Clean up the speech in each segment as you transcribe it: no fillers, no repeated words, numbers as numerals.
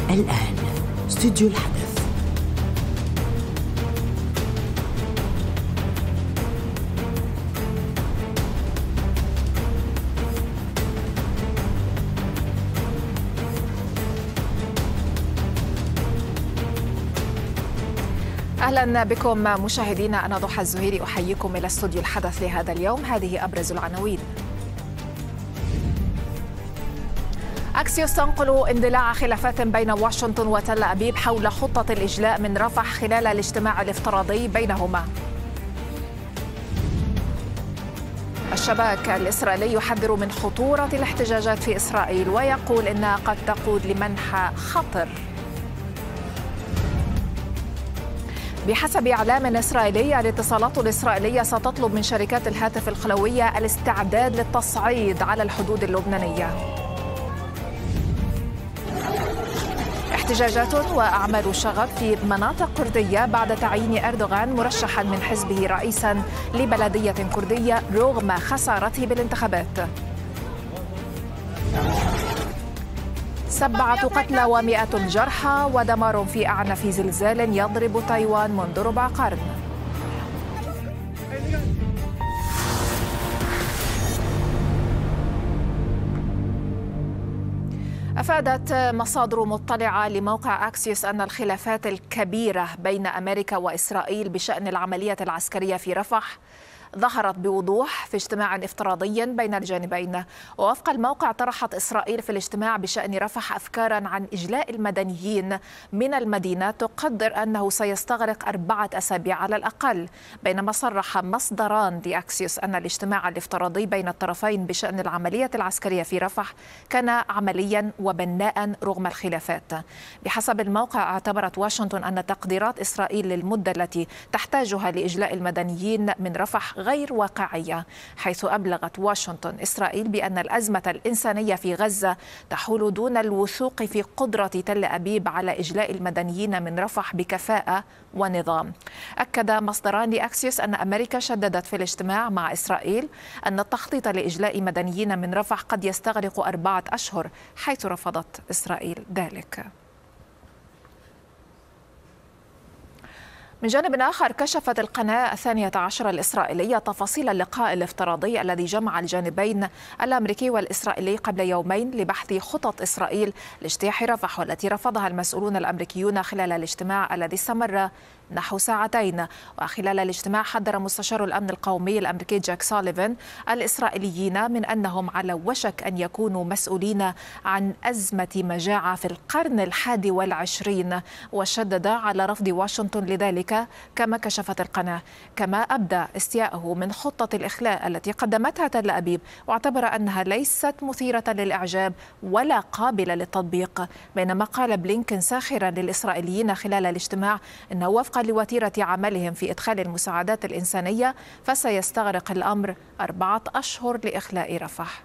الآن استوديو الحدث. أهلا بكم مشاهدينا، أنا ضحى الزهيري أحييكم إلى استوديو الحدث لهذا اليوم. هذه أبرز العناوين. أكسيوس تنقل اندلاع خلافات بين واشنطن وتل أبيب حول خطة الإجلاء من رفح خلال الاجتماع الافتراضي بينهما. الشباك الإسرائيلي يحذر من خطورة الاحتجاجات في إسرائيل ويقول إنها قد تقود لمنح خطر. بحسب إعلام إسرائيلي، الاتصالات الإسرائيلية ستطلب من شركات الهاتف الخلوية الاستعداد للتصعيد على الحدود اللبنانية. احتجاجات وأعمال شغب في مناطق كردية بعد تعيين أردوغان مرشحا من حزبه رئيسا لبلدية كردية رغم خسارته بالانتخابات. 7 قتلى و100 جرحى ودمار في أعنف زلزال يضرب تايوان منذ ربع قرن. أفادت مصادر مطلعة لموقع أكسيوس أن الخلافات الكبيرة بين أمريكا وإسرائيل بشأن العملية العسكرية في رفح ظهرت بوضوح في اجتماع افتراضي بين الجانبين. ووفق الموقع، طرحت إسرائيل في الاجتماع بشأن رفح أفكارا عن إجلاء المدنيين من المدينة تقدر أنه سيستغرق 4 أسابيع على الأقل، بينما صرح مصدران لأكسيوس أن الاجتماع الافتراضي بين الطرفين بشأن العملية العسكرية في رفح كان عمليا وبناء رغم الخلافات. بحسب الموقع، اعتبرت واشنطن أن تقديرات إسرائيل للمدة التي تحتاجها لإجلاء المدنيين من رفح غير واقعية، حيث أبلغت واشنطن إسرائيل بأن الأزمة الإنسانية في غزة تحول دون الوثوق في قدرة تل أبيب على إجلاء المدنيين من رفح بكفاءة ونظام. أكد مصدران لأكسيوس أن أمريكا شددت في الاجتماع مع إسرائيل أن التخطيط لإجلاء مدنيين من رفح قد يستغرق 4 أشهر، حيث رفضت إسرائيل ذلك. من جانب آخر، كشفت القناة 12 الإسرائيلية تفاصيل اللقاء الافتراضي الذي جمع الجانبين الأمريكي والإسرائيلي قبل يومين لبحث خطط إسرائيل لاجتياح رفح، والتي رفضها المسؤولون الأمريكيون خلال الاجتماع الذي استمر نحو 2 ساعات. وخلال الاجتماع حذر مستشار الأمن القومي الأمريكي جاك سوليفان الإسرائيليين من أنهم على وشك أن يكونوا مسؤولين عن أزمة مجاعة في القرن 21، وشدد على رفض واشنطن لذلك كما كشفت القناة. كما أبدى استياءه من خطة الإخلاء التي قدمتها تل أبيب، واعتبر أنها ليست مثيرة للإعجاب ولا قابلة للتطبيق. بينما قال بلينكن ساخرا للإسرائيليين خلال الاجتماع أنه وفقا لوتيرة عملهم في إدخال المساعدات الإنسانية فسيستغرق الأمر 4 أشهر لإخلاء رفح.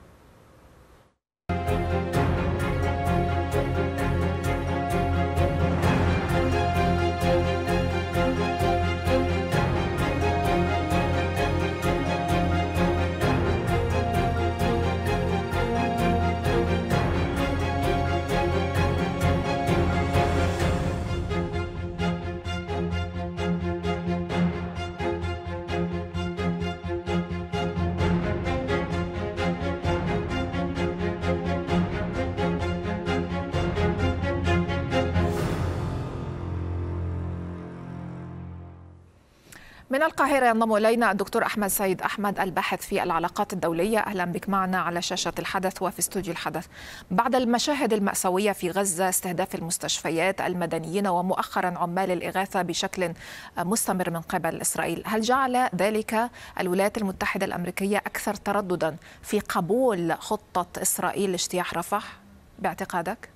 من القاهرة ينضم إلينا الدكتور أحمد سيد أحمد، الباحث في العلاقات الدولية. أهلا بك معنا على شاشة الحدث وفي استوديو الحدث. بعد المشاهد المأساوية في غزة، استهداف المستشفيات، المدنيين ومؤخرا عمال الإغاثة بشكل مستمر من قبل إسرائيل، هل جعل ذلك الولايات المتحدة الأمريكية أكثر ترددا في قبول خطة إسرائيل لاجتياح رفح باعتقادك؟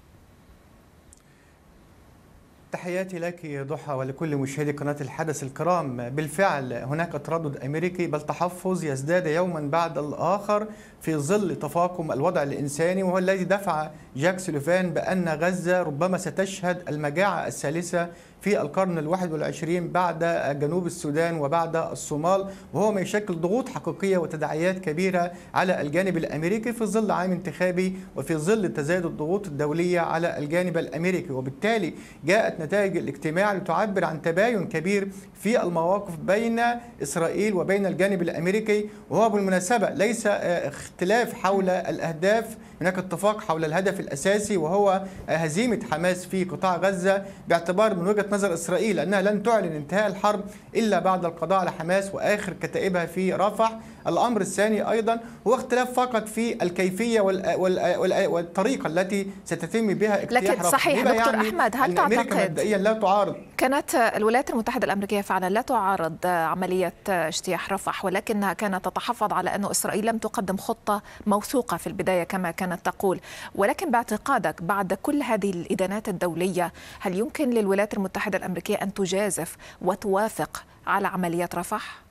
تحياتي لك ضحى ولكل مشاهدي قناة الحدث الكرام. بالفعل هناك تردد أمريكي بل تحفظ يزداد يوما بعد الآخر في ظل تفاقم الوضع الإنساني، وهو الذي دفع جاك سوليفان بأن غزة ربما ستشهد المجاعة الثالثة في القرن ال21 بعد جنوب السودان وبعد الصومال، وهو ما يشكل ضغوط حقيقية وتداعيات كبيرة على الجانب الأمريكي في ظل عام انتخابي وفي ظل تزايد الضغوط الدولية على الجانب الأمريكي. وبالتالي جاءت نتائج الاجتماع لتعبر عن تباين كبير في المواقف بين إسرائيل وبين الجانب الأمريكي، وهو بالمناسبة ليس اختلاف حول الأهداف، هناك اتفاق حول الهدف الأساسي وهو هزيمة حماس في قطاع غزة، باعتبار من وجهة نظر إسرائيل أنها لن تعلن انتهاء الحرب إلا بعد القضاء على حماس وآخر كتائبها في رفح. الأمر الثاني أيضا هو اختلاف فقط في الكيفية والطريقة التي ستتم بها اجتياح رفح. لكن صحيح دكتور أحمد، هل تعتقد مبدئيا لا تعارض؟ كانت الولايات المتحدة الأمريكية فعلا لا تعارض عملية اجتياح رفح، ولكنها كانت تتحفظ على أن إسرائيل لم تقدم خطة موثوقة في البداية كما كانت تقول. ولكن باعتقادك بعد كل هذه الإدانات الدولية، هل يمكن للولايات المتحدة الأمريكية أن تجازف وتوافق على عملية رفح؟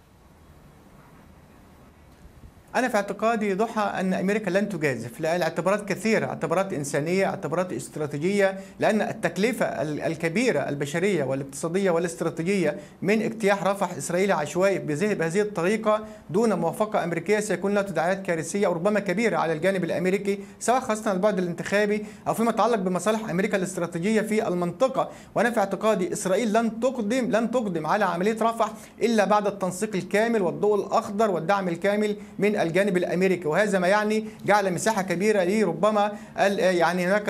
أنا في اعتقادي ضحى أن أمريكا لن تجازف لاعتبارات كثيرة، اعتبارات إنسانية، اعتبارات استراتيجية، لأن التكلفة الكبيرة البشرية والاقتصادية والاستراتيجية من اجتياح رفح إسرائيلي عشوائي بهذه الطريقة دون موافقة أمريكية سيكون له تداعيات كارثية وربما كبيرة على الجانب الأمريكي، سواء خاصة البعد الانتخابي أو فيما يتعلق بمصالح أمريكا الاستراتيجية في المنطقة. وأنا في اعتقادي إسرائيل لن تقدم على عملية رفح إلا بعد التنسيق الكامل والضوء الأخضر والدعم الكامل من الجانب الامريكي، وهذا ما يعني جعل مساحه كبيره لربما يعني هناك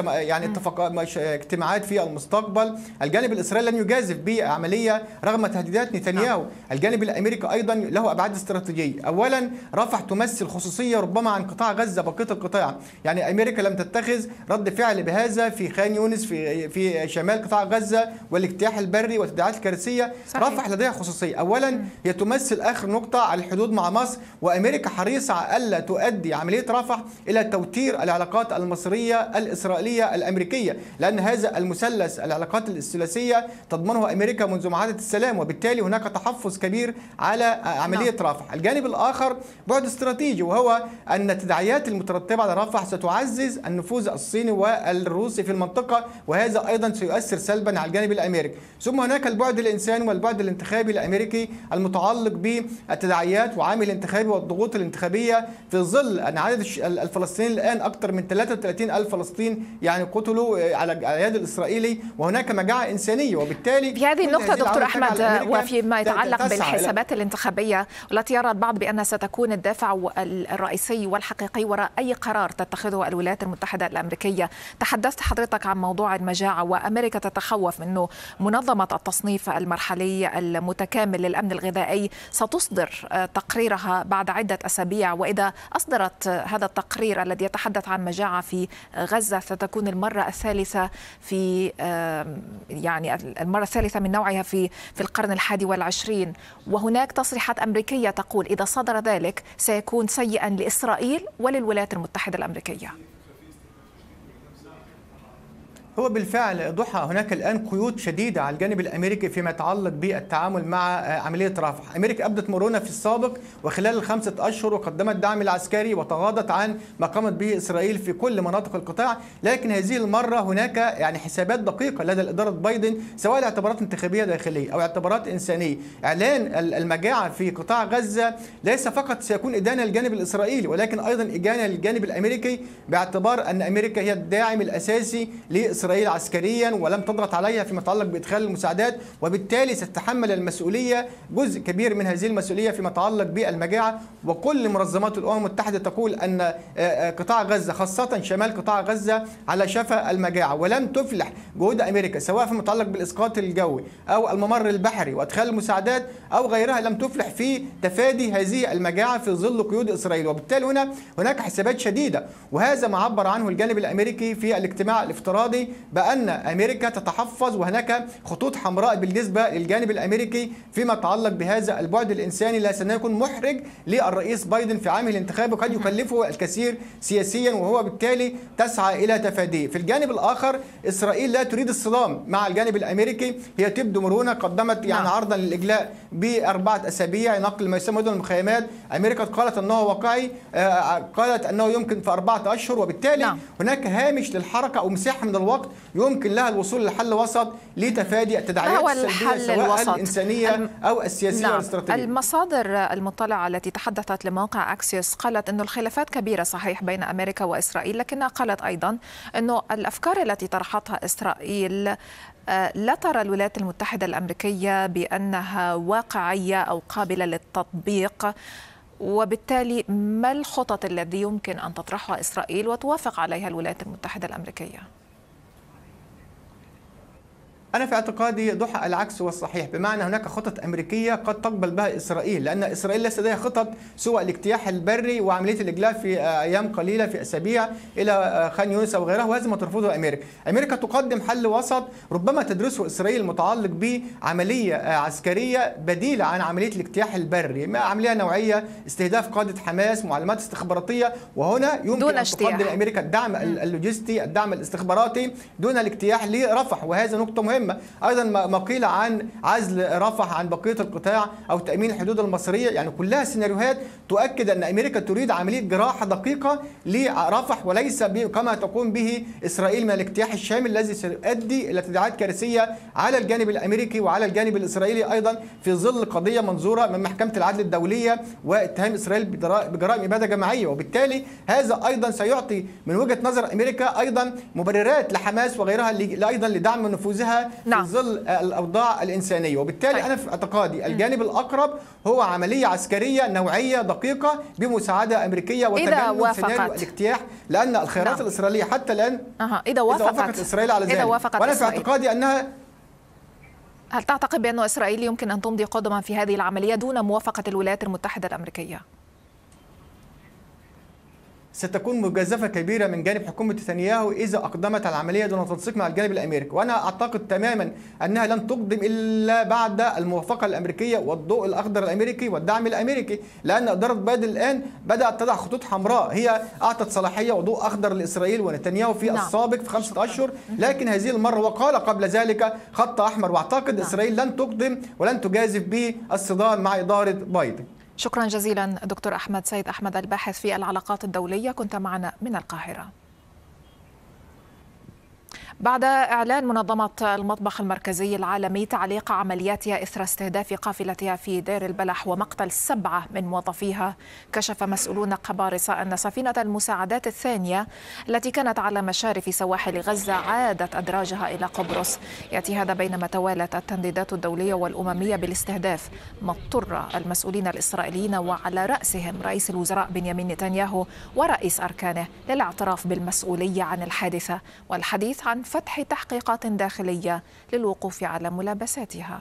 اجتماعات في المستقبل. الجانب الاسرائيلي لن يجازف بعمليه رغم تهديدات نتنياهو. الجانب الامريكي ايضا له ابعاد استراتيجيه. اولا رفح تمثل خصوصيه ربما عن قطاع غزه بقيه القطاع، يعني امريكا لم تتخذ رد فعل بهذا في خان يونس في شمال قطاع غزه والاجتياح البري والتداعيات الكارثيه. رفح لديها خصوصيه. اولا هي تمثل اخر نقطه على الحدود مع مصر، وامريكا حريصه ألا تؤدي عملية رفح إلى توتير العلاقات المصرية الإسرائيلية الأمريكية، لأن هذا المثلث العلاقات الثلاثية تضمنه أمريكا منذ معاهدة السلام، وبالتالي هناك تحفظ كبير على عملية رفح. الجانب الآخر بعد استراتيجي، وهو أن التداعيات المترتبة على رفح ستعزز النفوذ الصيني والروسي في المنطقة، وهذا أيضا سيؤثر سلبا على الجانب الأمريكي. ثم هناك البعد الإنساني والبعد الانتخابي الأمريكي المتعلق بالتداعيات وعامل الانتخابي والضغوط الانتخابية في ظل أن عدد الفلسطينيين الآن أكثر من 33,000 فلسطيني يعني قتلوا على اليد الإسرائيلي، وهناك مجاعة إنسانية. وبالتالي في هذه النقطة دكتور أحمد، وفيما يتعلق بالحسابات الانتخابية والتي يرى البعض بأنها ستكون الدافع الرئيسي والحقيقي وراء أي قرار تتخذه الولايات المتحدة الأمريكية، تحدثت حضرتك عن موضوع المجاعة، وأمريكا تتخوف منه منظمة التصنيف المرحلي المتكامل للأمن الغذائي ستصدر تقريرها بعد عدة أسابيع، وإذا أصدرت هذا التقرير الذي يتحدث عن مجاعة في غزة ستكون المرة الثالثة المرة الثالثة من نوعها في القرن ال21. وهناك تصريحات أمريكية تقول إذا صدر ذلك سيكون سيئا لإسرائيل وللولايات المتحدة الأمريكية. هو بالفعل ضحى هناك الآن قيود شديدة على الجانب الأمريكي فيما يتعلق بالتعامل مع عملية رفح. أمريكا أبدت مرونة في السابق وخلال ال5 أشهر وقدمت الدعم العسكري وتغاضت عن ما قامت به إسرائيل في كل مناطق القطاع، لكن هذه المرة هناك يعني حسابات دقيقة لدى إدارة بايدن، سواء لاعتبارات انتخابية داخلية أو اعتبارات إنسانية. إعلان المجاعة في قطاع غزة ليس فقط سيكون إدانة للجانب الإسرائيلي، ولكن أيضا إدانة للجانب الأمريكي، باعتبار أن أمريكا هي الداعم الأساسي لإسرائيل عسكريا ولم تضغط عليها فيما يتعلق بإدخال المساعدات، وبالتالي ستتحمل المسؤولية جزء كبير من هذه المسؤولية فيما يتعلق بالمجاعة. وكل منظمات الأمم المتحدة تقول أن قطاع غزة خاصة شمال قطاع غزة على شفا المجاعة، ولم تفلح جهود أمريكا سواء فيما يتعلق بالإسقاط الجوي أو الممر البحري وإدخال المساعدات أو غيرها، لم تفلح في تفادي هذه المجاعة في ظل قيود إسرائيل. وبالتالي هناك حسابات شديدة، وهذا ما عبر عنه الجانب الأمريكي في الاجتماع الافتراضي بأن أمريكا تتحفظ، وهناك خطوط حمراء بالنسبة للجانب الأمريكي فيما يتعلق بهذا البعد الإنساني لا سيكون محرج للرئيس بايدن في عامه الانتخابي وقد يكلفه الكثير سياسيا، وهو بالتالي تسعى إلى تفاديه. في الجانب الآخر إسرائيل لا تريد الصدام مع الجانب الأمريكي، هي تبدو مرونة، قدمت عرضا للإجلاء ب4 أسابيع نقل ما يسمى مدن المخيمات. أمريكا قالت أنه واقعي، قالت أنه يمكن في 4 أشهر، وبالتالي هناك هامش للحركة أو مساحة من الوقت الوقت يمكن لها الوصول لحل وسط لتفادي التداعيات السلبية سواء الإنسانية أو السياسية والاستراتيجية. المصادر المطلعة التي تحدثت لموقع أكسيوس قالت أن الخلافات كبيرة صحيح بين أمريكا وإسرائيل، لكنها قالت أيضا أن الأفكار التي طرحتها إسرائيل لا ترى الولايات المتحدة الأمريكية بأنها واقعية أو قابلة للتطبيق، وبالتالي ما الخطط التي يمكن أن تطرحها إسرائيل وتوافق عليها الولايات المتحدة الأمريكية؟ أنا في اعتقادي ضحى العكس هو الصحيح، بمعنى هناك خطط أمريكية قد تقبل بها إسرائيل، لأن إسرائيل ليس لديها خطط سوى الاجتياح البري وعملية الإجلاف في أيام قليلة في أسابيع إلى خان يونس وغيرها، وهذا ما ترفضه أمريكا. أمريكا تقدم حل وسط ربما تدرسه إسرائيل متعلق بعملية عسكرية بديلة عن عملية الاجتياح البري، عملية نوعية استهداف قادة حماس، معلومات استخباراتية، وهنا يمكن أن تقدم أمريكا الدعم اللوجستي، الدعم الاستخباراتي دون الاجتياح لرفح، وهذا نقطة مهمة. أيضا ما قيل عن عزل رفح عن بقية القطاع أو تأمين الحدود المصرية، يعني كلها سيناريوهات تؤكد أن أمريكا تريد عملية جراحة دقيقة لرفح، وليس كما تقوم به إسرائيل من الاجتياح الشامل الذي سيؤدي إلى تداعيات كارثية على الجانب الأمريكي وعلى الجانب الإسرائيلي أيضا، في ظل قضية منظورة من محكمة العدل الدولية واتهام إسرائيل بجرائم إبادة جماعية. وبالتالي هذا أيضا سيعطي من وجهة نظر أمريكا أيضا مبررات لحماس وغيرها أيضا لدعم نفوذها في ظل الأوضاع الإنسانية. وبالتالي أنا في اعتقادي الجانب الأقرب هو عملية عسكرية نوعية دقيقة بمساعدة أمريكية وتجنب سيناريو الاجتياح، لأن الخيارات الإسرائيلية حتى الآن إذا وافقت إسرائيل على ذلك، وأنا في اعتقادي أنها. هل تعتقد بأن إسرائيل يمكن أن تمضي قدما في هذه العملية دون موافقة الولايات المتحدة الأمريكية؟ ستكون مجازفة كبيرة من جانب حكومة نتنياهو إذا أقدمت العملية دون تنسيق مع الجانب الأمريكي، وأنا أعتقد تماما أنها لن تقدم إلا بعد الموافقة الأمريكية والضوء الأخضر الأمريكي والدعم الأمريكي، لأن إدارة بايدن الآن بدأت تضع خطوط حمراء، هي أعطت صلاحية وضوء أخضر لإسرائيل ونتنياهو في السابق في 5 أشهر، لكن هذه المرة وقال قبل ذلك خط أحمر، وأعتقد إسرائيل لن تقدم ولن تجازف بالصدام مع إدارة بايدن. شكرا جزيلا دكتور أحمد سيد أحمد، الباحث في العلاقات الدولية، كنت معنا من القاهرة. بعد إعلان منظمة المطبخ المركزي العالمي تعليق عملياتها إثر استهداف قافلتها في دير البلح ومقتل 7 من موظفيها، كشف مسؤولون قبارصة أن سفينة المساعدات الثانية التي كانت على مشارف سواحل غزة عادت أدراجها إلى قبرص. يأتي هذا بينما توالت التنديدات الدولية والأممية بالاستهداف، ما اضطر المسؤولين الإسرائيليين وعلى رأسهم رئيس الوزراء بنيامين نتنياهو ورئيس أركانه للاعتراف بالمسؤولية عن الحادثة والحديث عن فتح تحقيقات داخلية للوقوف على ملابساتها.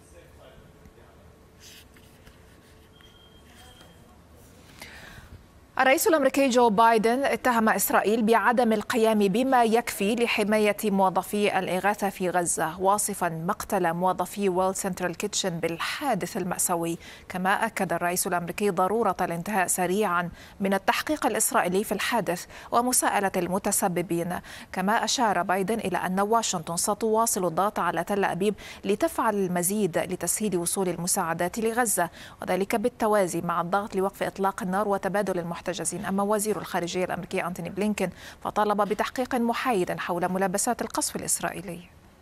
الرئيس الأمريكي جو بايدن اتهم إسرائيل بعدم القيام بما يكفي لحماية موظفي الإغاثة في غزة، واصفا مقتل موظفي ويل سنترال كيتشن بالحادث المأساوي. كما أكد الرئيس الأمريكي ضرورة الانتهاء سريعا من التحقيق الإسرائيلي في الحادث ومساءلة المتسببين. كما أشار بايدن إلى أن واشنطن ستواصل الضغط على تل أبيب لتفعل المزيد لتسهيل وصول المساعدات لغزة، وذلك بالتوازي مع الضغط لوقف إطلاق النار وتبادل المحتجزين. أما وزير الخارجية الأمريكي أنتوني بلينكن فطالب بتحقيق محايد حول ملابسات القصف الإسرائيلي.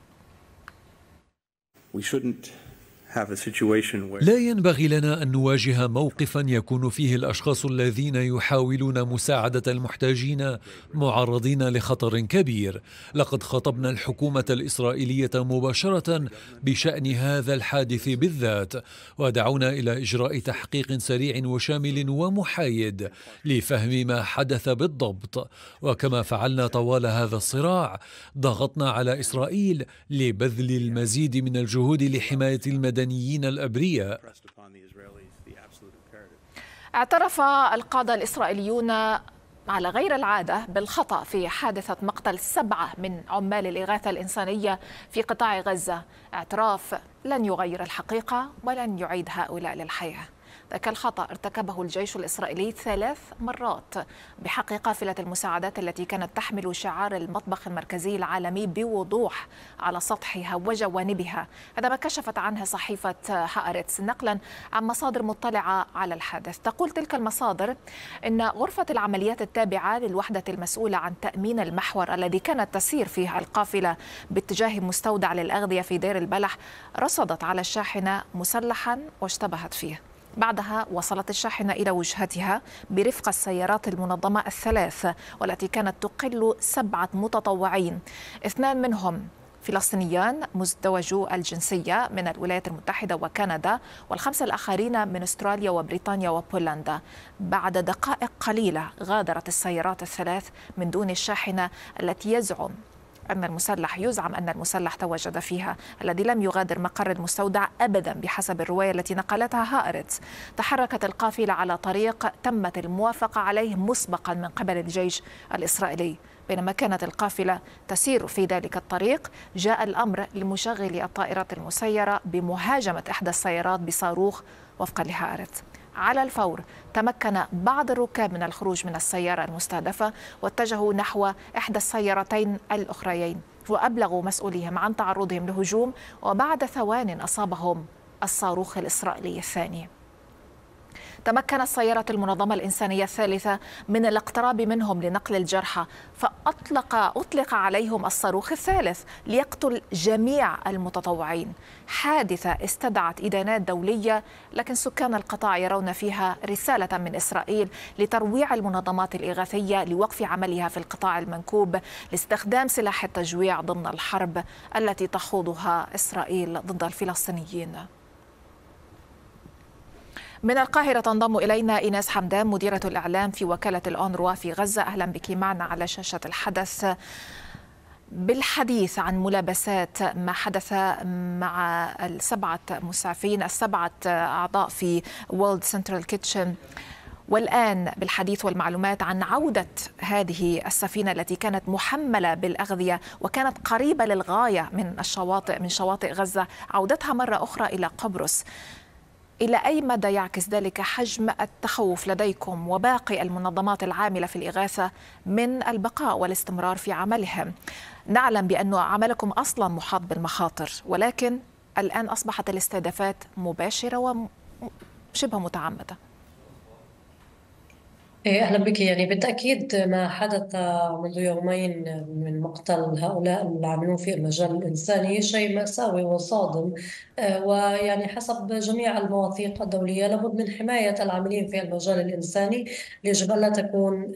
لا ينبغي لنا أن نواجه موقفا يكون فيه الأشخاص الذين يحاولون مساعدة المحتاجين معرضين لخطر كبير. لقد خاطبنا الحكومة الإسرائيلية مباشرة بشأن هذا الحادث بالذات، ودعونا إلى إجراء تحقيق سريع وشامل ومحايد لفهم ما حدث بالضبط. وكما فعلنا طوال هذا الصراع ضغطنا على إسرائيل لبذل المزيد من الجهود لحماية المدنيين الأبرياء. اعترف القادة الإسرائيليون على غير العادة بالخطأ في حادثة مقتل 7 من عمال الإغاثة الإنسانية في قطاع غزة، اعتراف لن يغير الحقيقة ولن يعيد هؤلاء للحياة. ذاك الخطأ ارتكبه الجيش الإسرائيلي 3 مرات بحق قافلة المساعدات التي كانت تحمل شعار المطبخ المركزي العالمي بوضوح على سطحها وجوانبها. هذا ما كشفت عنه صحيفة هآرتس نقلا عن مصادر مطلعة على الحادث. تقول تلك المصادر إن غرفة العمليات التابعة للوحدة المسؤولة عن تأمين المحور الذي كانت تسير فيه القافلة باتجاه مستودع للأغذية في دير البلح رصدت على الشاحنة مسلحا واشتبهت فيه. بعدها وصلت الشاحنة إلى وجهتها برفق السيارات المنظمة الثلاث والتي كانت تقل 7 متطوعين، 2 منهم فلسطينيان مزدوجو الجنسية من الولايات المتحدة وكندا، وال5 الآخرين من أستراليا وبريطانيا وبولندا. بعد دقائق قليلة غادرت السيارات الثلاث من دون الشاحنة التي يزعم أن المسلح تواجد فيها، الذي لم يغادر مقر المستودع أبدا بحسب الرواية التي نقلتها هآرتس. تحركت القافلة على طريق تمت الموافقة عليه مسبقا من قبل الجيش الإسرائيلي. بينما كانت القافلة تسير في ذلك الطريق جاء الأمر لمشغلي الطائرات المسيرة بمهاجمة إحدى السيارات بصاروخ وفقا لهآرتس. على الفور تمكن بعض الركاب من الخروج من السيارة المستهدفة واتجهوا نحو إحدى السيارتين الأخريين، وأبلغوا مسؤوليهم عن تعرضهم لهجوم، وبعد ثوان أصابهم الصاروخ الإسرائيلي الثاني. تمكنت السيارة المنظمة الإنسانية الثالثة من الاقتراب منهم لنقل الجرحى، فأطلق عليهم الصاروخ الثالث ليقتل جميع المتطوعين. حادثة استدعت إدانات دولية، لكن سكان القطاع يرون فيها رسالة من إسرائيل لترويع المنظمات الإغاثية لوقف عملها في القطاع المنكوب لاستخدام سلاح التجويع ضمن الحرب التي تخوضها إسرائيل ضد الفلسطينيين. من القاهرة تنضم إلينا إيناس حمدان مديرة الإعلام في وكالة الأونروا في غزة. أهلا بك معنا على شاشة الحدث بالحديث عن ملابسات ما حدث مع ال7 مسعفين ال7 أعضاء في وورلد سنترال كيتشن، والآن بالحديث والمعلومات عن عودة هذه السفينة التي كانت محملة بالأغذية وكانت قريبة للغاية من شواطئ غزة، عودتها مرة أخرى إلى قبرص. إلى أي مدى يعكس ذلك حجم التخوف لديكم وباقي المنظمات العاملة في الإغاثة من البقاء والاستمرار في عملهم؟ نعلم بأن عملكم أصلا محاط بالمخاطر، ولكن الآن أصبحت الاستهدافات مباشرة وشبه متعمدة. أهلا بك. بالتأكيد ما حدث منذ يومين من مقتل هؤلاء العاملون في المجال الإنساني شيء مأساوي وصادم، حسب جميع المواثيق الدولية لابد من حماية العاملين في المجال الإنساني. يجب أن لا تكون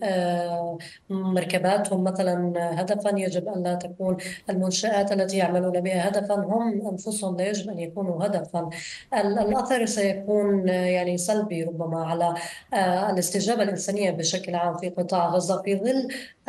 مركباتهم مثلا هدفا، يجب أن لا تكون المنشآت التي يعملون بها هدفا، هم أنفسهم لا يجب أن يكونوا هدفا. الأثر سيكون سلبي ربما على الاستجابة الإنسانية بشكل عام في قطاع غزة في ظل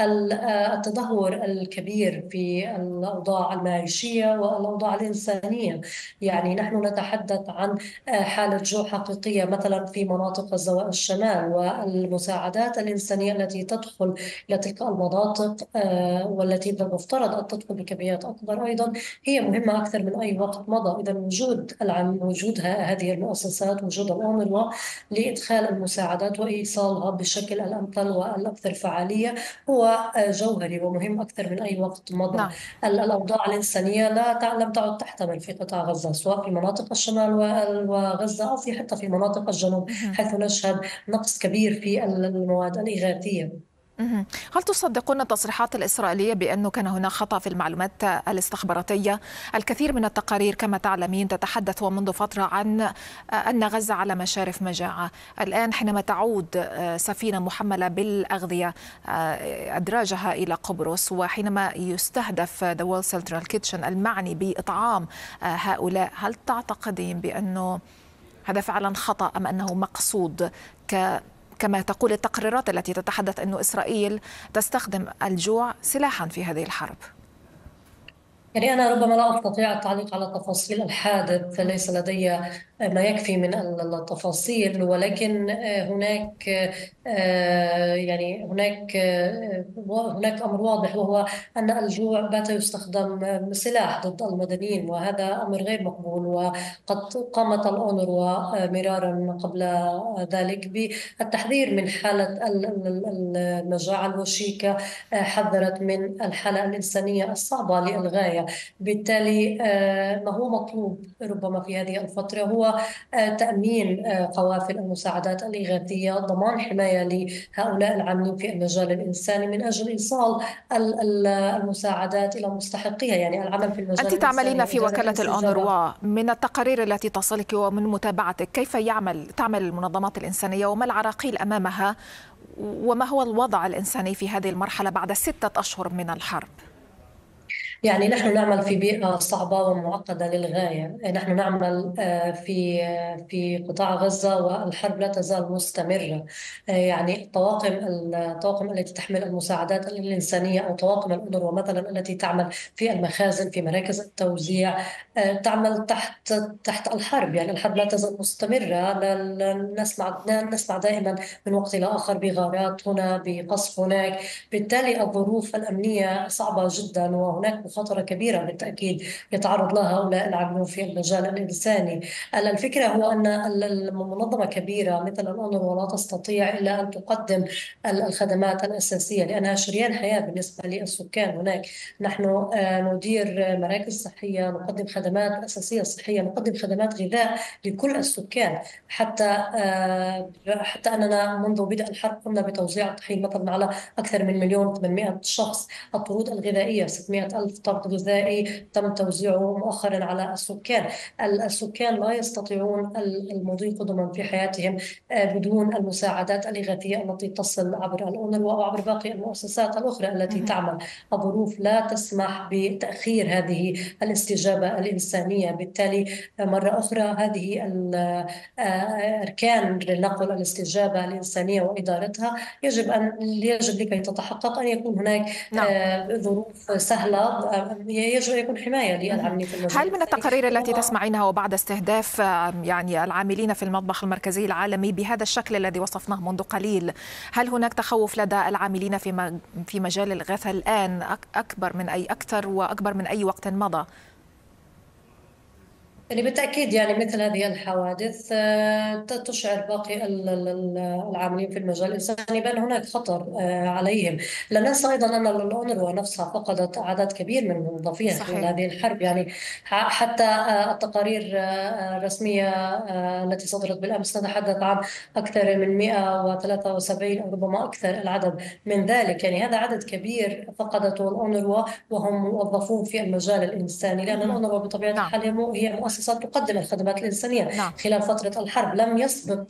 التدهور الكبير في الأوضاع المعيشية والأوضاع الإنسانية. نحن نتحدث عن حالة جو حقيقية مثلا في مناطق غزة والشمال، والمساعدات الإنسانية التي تدخل إلى تلك المناطق والتي بالمفترض أن تدخل بكميات أكبر أيضا هي مهمة أكثر من أي وقت مضى. إذا وجود هذه المؤسسات، وجود الأونروا لإدخال المساعدات وإيصالها بالشكل الأمثل والأكثر فعالية هو جوهري ومهم أكثر من أي وقت مضى. نعم. الأوضاع الإنسانية لم تعد تحتمل في قطاع غزة، سواء في مناطق الشمال وغزة أو حتى في مناطق الجنوب، حيث نشهد نقص كبير في المواد الإغاثية. هل تصدقون التصريحات الإسرائيلية بأنه كان هناك خطأ في المعلومات الاستخباراتية؟ الكثير من التقارير كما تعلمين تتحدث ومنذ فترة عن أن غزة على مشارف مجاعة. الآن حينما تعود سفينة محملة بالأغذية أدراجها إلى قبرص، وحينما يستهدف The World Central Kitchen المعني بإطعام هؤلاء، هل تعتقدين بأنه هذا فعلا خطأ أم أنه مقصود كما تقول التقريرات التي تتحدث أن إسرائيل تستخدم الجوع سلاحا في هذه الحرب؟ أنا ربما لا أستطيع التعليق على تفاصيل الحادث، ليس لدي ما يكفي من التفاصيل، ولكن هناك يعني هناك أمر واضح، وهو أن الجوع بات يستخدم سلاح ضد المدنيين، وهذا أمر غير مقبول. وقد قامت الأونروا مرارا قبل ذلك بالتحذير من حالة المجاعة الوشيكة، حذرت من الحالة الإنسانية الصعبة للغاية. بالتالي ما هو مطلوب ربما في هذه الفترة هو تأمين قوافل المساعدات الإغاثية، ضمان حماية لهؤلاء العاملين في المجال الإنساني من أجل إيصال المساعدات إلى مستحقيها، يعني العمل في المجال أنت الإنساني. تعملين في وكالة الأونروا، من التقارير التي تصلك ومن متابعتك كيف تعمل المنظمات الإنسانية وما العراقيل أمامها، وما هو الوضع الإنساني في هذه المرحلة بعد 6 أشهر من الحرب؟ يعني نحن نعمل في بيئة صعبة ومعقدة للغاية. نحن نعمل في قطاع غزة والحرب لا تزال مستمرة. يعني الطواقم التي تحمل المساعدات الإنسانية أو طواقم الأونروا مثلا التي تعمل في المخازن في مراكز التوزيع تعمل تحت الحرب. يعني الحرب لا تزال مستمرة. نسمع دائما من وقت إلى آخر بغارات هنا، بقصف هناك. بالتالي الظروف الأمنية صعبة جدا، وهناك مخاطرة كبيرة بالتأكيد يتعرض لها هؤلاء العاملون في المجال الإنساني. الفكرة هو أن المنظمة كبيرة مثل الأونروا لا تستطيع إلا أن تقدم الخدمات الأساسية لأنها شريان حياة بالنسبة للسكان هناك. نحن ندير مراكز صحية، نقدم خدمات أساسية صحية، نقدم خدمات غذاء لكل السكان. حتى أننا منذ بدء الحرب قمنا بتوزيع الطحين مثلا على أكثر من 1,800,000 شخص. الطرود الغذائية 600,000 طرد غذائي تم توزيعه مؤخرا على السكان. السكان لا يستطيعون المضي قدما في حياتهم بدون المساعدات الإغاثية التي تصل عبر الأونروا أو عبر باقي المؤسسات الأخرى التي تعمل. الظروف لا تسمح بتأخير هذه الاستجابة الإنسانية. بالتالي مرة أخرى هذه أركان لنقل الاستجابة الإنسانية وإدارتها يجب لكي تتحقق أن يكون هناك ظروف سهلة. يجب يكون حماية للعاملين في المجال. هل من التقارير التي تسمعينها وبعد استهداف يعني العاملين في المطبخ المركزي العالمي بهذا الشكل الذي وصفناه منذ قليل، هل هناك تخوف لدى العاملين في مجال الإغاثة الآن أكثر وأكبر من أي وقت مضى؟ يعني بالتأكيد يعني مثل هذه الحوادث تشعر باقي العاملين في المجال الإنساني بأن هناك خطر عليهم. لا ننسى أيضا أن الأونروا نفسها فقدت عدد كبير من موظفيها خلال هذه الحرب. يعني حتى التقارير الرسمية التي صدرت بالأمس تتحدث عن أكثر من 173 أو ربما أكثر العدد من ذلك. يعني هذا عدد كبير فقدته الأونروا وهم موظفون في المجال الإنساني، لأن الأونروا بطبيعة الحال هي مؤسسة تقدم الخدمات الإنسانية. خلال فترة الحرب لم يسبق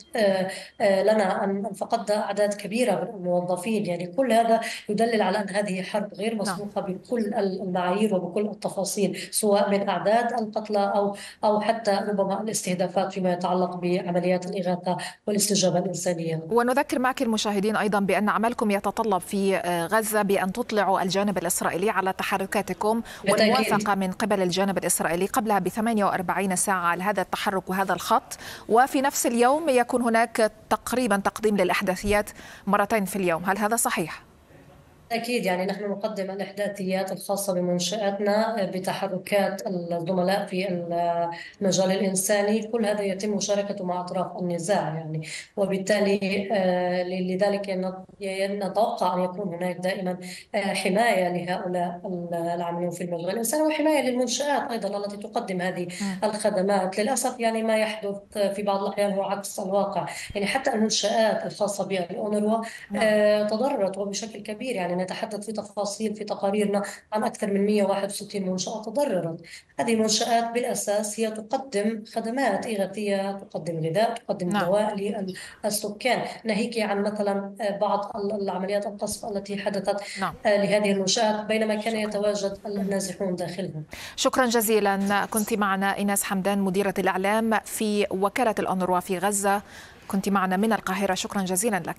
لنا أن فقدنا أعداد كبيرة من الموظفين. يعني كل هذا يدلل على أن هذه حرب غير مسبوقة بكل المعايير وبكل التفاصيل، سواء من أعداد القتلى أو حتى ربما الاستهدافات فيما يتعلق بعمليات الإغاثة والاستجابة الإنسانية. ونذكر معك المشاهدين أيضا بأن عملكم يتطلب في غزة بأن تطلعوا الجانب الإسرائيلي على تحركاتكم والموافقة من قبل الجانب الإسرائيلي قبلها ب 48 ساعة على هذا التحرك وهذا الخط، وفي نفس اليوم يكون هناك تقريبا تقديم للإحداثيات مرتين في اليوم. هل هذا صحيح؟ أكيد. يعني نحن نقدم الإحداثيات الخاصة بمنشآتنا بتحركات الزملاء في المجال الإنساني. كل هذا يتم مشاركته مع أطراف النزاع يعني. وبالتالي لذلك نتوقع أن يكون هناك دائما حماية لهؤلاء العاملين في المجال الإنساني وحماية للمنشآت أيضا التي تقدم هذه الخدمات. للأسف يعني ما يحدث في بعض الأحيان هو عكس الواقع. يعني حتى المنشآت الخاصة بالأونروا تضررت وبشكل كبير. يعني نتحدث في تفاصيل في تقاريرنا عن أكثر من 161 منشأة تضررت. هذه المنشآت بالأساس هي تقدم خدمات إغاثية، تقدم غذاء، تقدم دواء للسكان، ناهيك عن مثلا بعض العمليات القصف التي حدثت لهذه المنشآت بينما كان يتواجد النازحون داخلها. شكرا جزيلا. كنت معنا إيناس حمدان مديرة الإعلام في وكالة الأونروا في غزة، كنت معنا من القاهرة. شكرا جزيلا لك.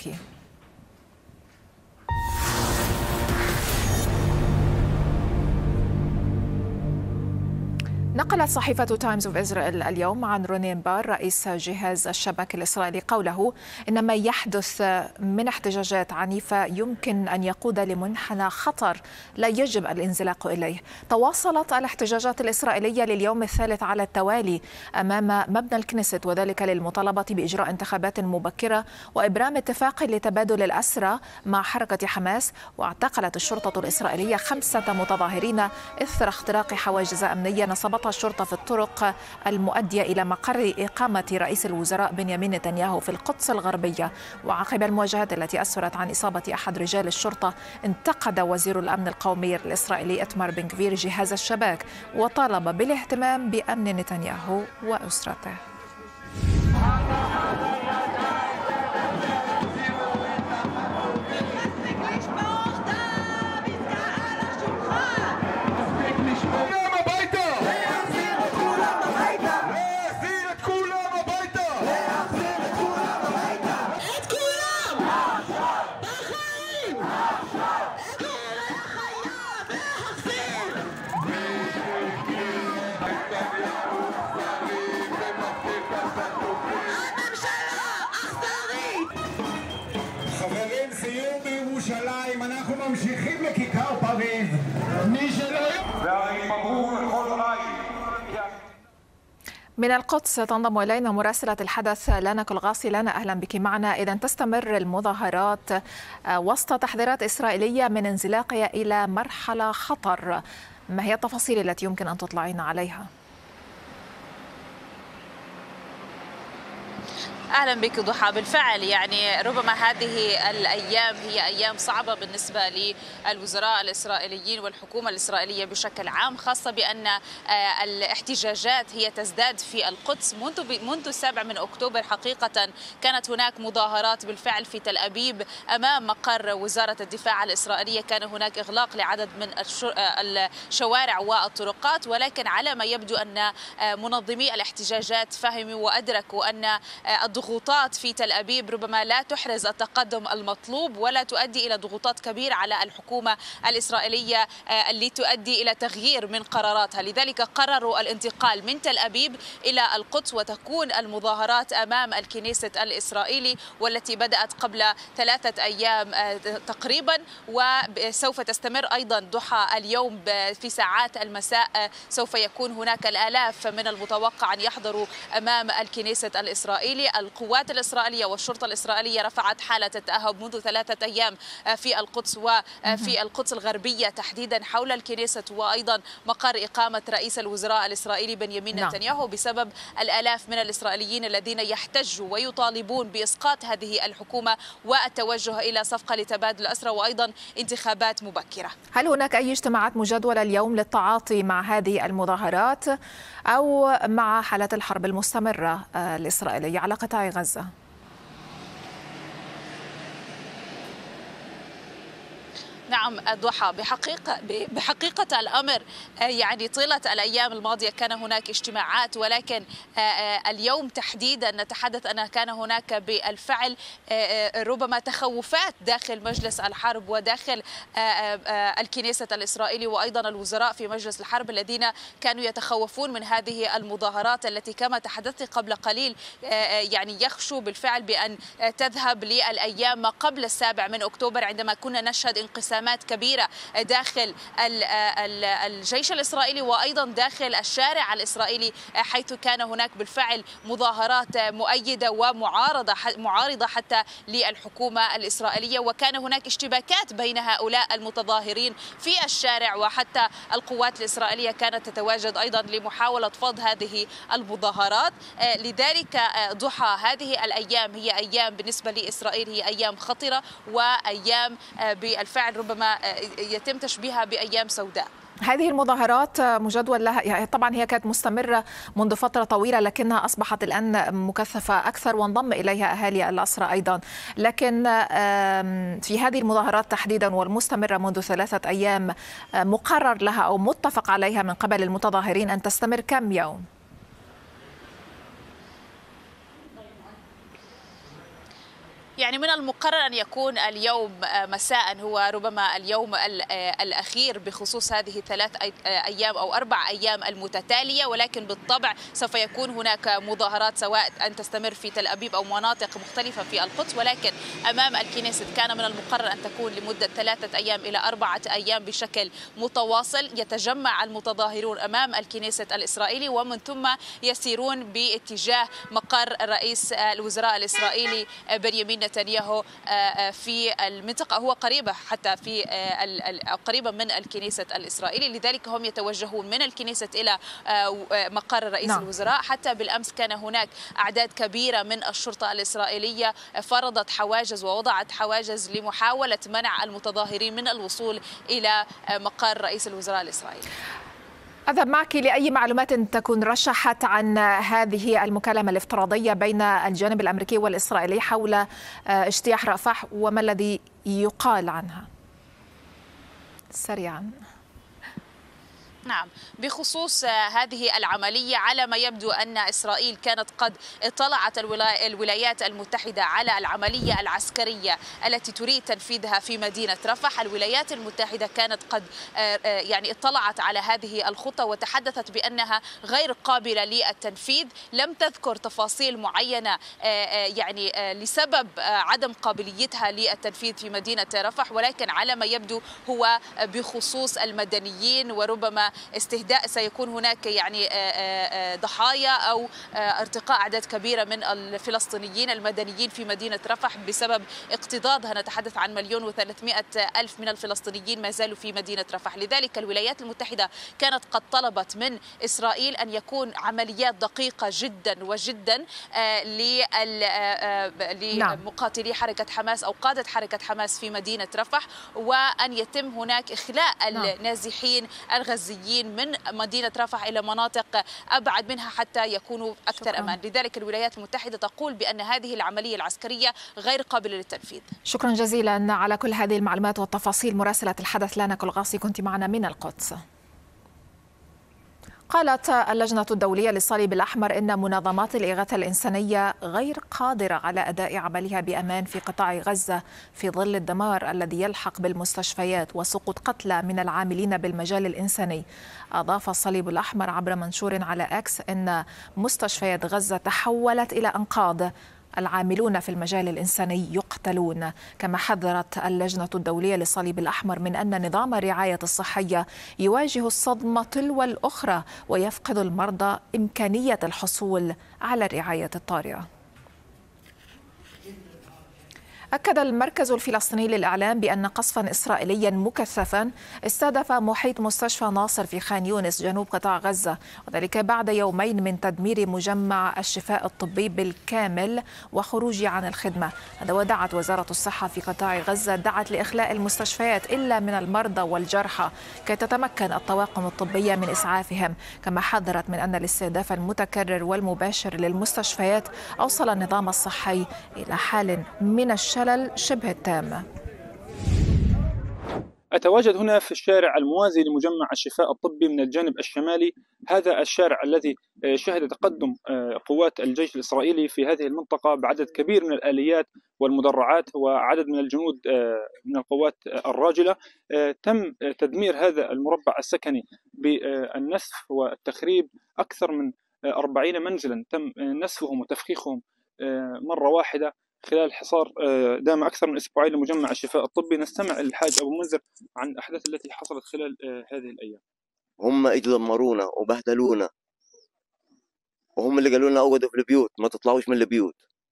نقلت صحيفة تايمز اوف إسرائيل اليوم عن رونين بار رئيس جهاز الشباك الإسرائيلي قوله إن ما يحدث من احتجاجات عنيفة يمكن أن يقود لمنحنى خطر لا يجب الانزلاق إليه. تواصلت الاحتجاجات الإسرائيلية لليوم الثالث على التوالي أمام مبنى الكنيست، وذلك للمطالبة بإجراء انتخابات مبكرة وإبرام اتفاق لتبادل الأسرى مع حركة حماس. واعتقلت الشرطة الإسرائيلية 5 متظاهرين إثر اختراق حواجز أمنية نصبتها الشرطة في الطرق المؤدية إلى مقر إقامة رئيس الوزراء بنيامين نتنياهو في القدس الغربية. وعقب المواجهات التي أسفرت عن إصابة أحد رجال الشرطة، انتقد وزير الأمن القومي الإسرائيلي إتمار بن غفير جهاز الشباك وطالب بالاهتمام بأمن نتنياهو وأسرته. אנחנו ממשיכים לכיכר פריז. מי שלא והרי ברור לכל רעי. من القدس تنضم إلينا مراسلة الحدث لانا كلغاصي. لانا، أهلا بك معنا. إذا تستمر المظاهرات وسط تحذيرات إسرائيلية من انزلاقها إلى مرحلة خطر، ما هي التفاصيل التي يمكن أن تطلعين عليها؟ أهلا بك ضحى. بالفعل يعني ربما هذه الأيام هي أيام صعبة بالنسبة للوزراء الإسرائيليين والحكومة الإسرائيلية بشكل عام، خاصة بأن الاحتجاجات هي تزداد في القدس منذ 7 أكتوبر. حقيقة كانت هناك مظاهرات بالفعل في تل أبيب أمام مقر وزارة الدفاع الإسرائيلية، كان هناك إغلاق لعدد من الشوارع والطرقات، ولكن على ما يبدو أن منظمي الاحتجاجات فهموا وأدركوا أن الضغوطات في تل أبيب ربما لا تحرز التقدم المطلوب ولا تؤدي إلى ضغوطات كبيرة على الحكومة الإسرائيلية اللي تؤدي إلى تغيير من قراراتها. لذلك قرروا الانتقال من تل أبيب إلى القدس، وتكون المظاهرات أمام الكنيست الإسرائيلي والتي بدأت قبل 3 أيام تقريبا، وسوف تستمر أيضا ضحى اليوم في ساعات المساء. سوف يكون هناك الآلاف من المتوقع أن يحضروا أمام الكنيست الإسرائيلي. القوات الإسرائيلية والشرطة الإسرائيلية رفعت حالة التأهب منذ 3 أيام في القدس وفي القدس الغربية تحديدا حول الكنيسة وأيضا مقر إقامة رئيس الوزراء الإسرائيلي بنيامين نتنياهو، بسبب الآلاف من الإسرائيليين الذين يحتجوا ويطالبون بإسقاط هذه الحكومة والتوجه إلى صفقة لتبادل الأسرى وأيضا انتخابات مبكرة. هل هناك أي اجتماعات مجدولة اليوم للتعاطي مع هذه المظاهرات أو مع حالة الحرب المستمرة الإسرائيلية على قطاع غزة؟ نعم ضحى، بحقيقة الأمر يعني طيلة الأيام الماضية كان هناك اجتماعات، ولكن اليوم تحديدا نتحدث أن كان هناك بالفعل ربما تخوفات داخل مجلس الحرب وداخل الكنيسة الإسرائيلي وأيضا الوزراء في مجلس الحرب الذين كانوا يتخوفون من هذه المظاهرات التي كما تحدثت قبل قليل يعني يخشوا بالفعل بأن تذهب للأيام ما قبل 7 أكتوبر، عندما كنا نشهد انقسامات كبيرة داخل الجيش الإسرائيلي وأيضا داخل الشارع الإسرائيلي، حيث كان هناك بالفعل مظاهرات مؤيدة ومعارضة حتى للحكومة الإسرائيلية، وكان هناك اشتباكات بين هؤلاء المتظاهرين في الشارع، وحتى القوات الإسرائيلية كانت تتواجد أيضا لمحاولة فض هذه المظاهرات. لذلك ضحى هذه الأيام هي أيام بالنسبة لإسرائيل هي أيام خطرة وأيام بالفعل ربما يتم تشبيهها بأيام سوداء. هذه المظاهرات مجدول لها، يعني طبعا هي كانت مستمرة منذ فترة طويلة لكنها أصبحت الآن مكثفة أكثر وانضم إليها أهالي الأسرى أيضا، لكن في هذه المظاهرات تحديدا والمستمرة منذ 3 أيام مقرر لها أو متفق عليها من قبل المتظاهرين أن تستمر كم يوم؟ يعني من المقرر أن يكون اليوم مساء هو ربما اليوم الأخير بخصوص هذه 3 أيام أو 4 أيام المتتالية، ولكن بالطبع سوف يكون هناك مظاهرات سواء أن تستمر في تل أبيب أو مناطق مختلفة في القدس، ولكن أمام الكنيست كان من المقرر أن تكون لمدة 3 أيام إلى 4 أيام بشكل متواصل. يتجمع المتظاهرون أمام الكنيست الإسرائيلي ومن ثم يسيرون باتجاه مقر رئيس الوزراء الإسرائيلي بنيامين نتنياهو في المنطقة، هو قريبة حتى في قريبة من الكنيسة الإسرائيلي، لذلك هم يتوجهون من الكنيسة إلى مقر رئيس الوزراء. حتى بالأمس كان هناك أعداد كبيرة من الشرطة الإسرائيلية فرضت حواجز ووضعت حواجز لمحاولة منع المتظاهرين من الوصول إلى مقر رئيس الوزراء الإسرائيلي. أذهب معك لأي معلومات تكون رشحت عن هذه المكالمة الافتراضية بين الجانب الأمريكي والإسرائيلي حول اجتياح رفح، وما الذي يقال عنها سريعا؟ نعم، بخصوص هذه العملية على ما يبدو أن إسرائيل كانت قد اطلعت الولايات المتحدة على العملية العسكرية التي تريد تنفيذها في مدينة رفح. الولايات المتحدة كانت قد يعني اطلعت على هذه الخطة وتحدثت بأنها غير قابلة للتنفيذ. لم تذكر تفاصيل معينة يعني لسبب عدم قابليتها للتنفيذ في مدينة رفح، ولكن على ما يبدو هو بخصوص المدنيين، وربما استهداء سيكون هناك يعني ضحايا أو ارتقاء أعداد كبيرة من الفلسطينيين المدنيين في مدينة رفح بسبب اكتظاظها. نتحدث عن 1,300,000 من الفلسطينيين ما زالوا في مدينة رفح. لذلك الولايات المتحدة كانت قد طلبت من إسرائيل أن يكون عمليات دقيقة جدا وجدا لمقاتلي حركة حماس أو قادة حركة حماس في مدينة رفح، وأن يتم هناك إخلاء النازحين الغزيين من مدينة رفح إلى مناطق أبعد منها حتى يكونوا أكثر أمان. لذلك الولايات المتحدة تقول بأن هذه العملية العسكرية غير قابلة للتنفيذ. شكرا جزيلا على كل هذه المعلومات والتفاصيل. مراسلة الحدث لانا كلغاصي كنت معنا من القدس. قالت اللجنة الدولية للصليب الأحمر إن منظمات الإغاثة الإنسانية غير قادرة على أداء عملها بأمان في قطاع غزة في ظل الدمار الذي يلحق بالمستشفيات وسقوط قتلى من العاملين بالمجال الإنساني. أضاف الصليب الأحمر عبر منشور على إكس إن مستشفيات غزة تحولت إلى أنقاض، العاملون في المجال الإنساني يقتلون. كما حذرت اللجنة الدولية للصليب الأحمر من أن نظام الرعاية الصحية يواجه الصدمة تلو الأخرى ويفقد المرضى إمكانية الحصول على الرعاية الطارئة. أكد المركز الفلسطيني للإعلام بأن قصفا إسرائيليا مكثفا استهدف محيط مستشفى ناصر في خان يونس جنوب قطاع غزة، وذلك بعد يومين من تدمير مجمع الشفاء الطبي بالكامل وخروجه عن الخدمة. هذا ودعت وزارة الصحة في قطاع غزة لإخلاء المستشفيات إلا من المرضى والجرحى كي تتمكن الطواقم الطبية من إسعافهم. كما حذرت من أن الاستهداف المتكرر والمباشر للمستشفيات أوصل النظام الصحي إلى حال من الشلل شبه التام. أتواجد هنا في الشارع الموازي لمجمع الشفاء الطبي من الجانب الشمالي. هذا الشارع الذي شهد تقدم قوات الجيش الإسرائيلي في هذه المنطقة بعدد كبير من الآليات والمدرعات وعدد من الجنود من القوات الراجلة. تم تدمير هذا المربع السكني بالنسف والتخريب. أكثر من 40 منزلا تم نسفهم وتفخيخهم مرة واحدة خلال حصار دام أكثر من أسبوعين لمجمع الشفاء الطبي. نستمع الحاج أبو منذر عن الأحداث التي حصلت خلال هذه الأيام. هم اجوا دمرونا وبهدلونا، وهم اللي قالوا لنا اقعدوا في البيوت ما تطلعوش من البيوت،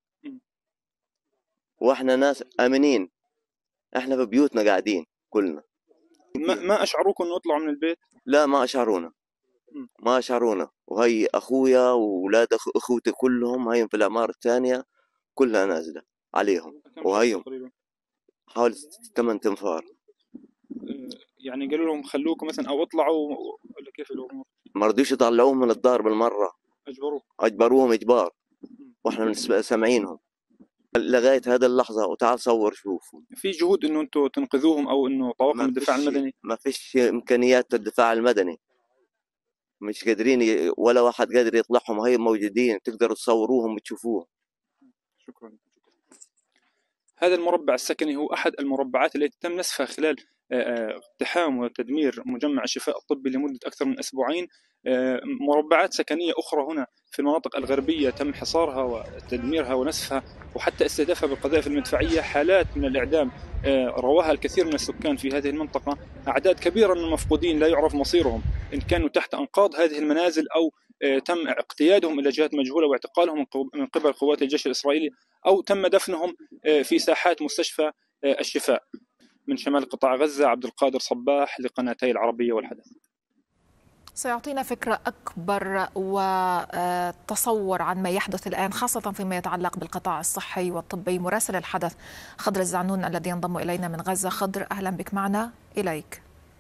واحنا ناس امنين، احنا في بيوتنا قاعدين كلنا. ما اشعروكم انه يطلعوا من البيت؟ لا ما اشعرونا وهي اخويا واولاد اخوتي كلهم هاي في العمارة الثانية كلها نازلة عليهم، وهي حوالي 8 تنفار. يعني قالوا لهم خلوكم مثلا او اطلعوا ولا كيف الامور؟ ما رضيوش يطلعوهم من الدار بالمرة، اجبروهم اجبار، واحنا سامعينهم لغاية هذه اللحظة. وتعال صور شوف، في جهود انه انتم تنقذوهم او انه طواقم الدفاع المدني؟ ما فيش امكانيات الدفاع المدني، مش قادرين ولا واحد قادر يطلعهم. هي موجودين تقدروا تصوروهم وتشوفوهم. شكرا. هذا المربع السكني هو أحد المربعات التي تم نسفها خلال اقتحام وتدمير مجمع الشفاء الطبي لمدة أكثر من أسبوعين. مربعات سكنية أخرى هنا في المناطق الغربية تم حصارها وتدميرها ونسفها وحتى استهدافها بالقذائف المدفعية. حالات من الإعدام رواها الكثير من السكان في هذه المنطقة. أعداد كبيرة من المفقودين لا يعرف مصيرهم، إن كانوا تحت أنقاض هذه المنازل أو تم اقتيادهم إلى جهات مجهولة واعتقالهم من قبل قوات الجيش الإسرائيلي، أو تم دفنهم في ساحات مستشفى الشفاء. من شمال قطاع غزة، عبد القادر صباح لقناتي العربية والحدث. سيعطينا فكرة أكبر وتصور عن ما يحدث الآن، خاصة فيما يتعلق بالقطاع الصحي والطبي، مراسل الحدث خضر الزعنون الذي ينضم إلينا من غزة. خضر، أهلا بك معنا، إليك.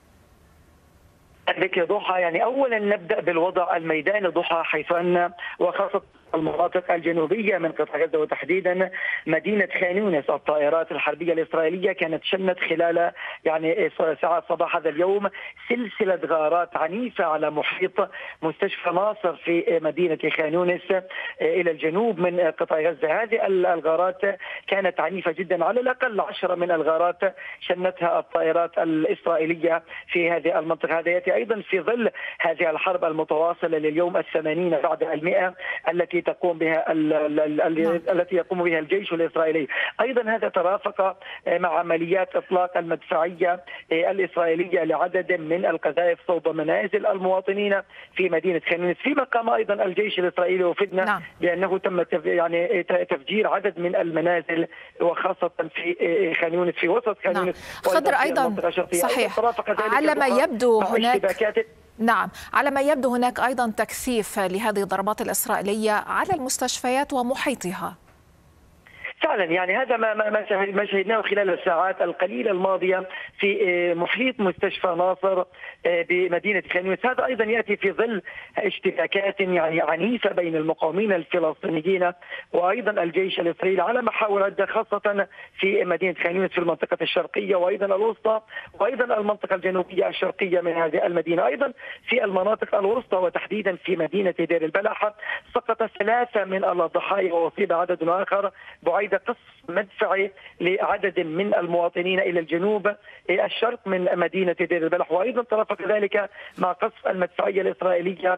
بك يا ضحى. يعني أولا نبدأ بالوضع الميداني ضحى، حيث أن وخاصة المناطق الجنوبية من قطاع غزة وتحديدا مدينة خان يونس، الطائرات الحربية الإسرائيلية كانت شنت خلال ساعات صباح هذا اليوم سلسلة غارات عنيفة على محيط مستشفى ناصر في مدينة خان يونس إلى الجنوب من قطاع غزة. هذه الغارات كانت عنيفة جدا، على الأقل 10 من الغارات شنتها الطائرات الإسرائيلية في هذه المنطقة. هذا يأتي أيضا في ظل هذه الحرب المتواصلة لليوم 80 بعد 100 التي يقوم بها الجيش الإسرائيلي. أيضا هذا ترافق مع عمليات إطلاق المدفعية الإسرائيلية لعدد من القذائف صوب منازل المواطنين في مدينة خان يونس، فيما قام أيضا الجيش الإسرائيلي وفدنا بأنه تم تفجير عدد من المنازل وخاصة في خان يونس، في وسط خان يونس. خضر أيضا صحيح، على ما يبدو هناك على ما يبدو هناك أيضا تكثيف لهذه الضربات الإسرائيلية على المستشفيات ومحيطها. فعلا يعني هذا ما شهدناه خلال الساعات القليلة الماضية في محيط مستشفى ناصر بمدينة خان يونس. هذا أيضا يأتي في ظل اشتباكات يعني عنيفة بين المقاومين الفلسطينيين وأيضا الجيش الإسرائيلي على محاور عدة، خاصة في مدينة خان يونس في المنطقة الشرقية وأيضا الوسطى وأيضا المنطقة الجنوبية الشرقية من هذه المدينة. أيضا في المناطق الوسطى وتحديدا في مدينة دير البلح سقط 3 من الضحايا وأصيب عدد آخر بعيد قصف مدفعي لعدد من المواطنين إلى الجنوب الشرق من مدينة دير البلح. وأيضا ترافق ذلك مع قصف المدفعية الإسرائيلية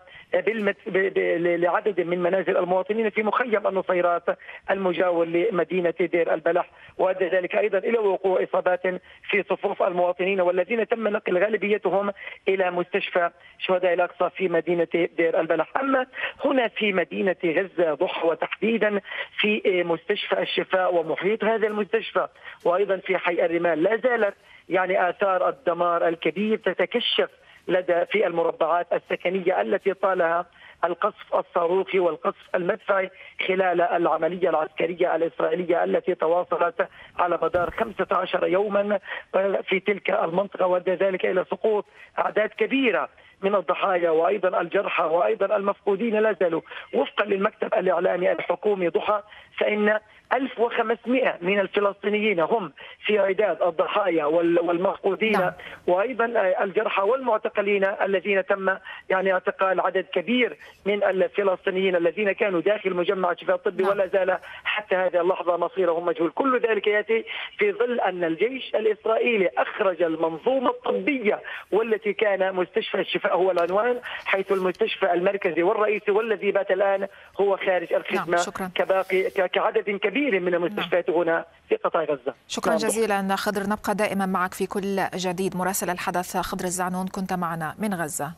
لعدد من منازل المواطنين في مخيم النصيرات المجاور لمدينة دير البلح، وأدى ذلك أيضا إلى وقوع إصابات في صفوف المواطنين والذين تم نقل غالبيتهم إلى مستشفى شهداء الأقصى في مدينة دير البلح. أما هنا في مدينة غزة ضحى وتحديدا في مستشفى الشفاء ومحيط هذا المستشفى وأيضا في حي الرمال لا زالت يعني آثار الدمار الكبير تتكشف لدى في المربعات السكنية التي طالها القصف الصاروخي والقصف المدفعي خلال العملية العسكرية الإسرائيلية التي تواصلت على مدار 15 يوما في تلك المنطقة، وادى ذلك إلى سقوط أعداد كبيرة من الضحايا وأيضا الجرحى وأيضا المفقودين لا زالوا. وفقا للمكتب الإعلامي الحكومي ضحى فإن 1500 من الفلسطينيين هم في عداد الضحايا والمفقودين وأيضا الجرحى والمعتقلين الذين تم يعني اعتقال عدد كبير من الفلسطينيين الذين كانوا داخل مجمع الشفاء الطبي ولا زال حتى هذه اللحظة مصيرهم مجهول. كل ذلك يأتي في ظل أن الجيش الإسرائيلي أخرج المنظومة الطبية والتي كان مستشفى الشفاء هو العنوان، حيث المستشفى المركزي والرئيسي والذي بات الآن هو خارج الخدمة كعدد كبير من المستشفيات هنا في قطاع غزة. شكرا جزيلا خضر، نبقى دائما معك في كل جديد. مراسل الحدث خضر الزعنون كنت معنا من غزة.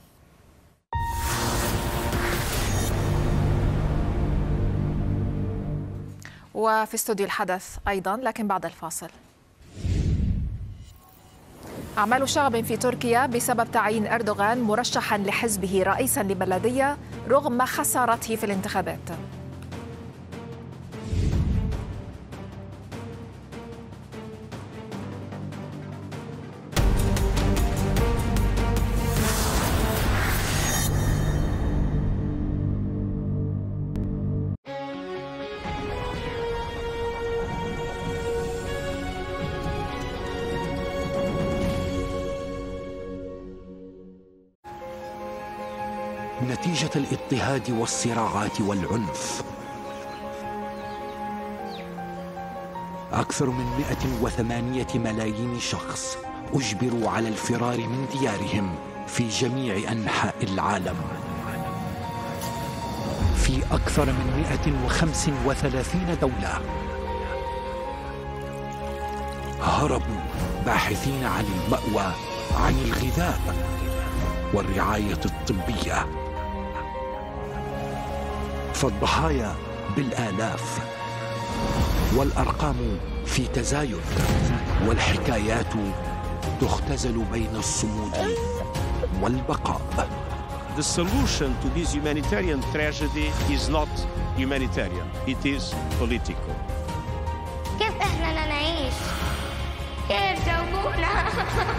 وفي استوديو الحدث أيضا لكن بعد الفاصل. أعمال شغب في تركيا بسبب تعيين أردوغان مرشحا لحزبه رئيسا لبلدية رغم خسارته في الانتخابات. نتيجة الاضطهاد والصراعات والعنف أكثر من 108 ملايين شخص أجبروا على الفرار من ديارهم في جميع أنحاء العالم. في أكثر من 135 دولة هربوا باحثين عن المأوى، عن الغذاء والرعاية الطبية. فالضحايا بالآلاف والأرقام في تزايد، والحكايات تختزل بين الصمود والبقاء. The solution to this humanitarian tragedy is not humanitarian, it is political. كيف احنا نعيش؟ كيف جاوبونا؟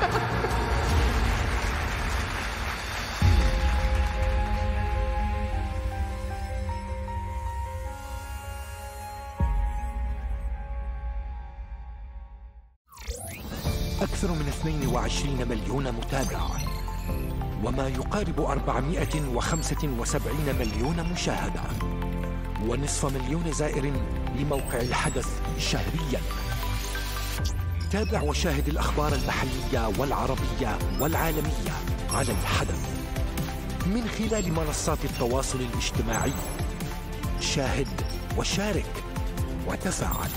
أكثر من 22 مليون متابع وما يقارب 475 مليون مشاهدة ونصف مليون زائر لموقع الحدث شهرياً. تابع وشاهد الأخبار المحلية والعربية والعالمية على الحدث من خلال منصات التواصل الاجتماعي. شاهد وشارك وتفاعل.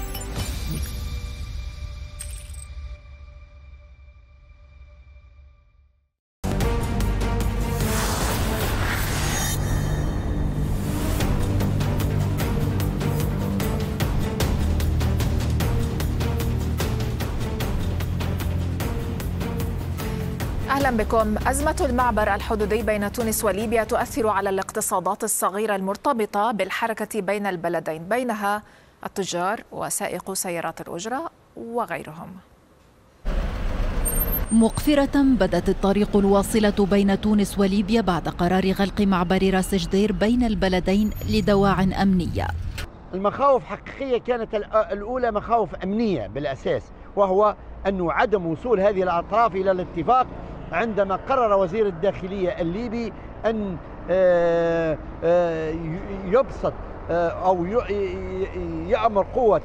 أهلا بكم. أزمة المعبر الحدودي بين تونس وليبيا تؤثر على الاقتصادات الصغيرة المرتبطة بالحركة بين البلدين، بينها التجار وسائقو سيارات الأجرة وغيرهم. مقفرة بدت الطريق الواصلة بين تونس وليبيا بعد قرار غلق معبر راس جدير بين البلدين لدواع أمنية. المخاوف حقيقية كانت الأولى مخاوف أمنية بالأساس، وهو أنه عدم وصول هذه الأطراف إلى الاتفاق عندما قرر وزير الداخلية الليبي أن يبسط أو يأمر قوة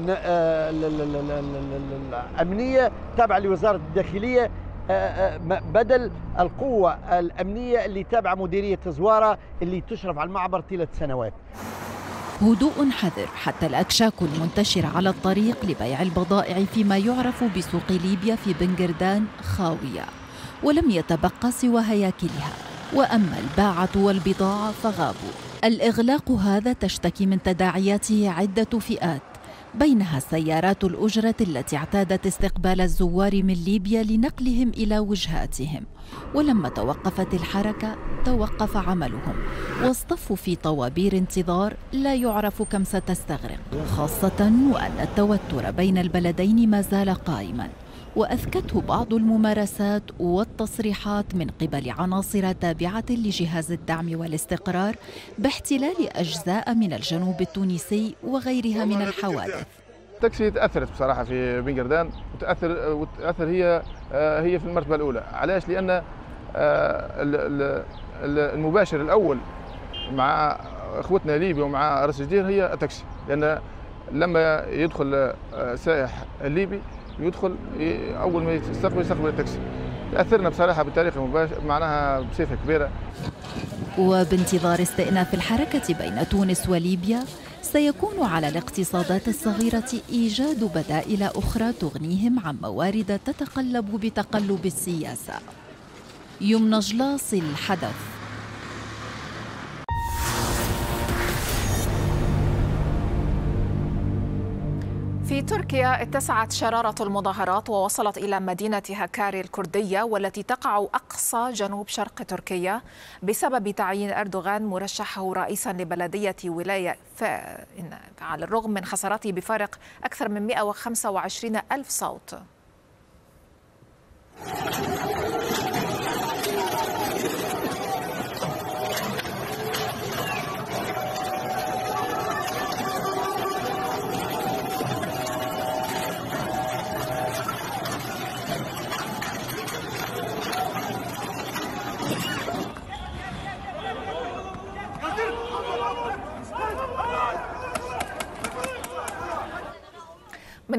الأمنية تابعة لوزارة الداخلية بدل القوة الأمنية اللي تابعة مديرية زوارة اللي تشرف على المعبر طيلة سنوات. هدوء حذر حتى الأكشاك المنتشرة على الطريق لبيع البضائع فيما يعرف بسوق ليبيا في بنغردان خاوية، ولم يتبقى سوى هياكلها، وأما الباعة والبضاعة فغابوا. الإغلاق هذا تشتكي من تداعياته عدة فئات، بينها سيارات الأجرة التي اعتادت استقبال الزوار من ليبيا لنقلهم إلى وجهاتهم، ولما توقفت الحركة توقف عملهم واصطفوا في طوابير انتظار لا يعرف كم ستستغرق، خاصة وأن التوتر بين البلدين ما زال قائما، وأذكته بعض الممارسات والتصريحات من قبل عناصر تابعة لجهاز الدعم والاستقرار باحتلال أجزاء من الجنوب التونسي وغيرها من الحوادث. التاكسي تأثرت بصراحة في بنغردان، وتأثر هي في المرتبة الأولى. علاش؟ لأن المباشر الأول مع إخوتنا ليبيا ومع راس جدير هي التاكسي، لأن لما يدخل سائح ليبي يدخل أول ما يستقبل التاكسي. تأثرنا بصراحة بالتاريخ المباشر، معناها بصفة كبيرة. وبانتظار استئناف الحركة بين تونس وليبيا سيكون على الاقتصادات الصغيرة إيجاد بدائل أخرى تغنيهم عن موارد تتقلب بتقلب السياسة. يمنى جلاص، الحدث. في تركيا اتسعت شرارة المظاهرات ووصلت إلى مدينة هكاري الكردية والتي تقع أقصى جنوب شرق تركيا بسبب تعيين أردوغان مرشحه رئيسا لبلدية ولاية على الرغم من خسارته بفارق أكثر من 125 ألف صوت.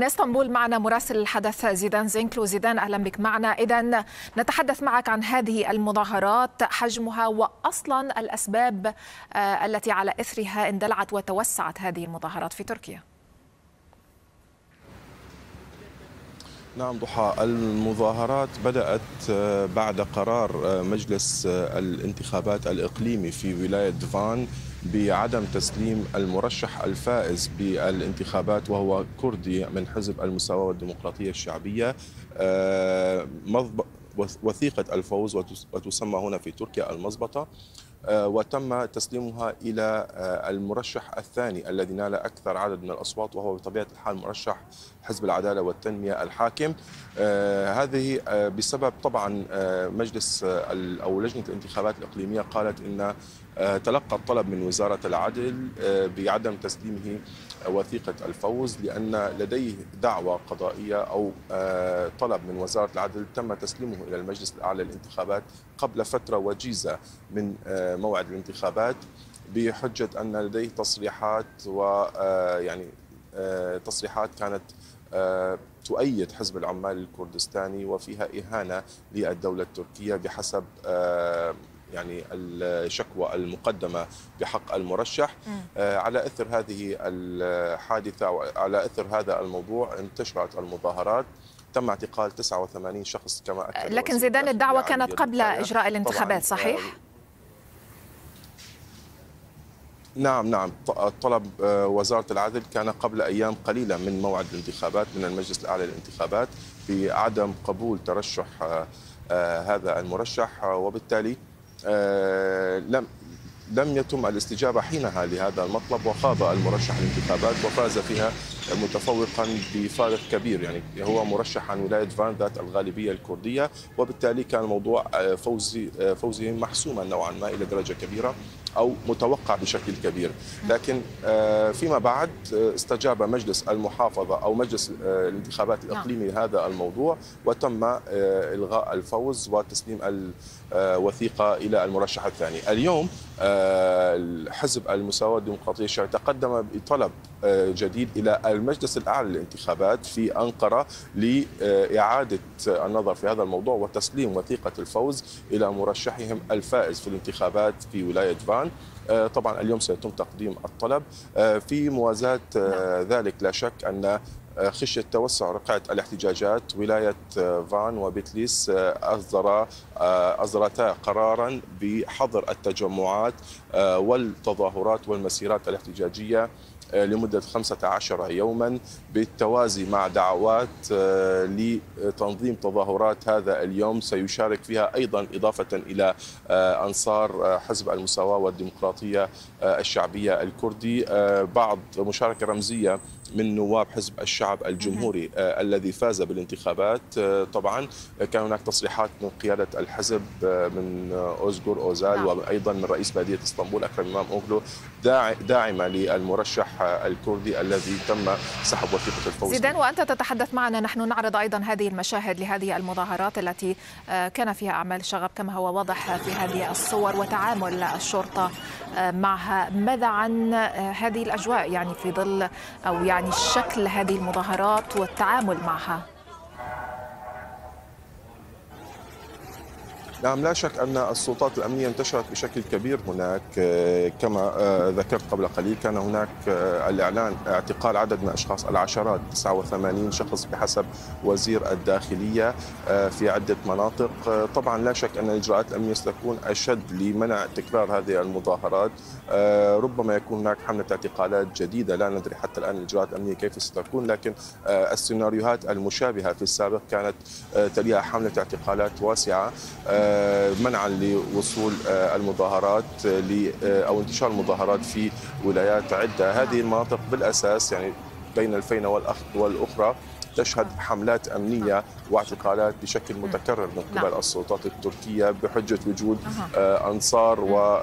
من اسطنبول معنا مراسل الحدث زيدان زينكلو. زيدان، أهلا بك معنا. إذن نتحدث معك عن هذه المظاهرات، حجمها وأصلا الأسباب التي على إثرها اندلعت وتوسعت هذه المظاهرات في تركيا. نعم ضحى، المظاهرات بدأت بعد قرار مجلس الانتخابات الإقليمي في ولاية فان بعدم تسليم المرشح الفائز بالانتخابات وهو كردي من حزب المساواة والديمقراطية الشعبية وثيقة الفوز، وتسمى هنا في تركيا المزبطة، وتم تسليمها إلى المرشح الثاني الذي نال أكثر عدد من الأصوات، وهو بطبيعة الحال مرشح حزب العدالة والتنمية الحاكم. هذه بسبب طبعا مجلس أو لجنة الانتخابات الإقليمية قالت إن تلقى الطلب من وزارة العدل بعدم تسليمه وثيقة الفوز، لأن لديه دعوى قضائية أو طلب من وزارة العدل تم تسليمه إلى المجلس الأعلى للانتخابات قبل فترة وجيزة من موعد الانتخابات، بحجة أن لديه تصريحات ويعني تصريحات كانت تؤيد حزب العمال الكردستاني وفيها إهانة للدولة التركية بحسب يعني الشكوى المقدمة بحق المرشح. على إثر هذه الحادثة وعلى إثر هذا الموضوع انتشرت المظاهرات، تم اعتقال 89 شخص كما أكد. لكن زيدان، الدعوة كانت قبل إجراء الانتخابات صحيح؟ نعم، طلب وزارة العدل كان قبل أيام قليلة من موعد الانتخابات من المجلس الأعلى للانتخابات بعدم قبول ترشح هذا المرشح، وبالتالي لم يتم الاستجابة حينها لهذا المطلب، وخاض المرشح الانتخابات وفاز فيها متفوقا بفارق كبير. يعني هو مرشح عن ولاية فان ذات الغالبية الكردية، وبالتالي كان الموضوع فوزه محسوما نوعا ما إلى درجة كبيرة أو متوقع بشكل كبير. لكن فيما بعد استجاب مجلس المحافظة أو مجلس الانتخابات الإقليمي لهذا الموضوع، وتم إلغاء الفوز وتسليم الوثيقة إلى المرشح الثاني. اليوم حزب المساواة والديمقراطية الشعبية تقدم بطلب جديد إلى المجلس الأعلى للانتخابات في أنقرة لإعادة النظر في هذا الموضوع وتسليم وثيقة الفوز إلى مرشحهم الفائز في الانتخابات في ولاية فان. طبعا اليوم سيتم تقديم الطلب. في موازاة ذلك لا شك أن خشية توسع رقعة الاحتجاجات ولاية فان وبتليس أصدرتا قرارا بحظر التجمعات والتظاهرات والمسيرات الاحتجاجية لمدة 15 يوما، بالتوازي مع دعوات لتنظيم تظاهرات هذا اليوم سيشارك فيها أيضا إضافة إلى أنصار حزب المساواة والديمقراطية الشعبية الكردي بعض مشاركة رمزية من نواب حزب الشعب الجمهوري الذي فاز بالانتخابات. طبعا كان هناك تصريحات من قيادة الحزب من أوزغور أوزال وأيضا من رئيس بلدية اسطنبول أكرم إمام أوغلو داعمة للمرشح الكردي الذي تم سحب وثيقة الفوز. زيدان، وأنت تتحدث معنا، نحن نعرض أيضا هذه المشاهد لهذه المظاهرات التي كان فيها أعمال شغب كما هو واضح في هذه الصور وتعامل الشرطة معها. ماذا عن هذه الأجواء يعني في ظل أو يعني شكل هذه المظاهرات والتعامل معها؟ نعم، لا شك أن السلطات الأمنية انتشرت بشكل كبير هناك. كما ذكرت قبل قليل كان هناك الإعلان اعتقال عدد من الأشخاص، العشرات، 89 شخص بحسب وزير الداخلية في عدة مناطق. طبعا لا شك أن الإجراءات الأمنية ستكون أشد لمنع تكرار هذه المظاهرات. ربما يكون هناك حملة اعتقالات جديدة، لا ندري حتى الآن الإجراءات الأمنية كيف ستكون، لكن السيناريوهات المشابهة في السابق كانت تليها حملة اعتقالات واسعة منعا لوصول المظاهرات أو انتشار المظاهرات في ولايات عدة. هذه المناطق بالأساس يعني بين الفينة والأخرى تشهد حملات أمنية واعتقالات بشكل متكرر من قبل السلطات التركية بحجة وجود أنصار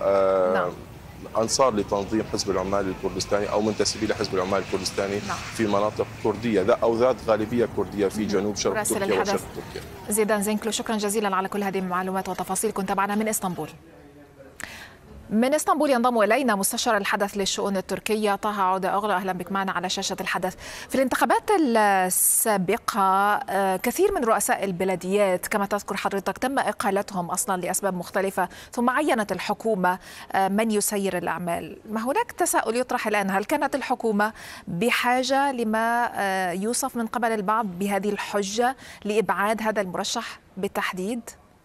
أنصار لتنظيم حزب العمال الكردستاني أو منتسبي لحزب العمال الكردستاني في مناطق كردية أو ذات غالبية كردية في جنوب شرق تركيا وشرق تركيا. زيدان زينكلو، شكرا جزيلا على كل هذه المعلومات والتفاصيل، كنت معنا من إسطنبول. من اسطنبول ينضم إلينا مستشار الحدث للشؤون التركية طه عودة أغلى. أهلا بك معنا على شاشة الحدث. في الانتخابات السابقة كثير من رؤساء البلديات كما تذكر حضرتك تم إقالتهم أصلا لأسباب مختلفة، ثم عينت الحكومة من يسير الأعمال. ما هناك تساؤل يطرح الآن، هل كانت الحكومة بحاجة لما يوصف من قبل البعض بهذه الحجة لإبعاد هذا المرشح بالتحديد؟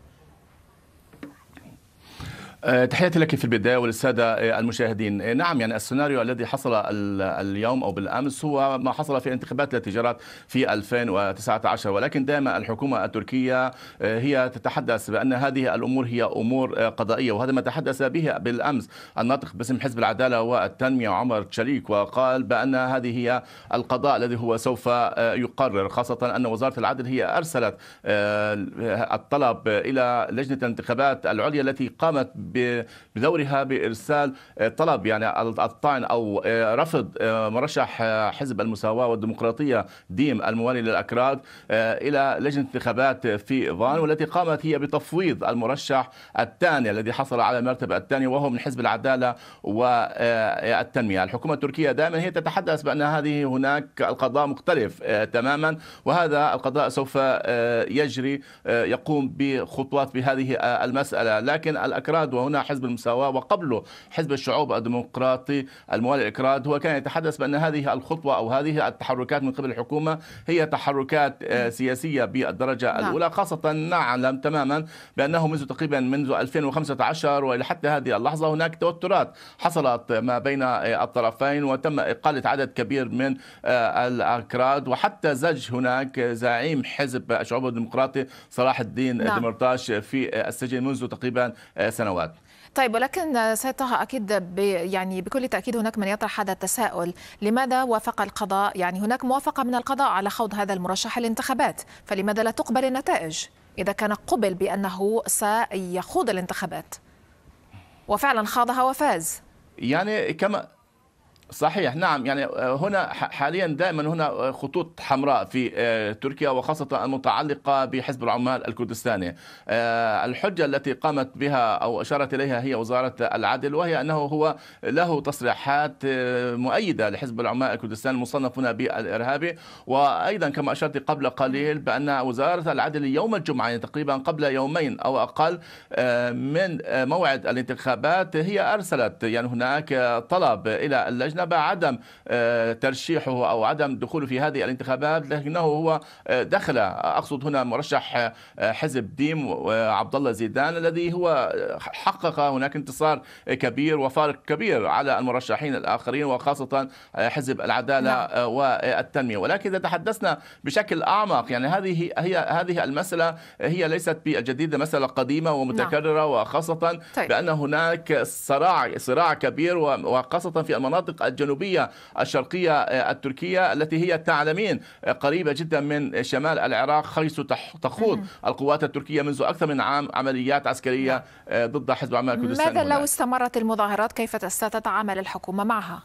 تحياتي لك في البداية وللسادة المشاهدين. نعم، يعني السيناريو الذي حصل اليوم أو بالأمس هو ما حصل في الانتخابات التي جرت في 2019، ولكن دائما الحكومة التركية هي تتحدث بأن هذه الأمور هي أمور قضائية، وهذا ما تحدث به بالأمس الناطق باسم حزب العدالة والتنمية عمر تشاليك، وقال بأن هذه هي القضاء الذي هو سوف يقرر، خاصة أن وزارة العدل هي أرسلت الطلب إلى لجنة الانتخابات العليا التي قامت بدورها بإرسال طلب يعني الطعن أو رفض مرشح حزب المساواة والديمقراطية ديم الموالي للأكراد إلى لجنة الانتخابات في فان، والتي قامت هي بتفويض المرشح الثاني الذي حصل على المرتبة الثانية وهو من حزب العدالة والتنمية. الحكومة التركية دائما هي تتحدث بأن هذه هناك القضاء مختلف تماما، وهذا القضاء سوف يجري يقوم بخطوات بهذه المسألة، لكن الأكراد وهنا حزب المساواة وقبله حزب الشعوب الديمقراطي الموالي للأكراد هو كان يتحدث بأن هذه الخطوة أو هذه التحركات من قبل الحكومة هي تحركات سياسية بالدرجة الأولى، خاصة نعلم تماما بأنه منذ 2015 وإلى حتى هذه اللحظة هناك توترات حصلت ما بين الطرفين، وتم إقالة عدد كبير من الأكراد، وحتى زج هناك زعيم حزب الشعوب الديمقراطي صلاح الدين ديمرتاش في السجن منذ تقريبا سنوات. طيب، ولكن سيد طه أكيد يعني بكل تأكيد هناك من يطرح هذا التساؤل، لماذا وافق القضاء؟ يعني هناك موافقة من القضاء على خوض هذا المرشح الانتخابات، فلماذا لا تقبل النتائج إذا كان قبل بأنه سيخوض الانتخابات وفعلا خاضها وفاز؟ يعني كما صحيح، نعم، يعني هنا حاليا دائما هنا خطوط حمراء في تركيا، وخاصة المتعلقة بحزب العمال الكردستاني. الحجة التي قامت بها أو أشارت إليها هي وزارة العدل، وهي أنه هو له تصريحات مؤيدة لحزب العمال الكردستاني المصنف هنا بالإرهابي، وأيضا كما أشرت قبل قليل بأن وزارة العدل يوم الجمعة يعني تقريبا قبل يومين أو أقل من موعد الانتخابات هي أرسلت يعني هناك طلب إلى اللجنة بعدم ترشيحه أو عدم دخوله في هذه الانتخابات، لكنه هو دخل، أقصد هنا مرشح حزب ديم عبد الله زيدان الذي هو حقق هناك انتصار كبير وفارق كبير على المرشحين الآخرين وخاصة حزب العدالة والتنمية. ولكن إذا تحدثنا بشكل أعمق يعني هذه المسألة هي ليست بالجديدة، مسألة قديمة ومتكررة، وخاصة بأن هناك صراع كبير وخاصة في المناطق الجنوبية الشرقية التركية التي هي تعلمين قريبة جدا من شمال العراق، حيث تخوض القوات التركية منذ أكثر من عام عمليات عسكرية ضد حزب العمال الكردستاني. ماذا لو استمرت المظاهرات؟ كيف ستتعامل الحكومة معها؟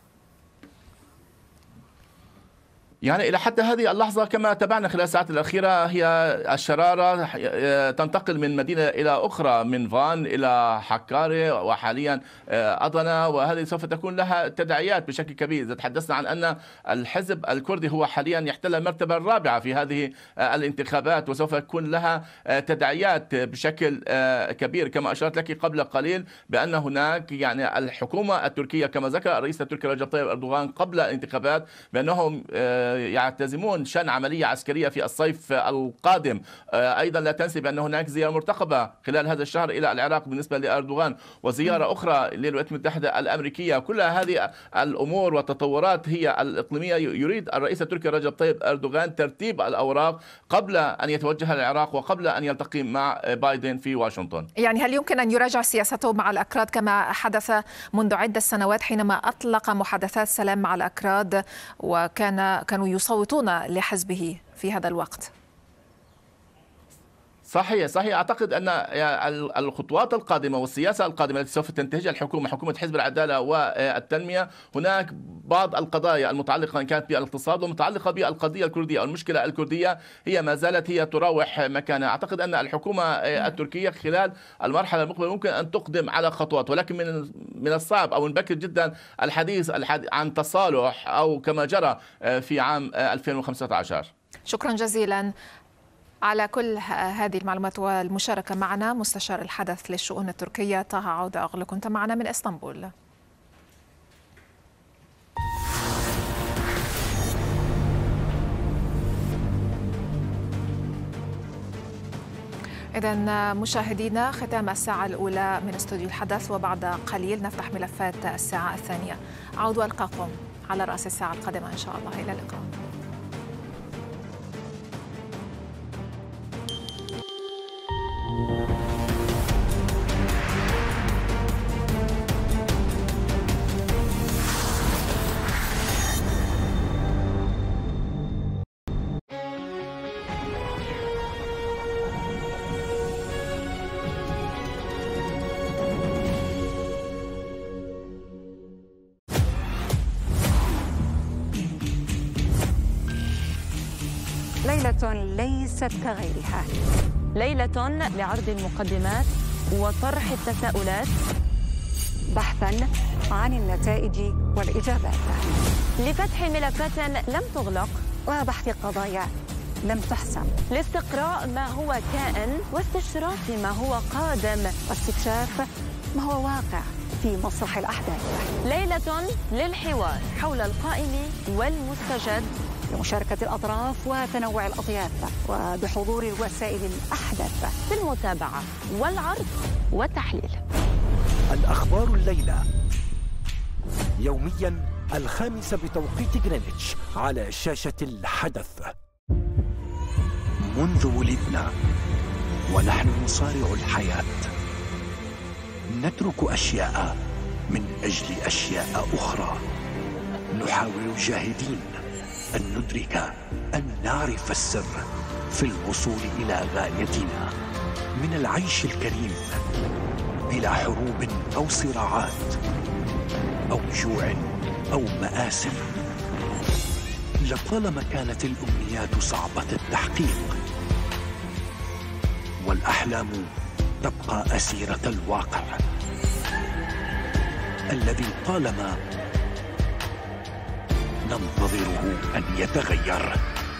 يعني إلى حتى هذه اللحظة كما تابعنا خلال الساعات الأخيرة هي الشرارة تنتقل من مدينة إلى أخرى، من فان إلى حكاري وحاليا أضنا، وهذه سوف تكون لها تداعيات بشكل كبير. إذا تحدثنا عن أن الحزب الكردي هو حاليا يحتل المرتبة الرابعة في هذه الانتخابات، وسوف يكون لها تداعيات بشكل كبير، كما أشرت لك قبل قليل بأن هناك يعني الحكومة التركية كما ذكر الرئيس التركي رجب طيب أردوغان قبل الانتخابات بأنهم يعتزمون شن عملية عسكرية في الصيف القادم. أيضا لا تنسي بأن هناك زيارة مرتقبة خلال هذا الشهر إلى العراق بالنسبة لأردوغان، وزيارة أخرى للولايات المتحدة الأمريكية. كل هذه الأمور والتطورات هي الإقليمية يريد الرئيس التركي رجب طيب أردوغان ترتيب الأوراق قبل أن يتوجه للعراق وقبل أن يلتقي مع بايدن في واشنطن. يعني هل يمكن أن يراجع سياسته مع الأكراد كما حدث منذ عدة سنوات حينما أطلق محادثات سلام مع الأكراد وكانوا يصوتون لحزبه في هذا الوقت؟ صحيح. أعتقد أن الخطوات القادمة والسياسة القادمة التي سوف تنتهجها الحكومة، حكومة حزب العدالة والتنمية، هناك بعض القضايا المتعلقة إن كانت بالاقتصاد ومتعلقة بالقضية الكردية أو المشكلة الكردية هي ما زالت هي تراوح مكانها. أعتقد أن الحكومة التركية خلال المرحلة المقبلة ممكن أن تقدم على خطوات، ولكن من الصعب أو من بكر جدا الحديث عن تصالح أو كما جرى في عام 2015. شكرا جزيلا على كل هذه المعلومات والمشاركة معنا. مستشار الحدث للشؤون التركية طه عودة أغلى، كنت معنا من اسطنبول. إذن مشاهدينا، ختام الساعة الأولى من استوديو الحدث، وبعد قليل نفتح ملفات الساعة الثانية. أعود وألقاكم على رأس الساعة القادمة إن شاء الله. إلى اللقاء. ليلة ليست كغيرها، ليلة لعرض المقدمات وطرح التساؤلات، بحثا عن النتائج والإجابات، لفتح ملفات لم تغلق وبحث قضايا لم تحسم، لاستقراء ما هو كائن واستشراف ما هو قادم واستكشاف ما هو واقع في مسرح الأحداث. ليلة للحوار حول القائم والمستجد، بمشاركة الأطراف وتنوع الأطياف وبحضور وسائل الأحداث في المتابعة والعرض والتحليل. الأخبار الليلة يوميا 5 بتوقيت غرينتش على شاشة الحدث. منذ ولدنا ونحن نصارع الحياة، نترك أشياء من أجل أشياء أخرى، نحاول جاهدين أن ندرك، أن نعرف السر في الوصول إلى غايتنا، من العيش الكريم بلا حروب أو صراعات أو جوع أو مآسي. لطالما كانت الأمنيات صعبة التحقيق، والأحلام تبقى أسيرة الواقع الذي طالما ننتظره أن يتغير.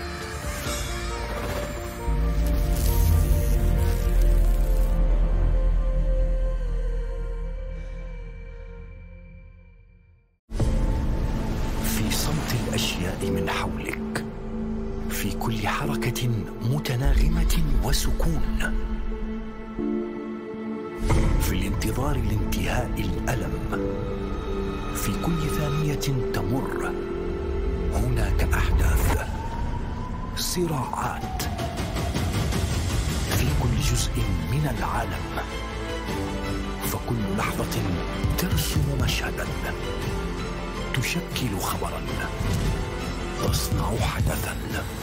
في صمت الأشياء من حولك، في كل حركة متناغمة وسكون، في الانتظار لانتهاء الألم، في كل ثانية تمر هناك أحداث، صراعات في كل جزء من العالم، فكل لحظة ترسم مشهدا، تشكل خبرا، تصنع حدثا.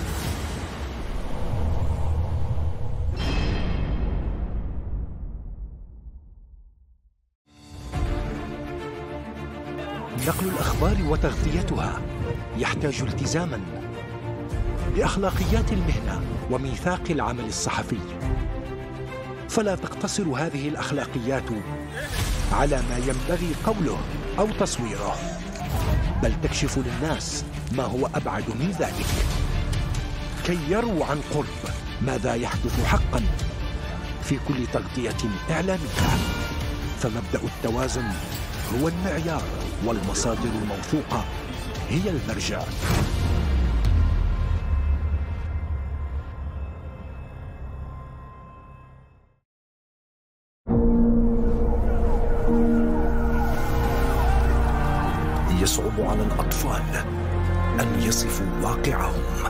نقل الأخبار وتغطيتها يحتاج التزاما بأخلاقيات المهنة وميثاق العمل الصحفي، فلا تقتصر هذه الأخلاقيات على ما ينبغي قوله أو تصويره، بل تكشف للناس ما هو أبعد من ذلك، كي يروا عن قرب ماذا يحدث حقا في كل تغطية إعلامية. فمبدأ التوازن هو المعيار، والمصادر الموثوقة هي المرجع. يصعب على الأطفال أن يصفوا واقعهم،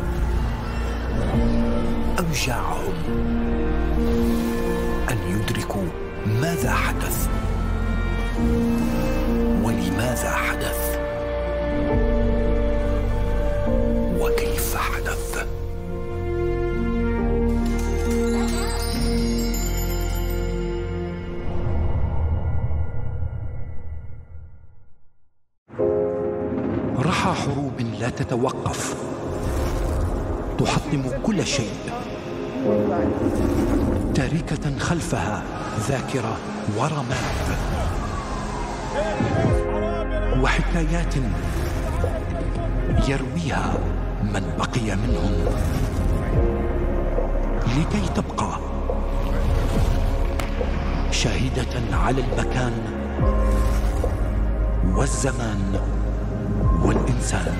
أوجاعهم، أن يدركوا ماذا حدث ولماذا حدث وكيف حدث. لا تتوقف، تحطم كل شيء، تاركة خلفها ذاكرة ورماد وحكايات يرويها من بقي منهم، لكي تبقى شاهدة على المكان والزمان والإنسان.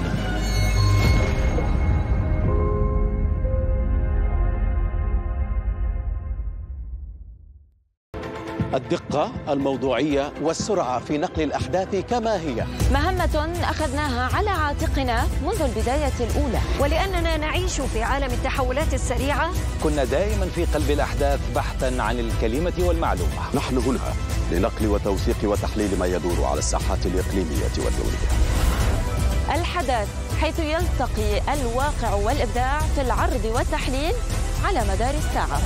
الدقة، الموضوعية والسرعة في نقل الأحداث كما هي، مهمة أخذناها على عاتقنا منذ البداية الأولى، ولأننا نعيش في عالم التحولات السريعة كنا دائما في قلب الأحداث بحثا عن الكلمة والمعلومة. نحن هنا لنقل وتوثيق وتحليل ما يدور على الساحات الإقليمية والدولية. الحدث حيث يلتقي الواقع والإبداع في العرض والتحليل على مدار الساعة.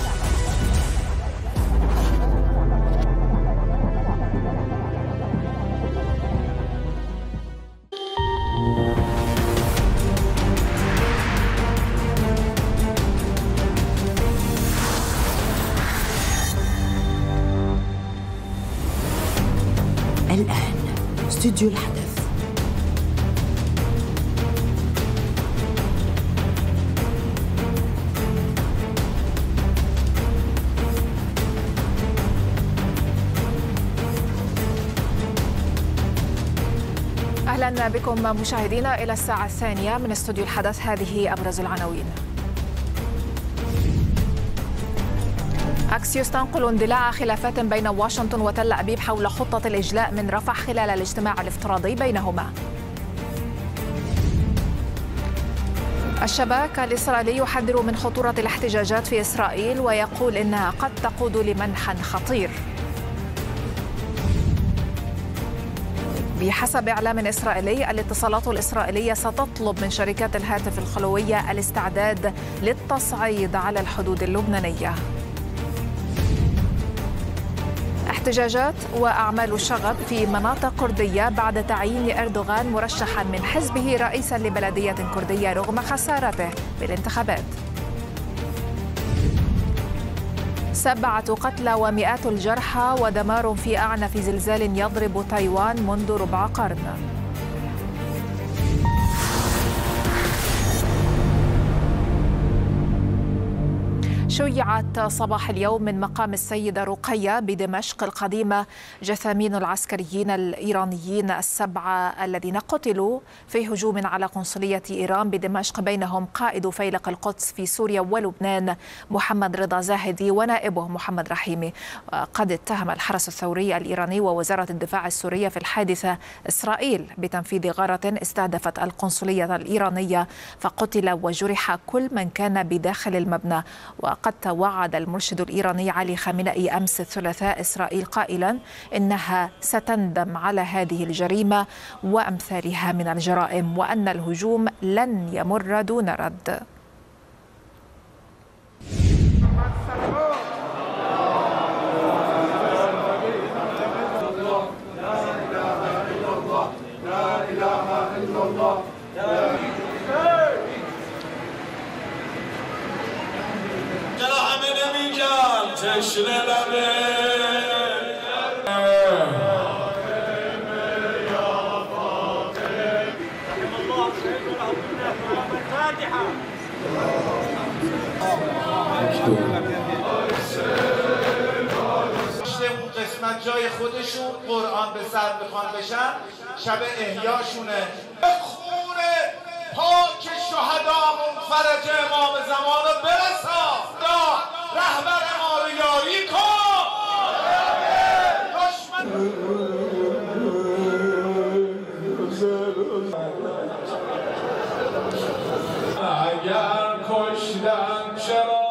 الآن استوديو الحدث. أهلا بكم مشاهدينا إلى الساعة الثانية من استوديو الحدث. هذه أبرز العناوين. أكسيوس تنقل اندلاع خلافات بين واشنطن وتل أبيب حول خطة الإجلاء من رفح خلال الاجتماع الافتراضي بينهما. الشباك الإسرائيلي يحذر من خطورة الاحتجاجات في إسرائيل ويقول إنها قد تقود لمنح خطير. بحسب إعلام إسرائيلي، الاتصالات الإسرائيلية ستطلب من شركات الهاتف الخلوية الاستعداد للتصعيد على الحدود اللبنانية. احتجاجات وأعمال شغب في مناطق كردية بعد تعيين أردوغان مرشحا من حزبه رئيسا لبلدية كردية رغم خسارته بالانتخابات. 7 قتلى ومئات الجرحى ودمار في أعنف زلزال يضرب تايوان منذ ربع قرن. شيعت صباح اليوم من مقام السيدة رقية بدمشق القديمة جثامين العسكريين الإيرانيين 7 الذين قتلوا في هجوم على قنصلية إيران بدمشق، بينهم قائد فيلق القدس في سوريا ولبنان محمد رضا زاهدي ونائبه محمد رحيمي. قد اتهم الحرس الثوري الإيراني ووزارة الدفاع السورية في الحادثة إسرائيل بتنفيذ غارة استهدفت القنصلية الإيرانية، فقتل وجرح كل من كان بداخل المبنى. وقد توعد المرشد الإيراني علي خامنئي أمس الثلاثاء إسرائيل قائلا إنها ستندم على هذه الجريمة وأمثالها من الجرائم، وأن الهجوم لن يمر دون رد. قسمت جای خودشون قرآن به سر بخوان بشن، شب احیاشونه. خون پاک شهدامون فرج امام زمان رو برسا، رهبر ما رو یاری کن. اگر کشتن چرا؟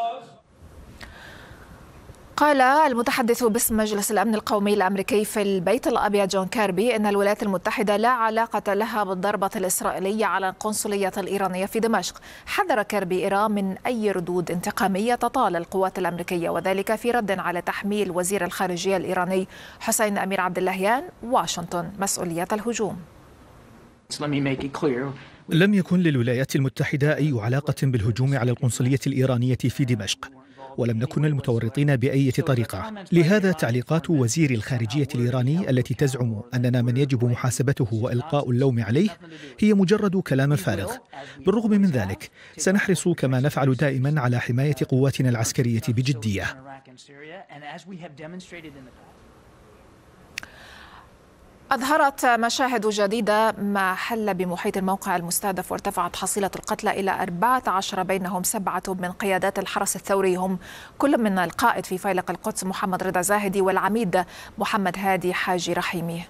قال المتحدث باسم مجلس الأمن القومي الأمريكي في البيت الأبيض جون كيربي إن الولايات المتحدة لا علاقة لها بالضربة الإسرائيلية على القنصلية الإيرانية في دمشق. حذر كيربي إيران من أي ردود انتقامية تطال القوات الأمريكية، وذلك في رد على تحميل وزير الخارجية الإيراني حسين أمير عبد اللهيان واشنطن مسؤولية الهجوم. Let me make it clear, لم يكن للولايات المتحدة أي علاقة بالهجوم على القنصلية الإيرانية في دمشق، ولم نكن المتورطين بأي طريقة. لهذا تعليقات وزير الخارجية الإيراني التي تزعم أننا من يجب محاسبته وإلقاء اللوم عليه هي مجرد كلام فارغ. بالرغم من ذلك سنحرص كما نفعل دائما على حماية قواتنا العسكرية بجدية. أظهرت مشاهد جديدة ما حل بمحيط الموقع المستهدف، وارتفعت حصيلة القتلى إلى 14، بينهم 7 من قيادات الحرس الثوري، هم كل من القائد في فيلق القدس محمد رضا زاهدي والعميد محمد هادي حاجي رحيمي.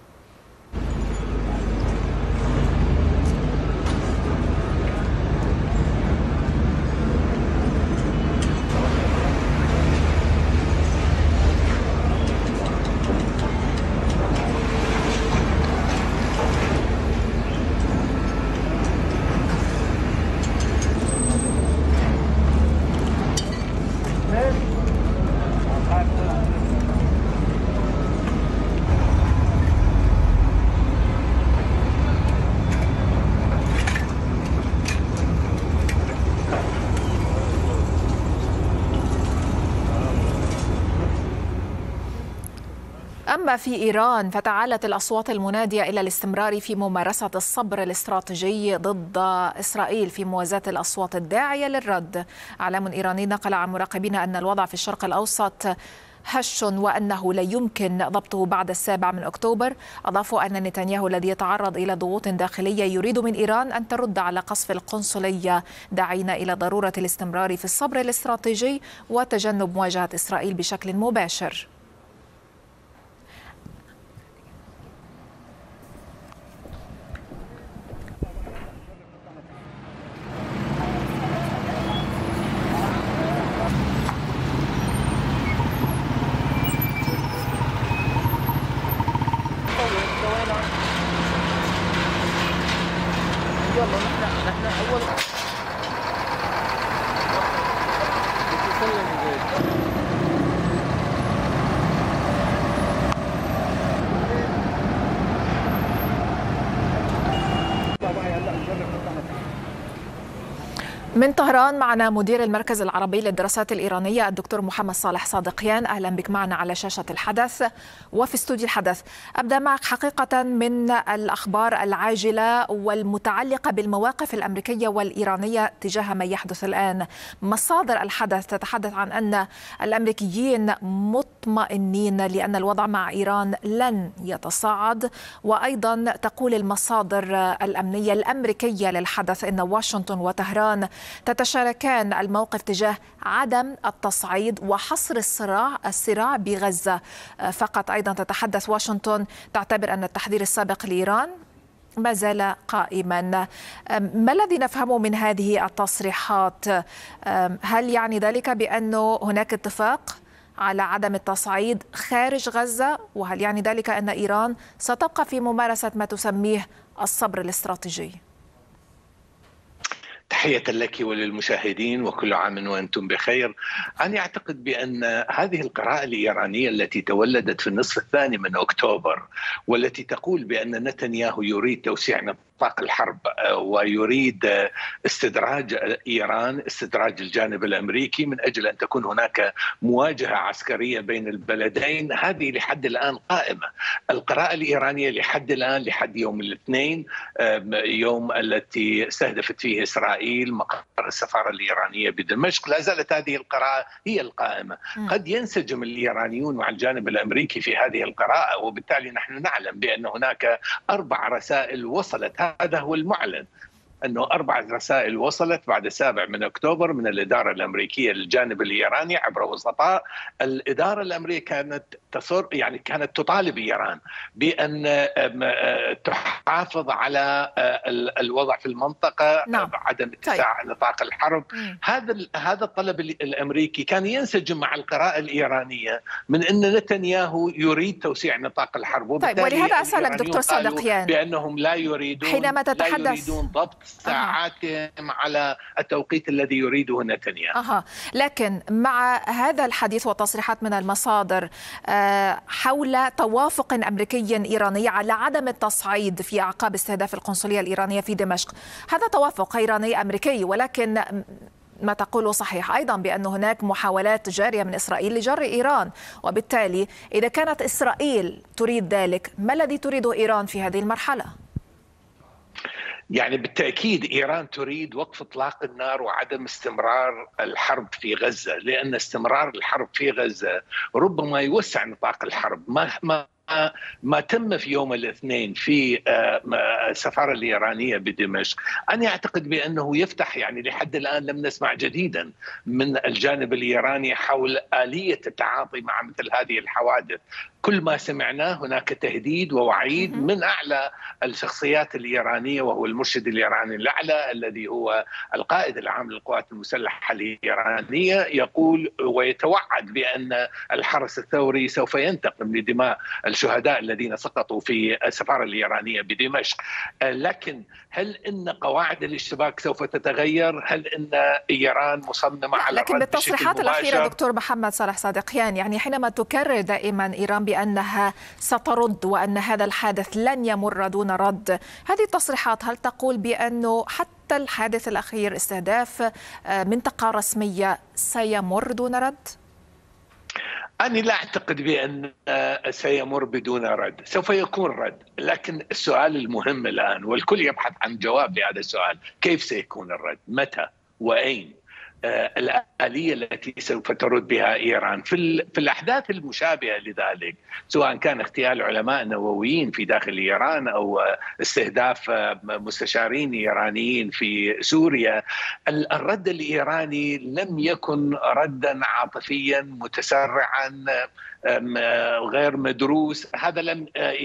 أما في إيران فتعالت الأصوات المنادية إلى الاستمرار في ممارسة الصبر الاستراتيجي ضد إسرائيل في موازاة الأصوات الداعية للرد. إعلام إيراني نقل عن مراقبين أن الوضع في الشرق الأوسط هش وأنه لا يمكن ضبطه بعد 7 أكتوبر. أضافوا أن نتنياهو الذي يتعرض إلى ضغوط داخلية يريد من إيران أن ترد على قصف القنصلية، داعين إلى ضرورة الاستمرار في الصبر الاستراتيجي وتجنب مواجهة إسرائيل بشكل مباشر. من طهران معنا مدير المركز العربي للدراسات الإيرانية الدكتور محمد صالح صادقيان. أهلا بك معنا على شاشة الحدث وفي استوديو الحدث. أبدأ معك حقيقة من الأخبار العاجلة والمتعلقة بالمواقف الأمريكية والإيرانية تجاه ما يحدث الآن. مصادر الحدث تتحدث عن أن الأمريكيين مطمئنين لأن الوضع مع إيران لن يتصاعد، وأيضا تقول المصادر الأمنية الأمريكية للحدث أن واشنطن وطهران تتشاركان الموقف تجاه عدم التصعيد وحصر الصراع بغزة فقط. أيضا تتحدث واشنطن تعتبر أن التحذير السابق لإيران ما زال قائما. ما الذي نفهمه من هذه التصريحات؟ هل يعني ذلك بأنه هناك اتفاق على عدم التصعيد خارج غزة؟ وهل يعني ذلك أن إيران ستبقى في ممارسة ما تسميه الصبر الاستراتيجي؟ تحية لك وللمشاهدين وكل عام وأنتم بخير. أنا أعتقد بأن هذه القراءة الإيرانية التي تولدت في النصف الثاني من أكتوبر والتي تقول بأن نتنياهو يريد توسيع نطاق الحرب ويريد استدراج إيران، استدراج الجانب الأمريكي من أجل أن تكون هناك مواجهة عسكرية بين البلدين، هذه لحد الآن قائمة. القراءة الإيرانية لحد الآن، لحد يوم الاثنين، يوم التي استهدفت فيه إسرائيل مقر السفارة الإيرانية بدمشق، لا زالت هذه القراءة هي القائمة. قد ينسجم الإيرانيون مع الجانب الأمريكي في هذه القراءة، وبالتالي نحن نعلم بأن هناك 4 رسائل وصلت. هذا هو المعلن، أنه 4 رسائل وصلت بعد 7 من أكتوبر من الإدارة الأمريكية للجانب الإيراني عبر وسطاء. الإدارة الأمريكية كانت تطالب إيران بأن تحافظ على الوضع في المنطقة، عدم اتساع نطاق الحرب. هذا الطلب الأمريكي كان ينسجم مع القراءة الإيرانية من أن نتنياهو يريد توسيع نطاق الحرب. طيب، ولهذا أسألك دكتور صادقيان بأنهم لا يريدون حينما تتحدث ضبط ساعاتهم على التوقيت الذي يريده نتنياهو. لكن مع هذا الحديث وتصريحات من المصادر حول توافق أمريكي إيراني على عدم التصعيد في أعقاب استهداف القنصلية الإيرانية في دمشق، هذا توافق إيراني أمريكي، ولكن ما تقوله صحيح أيضا بأن هناك محاولات جارية من إسرائيل لجر إيران، وبالتالي إذا كانت إسرائيل تريد ذلك، ما الذي تريده إيران في هذه المرحلة؟ يعني بالتأكيد إيران تريد وقف إطلاق النار وعدم استمرار الحرب في غزة، لأن استمرار الحرب في غزة ربما يوسع نطاق الحرب. ما تم في يوم الاثنين في السفارة الإيرانية بدمشق، أنا أعتقد بأنه يفتح، يعني لحد الآن لم نسمع جديدا من الجانب الإيراني حول آلية التعاطي مع مثل هذه الحوادث. كل ما سمعناه هناك تهديد ووعيد من أعلى الشخصيات الإيرانية، وهو المرشد الإيراني الأعلى الذي هو القائد العام للقوات المسلحة الإيرانية، يقول ويتوعد بأن الحرس الثوري سوف ينتقم لدماء الشهداء الذين سقطوا في السفارة الإيرانية بدمشق. لكن هل إن قواعد الاشتباك سوف تتغير؟ هل إن إيران مصممة على لكن بالتصريحات الأخيرة دكتور محمد صالح صادقيان، يعني حينما تكرر دائما إيران بأنها سترد وأن هذا الحادث لن يمر دون رد، هذه التصريحات هل تقول بأنه حتى الحادث الأخير استهداف منطقة رسمية سيمر دون رد؟ أنا لا أعتقد بأن سيمر بدون رد، سوف يكون رد، لكن السؤال المهم الآن والكل يبحث عن جواب لهذا السؤال: كيف سيكون الرد؟ متى؟ وأين؟ الآلية التي سوف ترد بها إيران في الأحداث المشابهة لذلك، سواء كان اغتيال علماء نوويين في داخل إيران أو استهداف مستشارين إيرانيين في سوريا. الرد الإيراني لم يكن ردا عاطفيا متسرعا غير مدروس، هذا لم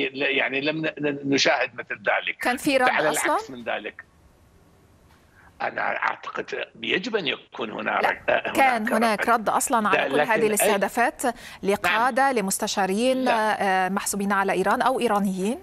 نشاهد مثل ذلك. كان في رد على أصلا؟ العكس من ذلك، أنا أعتقد يجب أن يكون هناك كان هناك رد أصلا على كل هذه الاستهدافات لقادة لمستشارين محسوبين على إيران أو إيرانيين؟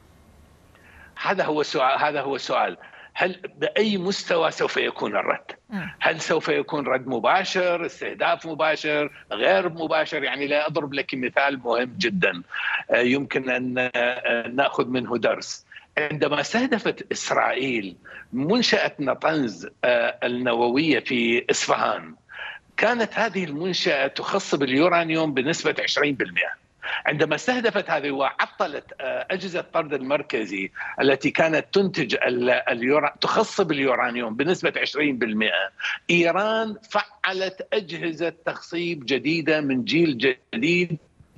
هذا هو السؤال. هل بأي مستوى سوف يكون الرد؟ هل سوف يكون رد مباشر، استهداف مباشر، غير مباشر؟ يعني لا أضرب لك مثال مهم جدا يمكن أن نأخذ منه درس. عندما استهدفت إسرائيل منشأة نطنز النووية في إصفهان، كانت هذه المنشأة تخص باليورانيوم بنسبة 20%. عندما استهدفت هذه وعطلت أجهزة الطرد المركزي التي كانت تنتج تخص باليورانيوم بنسبة 20%، إيران فعلت أجهزة تخصيب جديدة من جيل جديد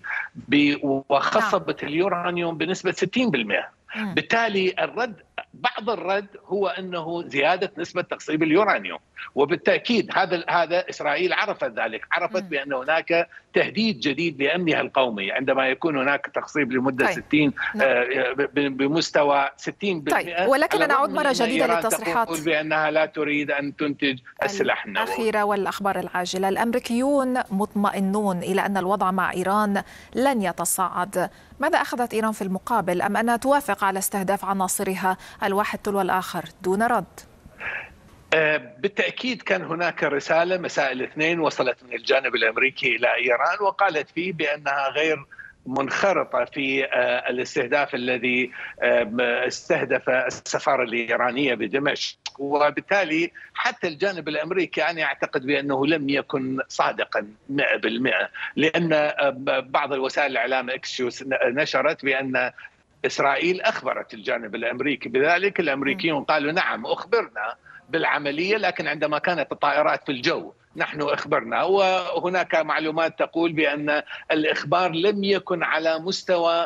وخصبت اليورانيوم بنسبة 60%. بالتالي بعض الرد هو أنه زيادة نسبة تخصيب اليورانيوم، وبالتأكيد هذا إسرائيل عرفت ذلك، عرفت بأن هناك تهديد جديد لأمنها القومي عندما يكون هناك تخصيب لمدة 60 بمستوى 60%. ولكن نعود مرة جديدة للتصريحات تقول بأنها لا تريد أن تنتج السلاح النووي. الأخيرة والأخبار العاجلة: الأمريكيون مطمئنون إلى أن الوضع مع إيران لن يتصاعد، ماذا أخذت إيران في المقابل؟ أم أنها توافق على استهداف عناصرها الواحد تلو الآخر دون رد؟ بالتأكيد كان هناك رسالة مساء الاثنين وصلت من الجانب الأمريكي إلى إيران، وقالت فيه بأنها غير منخرطة في الاستهداف الذي استهدف السفارة الإيرانية بدمشق. وبالتالي حتى الجانب الأمريكي أنا أعتقد بأنه لم يكن صادقا 100%، لأن بعض الوسائل الإعلام إكسيوس نشرت بأن إسرائيل أخبرت الجانب الأمريكي بذلك. الأمريكيون قالوا نعم أخبرنا بالعملية، لكن عندما كانت الطائرات في الجو نحن أخبرنا. وهناك معلومات تقول بأن الإخبار لم يكن على مستوى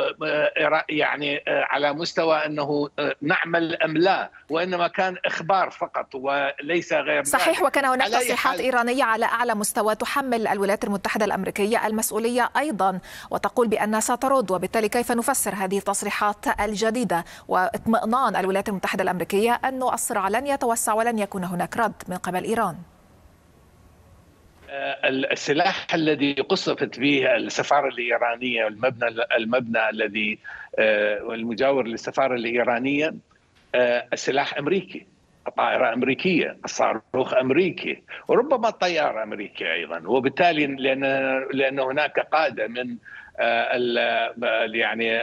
على مستوى أنه نعمل أم لا، وإنما كان إخبار فقط وليس غير صحيح. وكان هناك تصريحات إيرانية على أعلى مستوى تحمل الولايات المتحدة الأمريكية المسؤولية أيضا وتقول بأنها سترد، وبالتالي كيف نفسر هذه التصريحات الجديدة واطمئنان الولايات المتحدة الأمريكية أن الصراع لن يتوسع ولن يكون هناك رد من قبل إيران؟ السلاح الذي قصفت به السفارة الإيرانية، المبنى الذي المجاور للسفارة الإيرانية، السلاح أمريكي، الطائرة أمريكية، الصاروخ أمريكي، وربما الطيارة أمريكي أيضا. وبالتالي لأن هناك قادة من يعني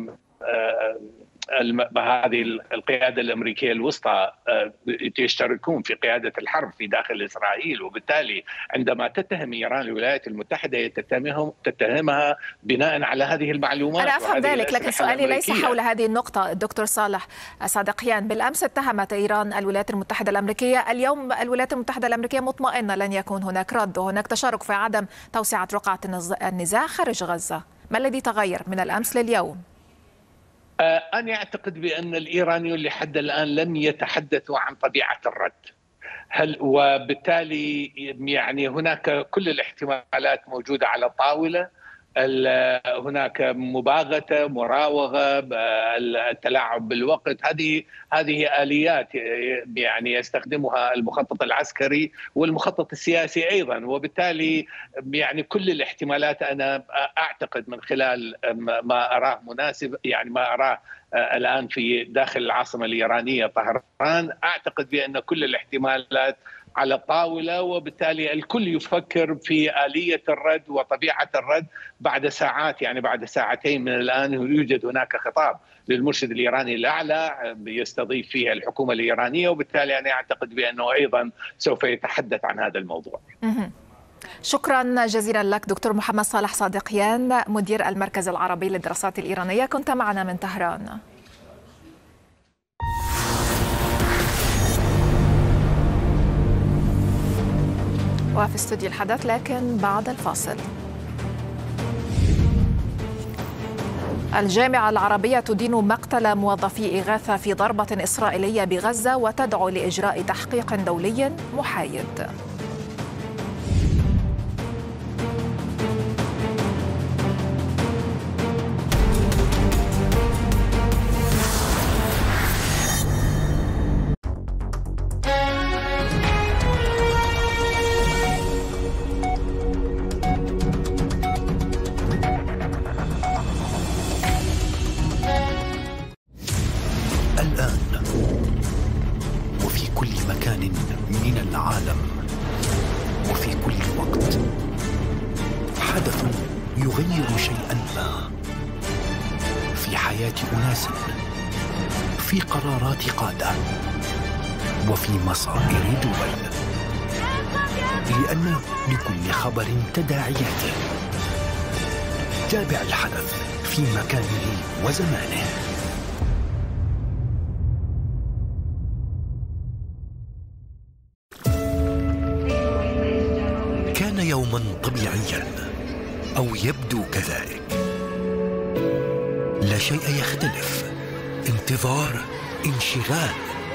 هذه القيادة الأمريكية الوسطى يشتركون في قيادة الحرب في داخل إسرائيل، وبالتالي عندما تتهم إيران الولايات المتحدة تتهمها بناء على هذه المعلومات. أنا أفهم ذلك، لكن سؤالي ليس حول هذه النقطة دكتور صالح صادقيان. بالأمس اتهمت إيران الولايات المتحدة الأمريكية، اليوم الولايات المتحدة الأمريكية مطمئنة لن يكون هناك رد، وهناك تشارك في عدم توسعة رقعة النزاع خارج غزة. ما الذي تغير من الأمس لليوم؟ أنا أعتقد بأن الإيرانيون لحد الآن لم يتحدثوا عن طبيعة الرد، وبالتالي يعني هناك كل الاحتمالات موجودة على الطاولة. هناك مباغتة، مراوغة، التلاعب بالوقت، هذه آليات يعني يستخدمها المخطط العسكري والمخطط السياسي أيضا. وبالتالي يعني كل الاحتمالات أنا أعتقد من خلال ما أراه مناسب، يعني ما أراه الآن في داخل العاصمة الإيرانية طهران، أعتقد بأن كل الاحتمالات على الطاولة، وبالتالي الكل يفكر في آلية الرد وطبيعة الرد بعد ساعات، يعني بعد ساعتين من الآن يوجد هناك خطاب للمرشد الإيراني الأعلى يستضيف فيها الحكومة الإيرانية، وبالتالي أنا أعتقد بأنه أيضا سوف يتحدث عن هذا الموضوع. شكرا جزيلا لك دكتور محمد صالح صادقيان، مدير المركز العربي للدراسات الإيرانية، كنت معنا من طهران. وفي استوديو الحدث لكن بعد الفاصل. الجامعة العربية تدين مقتل موظفي إغاثة في ضربة إسرائيلية بغزة وتدعو لإجراء تحقيق دولي محايد. في قرارات قادة وفي مصائر دول، لأن لكل خبر تداعياته. تابع الحدث في مكانه وزمانه. كان يوما طبيعيا، أو يبدو كذلك. لا شيء يختلف، انتظار، انشغال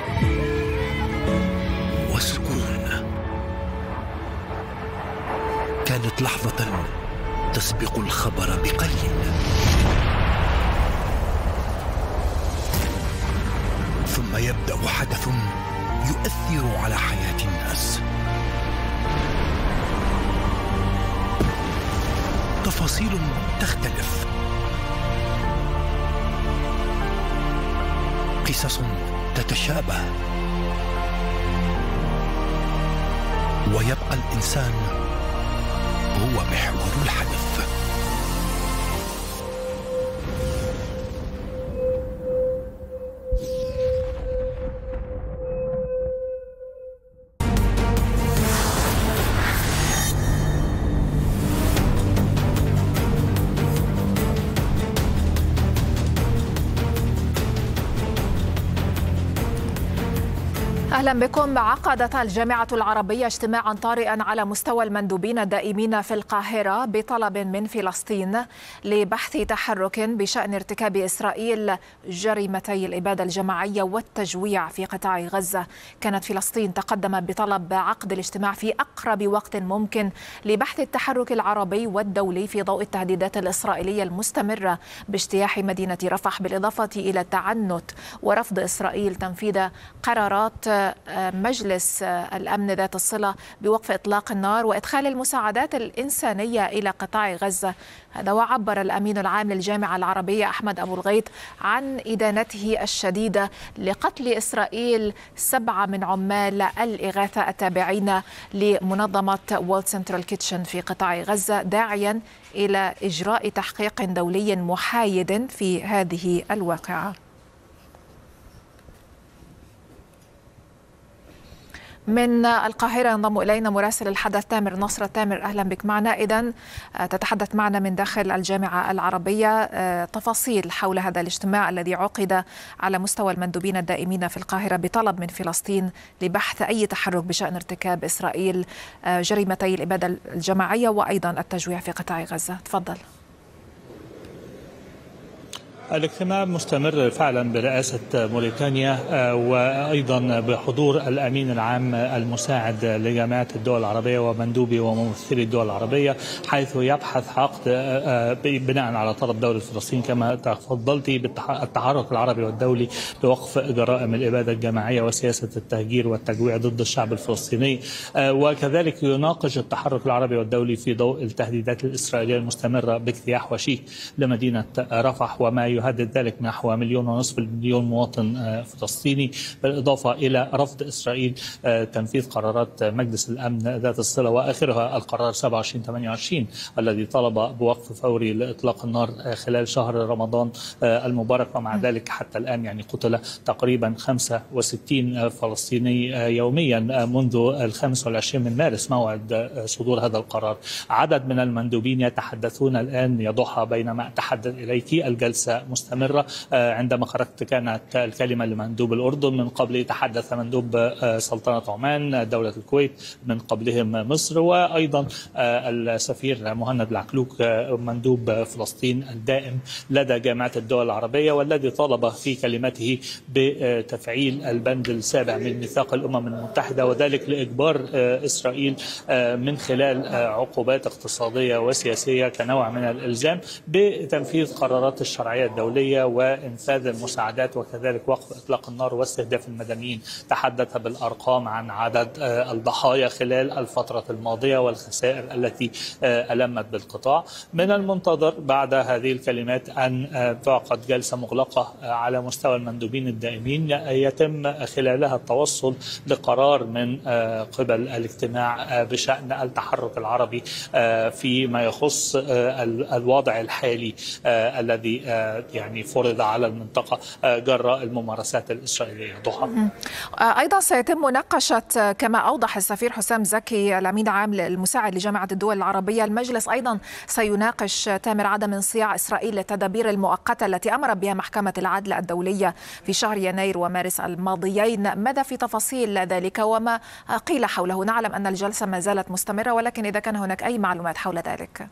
وسكون. كانت لحظة تسبق الخبر بقليل، ثم يبدأ حدث يؤثر على حياة الناس. تفاصيل تختلف، قصص تتشابه، ويبقى الإنسان هو محور الحدث. أهلا بكم. عقدت الجامعة العربية اجتماعا طارئا على مستوى المندوبين الدائمين في القاهرة بطلب من فلسطين لبحث تحرك بشأن ارتكاب إسرائيل جريمتي الإبادة الجماعية والتجويع في قطاع غزة. كانت فلسطين تقدم بطلب عقد الاجتماع في أقرب وقت ممكن لبحث التحرك العربي والدولي في ضوء التهديدات الإسرائيلية المستمرة باجتياح مدينة رفح، بالإضافة إلى التعنت ورفض إسرائيل تنفيذ قرارات مجلس الأمن ذات الصلة بوقف إطلاق النار وإدخال المساعدات الإنسانية إلى قطاع غزة. هذا وعبر الأمين العام للجامعة العربية أحمد أبو الغيط عن إدانته الشديدة لقتل إسرائيل 7 من عمال الإغاثة التابعين لمنظمة وورلد سنترال كيتشن في قطاع غزة، داعيا إلى إجراء تحقيق دولي محايد في هذه الواقعة. من القاهرة ينضم إلينا مراسل الحدث تامر نصر. تامر، أهلا بك معنا. إذن تتحدث معنا من داخل الجامعة العربية تفاصيل حول هذا الاجتماع الذي عقد على مستوى المندوبين الدائمين في القاهرة بطلب من فلسطين لبحث أي تحرك بشأن ارتكاب إسرائيل جريمتي الإبادة الجماعية وأيضا التجويع في قطاع غزة. تفضل. الاجتماع مستمر فعلا برئاسة موريتانيا وأيضا بحضور الأمين العام المساعد لجامعة الدول العربية ومندوبي وممثلي الدول العربية، حيث يبحث عقد بناء على طلب دولة فلسطين كما تفضلتي بالتحرك العربي والدولي بوقف جرائم الإبادة الجماعية وسياسة التهجير والتجويع ضد الشعب الفلسطيني، وكذلك يناقش التحرك العربي والدولي في ضوء التهديدات الإسرائيلية المستمرة باجتياح وشيك لمدينة رفح وما يهدد ذلك نحو 1.5 مليون مواطن فلسطيني، بالإضافة إلى رفض إسرائيل تنفيذ قرارات مجلس الأمن ذات الصلة وآخرها القرار 2728 الذي طلب بوقف فوري لإطلاق النار خلال شهر رمضان المبارك. ومع ذلك حتى الآن يعني قتل تقريبا 65 فلسطيني يوميا منذ 25 من مارس موعد صدور هذا القرار. عدد من المندوبين يتحدثون الآن يا ضحى بينما أتحدث إليك الجلسة مستمرة. عندما خرجت كانت الكلمة لمندوب الأردن، من قبل تحدث مندوب سلطنة عمان، دولة الكويت، من قبلهم مصر، وأيضا السفير مهند العكلوك مندوب فلسطين الدائم لدى جامعة الدول العربية، والذي طالب في كلمته بتفعيل البند 7 من ميثاق الأمم المتحدة، وذلك لإجبار إسرائيل من خلال عقوبات اقتصادية وسياسية كنوع من الإلزام بتنفيذ قرارات الشرعية الدولية وإنفاذ المساعدات وكذلك وقف إطلاق النار واستهداف المدنيين. تحدث بالأرقام عن عدد الضحايا خلال الفترة الماضية والخسائر التي ألمت بالقطاع. من المنتظر بعد هذه الكلمات أن تعقد جلسة مغلقة على مستوى المندوبين الدائمين يتم خلالها التوصل لقرار من قبل الاجتماع بشأن التحرك العربي فيما يخص الوضع الحالي الذي يعني فرض على المنطقة جراء الممارسات الإسرائيلية. ضحى. أيضا سيتم مناقشة كما أوضح السفير حسام زكي الأمين العام المساعد لجامعة الدول العربية. المجلس أيضا سيناقش تامر عدم انصياع إسرائيل للتدابير المؤقتة التي أمرت بها محكمة العدل الدولية في شهر يناير ومارس الماضيين. ماذا في تفاصيل ذلك وما قيل حوله؟ نعلم أن الجلسة ما زالت مستمرة، ولكن إذا كان هناك أي معلومات حول ذلك.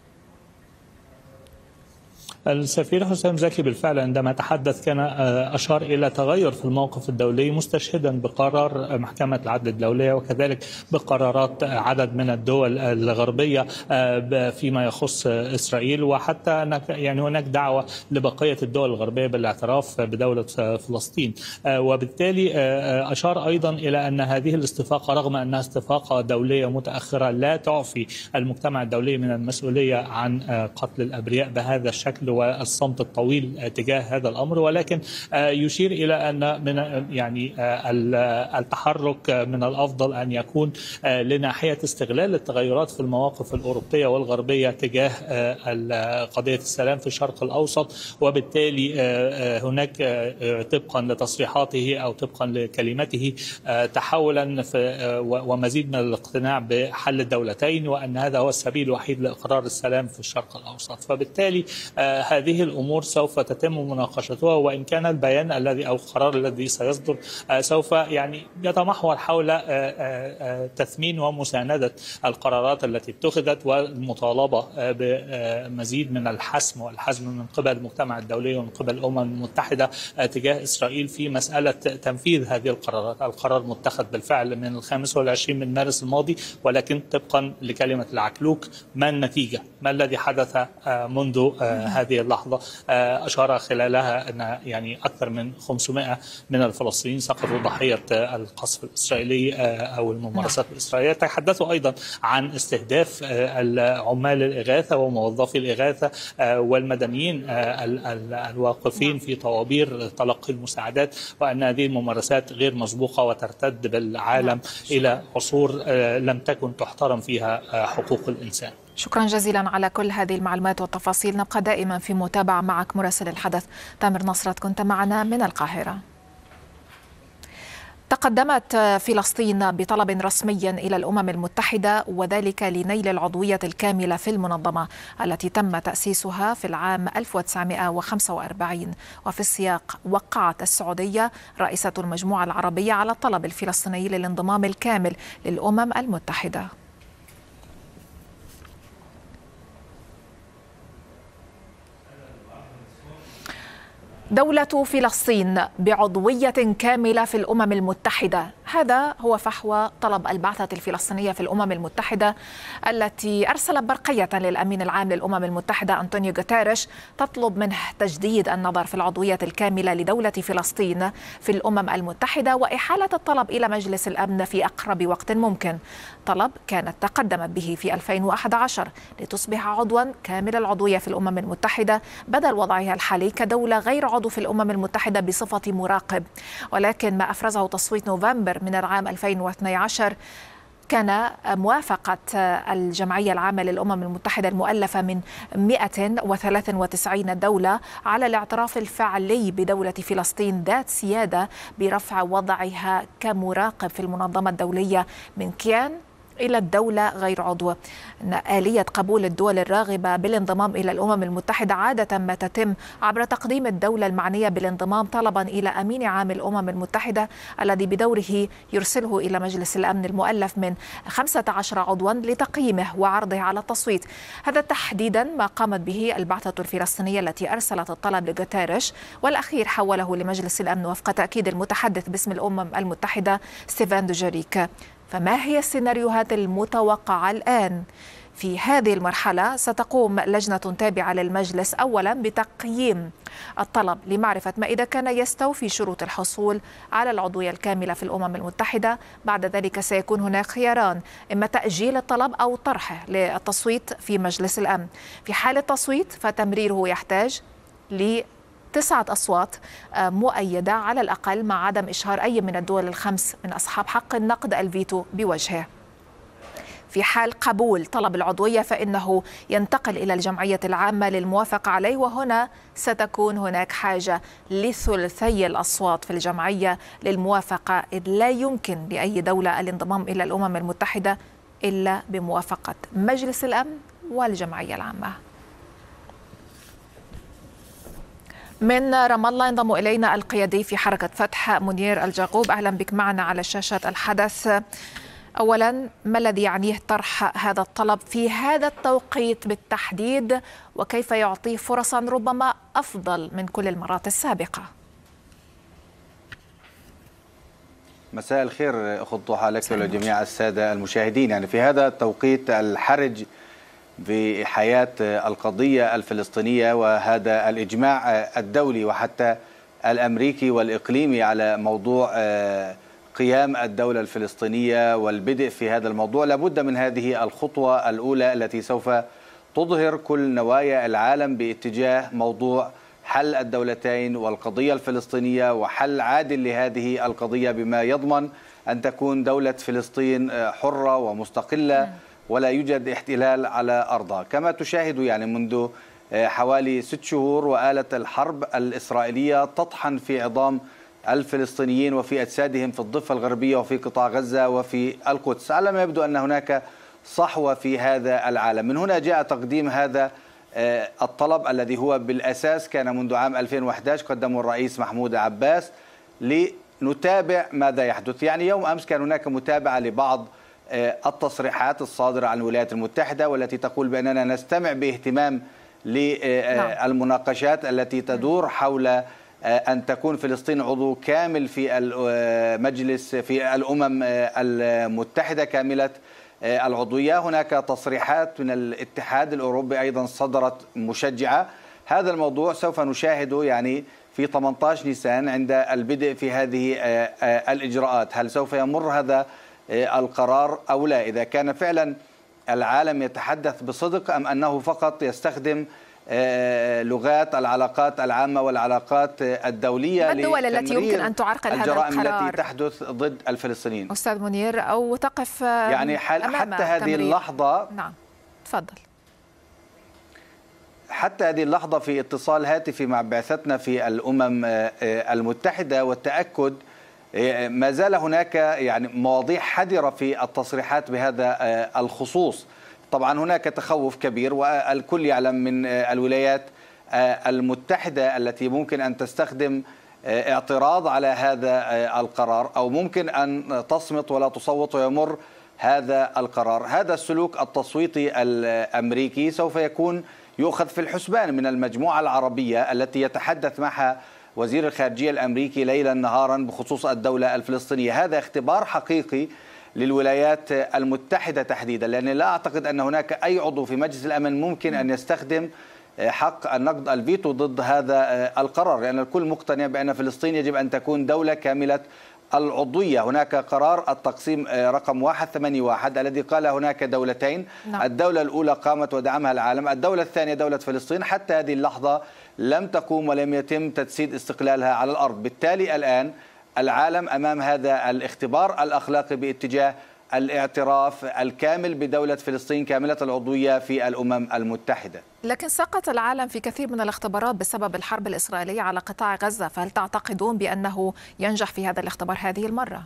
السفير حسام زكي بالفعل عندما تحدث كان أشار إلى تغير في الموقف الدولي، مستشهدا بقرار محكمة العدل الدولية وكذلك بقرارات عدد من الدول الغربية فيما يخص إسرائيل، وحتى يعني هناك دعوة لبقية الدول الغربية بالاعتراف بدولة فلسطين. وبالتالي أشار أيضا إلى أن هذه الاستفاقة رغم أنها استفاقة دولية متأخرة لا تعفي المجتمع الدولي من المسؤولية عن قتل الأبرياء بهذا الشكل والصمت الطويل تجاه هذا الأمر، ولكن يشير إلى أن من يعني التحرك من الأفضل أن يكون لناحية استغلال التغيرات في المواقف الأوروبية والغربية تجاه قضية السلام في الشرق الأوسط، وبالتالي هناك طبقا لتصريحاته أو طبقا لكلمته تحولا ومزيد من الاقتناع بحل الدولتين، وأن هذا هو السبيل الوحيد لإقرار السلام في الشرق الأوسط. فبالتالي هذه الأمور سوف تتم مناقشتها، وإن كان البيان الذي أو القرار الذي سيصدر سوف يعني يتمحور حول تثمين ومساندة القرارات التي اتخذت والمطالبة بمزيد من الحسم والحزم من قبل المجتمع الدولي ومن قبل الأمم المتحدة تجاه إسرائيل في مسألة تنفيذ هذه القرارات. القرار متخذ بالفعل من 25 من مارس الماضي، ولكن طبقا لكلمة العكلوك ما النتيجة؟ ما الذي حدث منذ هذه اللحظة. أشار خلالها أن يعني أكثر من 500 من الفلسطينيين سقطوا ضحية القصف الإسرائيلي أو الممارسات الإسرائيلية. تحدثوا أيضا عن استهداف عمال الإغاثة وموظفي الإغاثة والمدنيين الواقفين في طوابير تلقي المساعدات، وأن هذه الممارسات غير مسبوقة وترتد بالعالم إلى عصور لم تكن تحترم فيها حقوق الإنسان. شكرا جزيلا على كل هذه المعلومات والتفاصيل. نبقى دائما في متابعة معك مراسل الحدث تامر نصرت، كنت معنا من القاهرة. تقدمت فلسطين بطلب رسمي إلى الأمم المتحدة، وذلك لنيل العضوية الكاملة في المنظمة التي تم تأسيسها في العام 1945. وفي السياق وقعت السعودية رئيسة المجموعة العربية على الطلب الفلسطيني للانضمام الكامل للأمم المتحدة. دولة فلسطين بعضوية كاملة في الأمم المتحدة، هذا هو فحوى طلب البعثة الفلسطينية في الأمم المتحدة التي أرسلت برقية للأمين العام للأمم المتحدة أنطونيو غوتيريش تطلب منه تجديد النظر في العضوية الكاملة لدولة فلسطين في الأمم المتحدة وإحالة الطلب إلى مجلس الأمن في أقرب وقت ممكن. طلب كانت تقدمت به في 2011 لتصبح عضوا كامل العضوية في الأمم المتحدة بدل وضعها الحالي كدولة غير عضو في الأمم المتحدة بصفة مراقب. ولكن ما أفرزه تصويت نوفمبر من العام 2012 كان موافقة الجمعية العامة للأمم المتحدة المؤلفة من 193 دولة على الاعتراف الفعلي بدولة فلسطين ذات سيادة برفع وضعها كمراقب في المنظمة الدولية من كيان إلى الدولة غير عضوة. آلية قبول الدول الراغبة بالانضمام إلى الأمم المتحدة عادة ما تتم عبر تقديم الدولة المعنية بالانضمام طلبا إلى أمين عام الأمم المتحدة الذي بدوره يرسله إلى مجلس الأمن المؤلف من 15 عضوا لتقييمه وعرضه على التصويت. هذا تحديدا ما قامت به البعثة الفلسطينية التي أرسلت الطلب لغوتيريش، والأخير حوله لمجلس الأمن وفق تأكيد المتحدث باسم الأمم المتحدة ستيفان دوجاريك. فما هي السيناريوهات المتوقعة الآن؟ في هذه المرحلة ستقوم لجنة تابعة للمجلس أولا بتقييم الطلب لمعرفة ما إذا كان يستوفي شروط الحصول على العضوية الكاملة في الأمم المتحدة. بعد ذلك سيكون هناك خياران، إما تأجيل الطلب أو طرحه للتصويت في مجلس الأمن. في حال التصويت فتمريره يحتاج 9 أصوات مؤيدة على الأقل مع عدم إشهار أي من الدول الخمس من أصحاب حق النقد الفيتو بوجهه. في حال قبول طلب العضوية فإنه ينتقل إلى الجمعية العامة للموافقة عليه، وهنا ستكون هناك حاجة لثلثي الأصوات في الجمعية للموافقة، إذ لا يمكن لأي دولة الانضمام إلى الأمم المتحدة إلا بموافقة مجلس الأمن والجمعية العامة. من رام الله ينضم إلينا القيادي في حركة فتح منير الجاقوب. أهلا بك معنا على شاشة الحدث. أولا، ما الذي يعنيه طرح هذا الطلب في هذا التوقيت بالتحديد، وكيف يعطيه فرصا ربما أفضل من كل المرات السابقة؟ مساء الخير أخت ضحى لك ولجميع السادة المشاهدين. يعني في هذا التوقيت الحرج في حياة القضية الفلسطينية وهذا الإجماع الدولي وحتى الأمريكي والإقليمي على موضوع قيام الدولة الفلسطينية والبدء في هذا الموضوع، لابد من هذه الخطوة الأولى التي سوف تظهر كل نوايا العالم باتجاه موضوع حل الدولتين والقضية الفلسطينية وحل عادل لهذه القضية بما يضمن أن تكون دولة فلسطين حرة ومستقلة ولا يوجد احتلال على أرضها. كما تشاهد يعني منذ حوالي 6 شهور وآلت الحرب الإسرائيلية تطحن في عظام الفلسطينيين وفي أجسادهم في الضفة الغربية وفي قطاع غزة وفي القدس، على ما يبدو أن هناك صحوة في هذا العالم. من هنا جاء تقديم هذا الطلب الذي هو بالأساس كان منذ عام 2011 قدمه الرئيس محمود عباس لنتابع ماذا يحدث. يعني يوم أمس كان هناك متابعة لبعض التصريحات الصادرة عن الولايات المتحدة والتي تقول بأننا نستمع باهتمام للمناقشات التي تدور حول أن تكون فلسطين عضو كامل في المجلس في الأمم المتحدة كاملة العضوية. هناك تصريحات من الاتحاد الأوروبي أيضا صدرت مشجعة. هذا الموضوع سوف نشاهده يعني في 18 نيسان عند البدء في هذه الإجراءات. هل سوف يمر هذا القرار أو لا؟ إذا كان فعلا العالم يتحدث بصدق أم أنه فقط يستخدم لغات العلاقات العامة والعلاقات الدولية الدول التي يمكن أن تعرقل هذا القرار الجرائم التي تحدث ضد الفلسطينيين. أستاذ منير، أو تقف يعني حتى هذه اللحظة. نعم تفضل. حتى هذه اللحظة في اتصال هاتفي مع بعثتنا في الأمم المتحدة والتأكد ما زال هناك يعني مواضيع حذرة في التصريحات بهذا الخصوص. طبعا هناك تخوف كبير، والكل يعلم من الولايات المتحدة التي ممكن أن تستخدم اعتراض على هذا القرار، أو ممكن أن تصمت ولا تصوت ويمر هذا القرار. هذا السلوك التصويتي الأمريكي سوف يكون يؤخذ في الحسبان من المجموعة العربية التي يتحدث معها وزير الخارجية الأمريكي ليلا نهارا بخصوص الدولة الفلسطينية. هذا اختبار حقيقي للولايات المتحدة تحديدا، لأن لا أعتقد أن هناك أي عضو في مجلس الأمن ممكن أن يستخدم حق النقد الفيتو ضد هذا القرار، لأن الكل مقتنع بأن فلسطين يجب أن تكون دولة كاملة العضوية. هناك قرار التقسيم رقم 181 الذي قال هناك دولتين. نعم. الدولة الأولى قامت ودعمها العالم، الدولة الثانية دولة فلسطين حتى هذه اللحظة لم تقوم ولم يتم تجسيد استقلالها على الأرض. بالتالي الآن العالم أمام هذا الاختبار الأخلاقي باتجاه الاعتراف الكامل بدولة فلسطين كاملة العضوية في الأمم المتحدة. لكن سقط العالم في كثير من الاختبارات بسبب الحرب الإسرائيلية على قطاع غزة، فهل تعتقدون بأنه ينجح في هذا الاختبار هذه المرة؟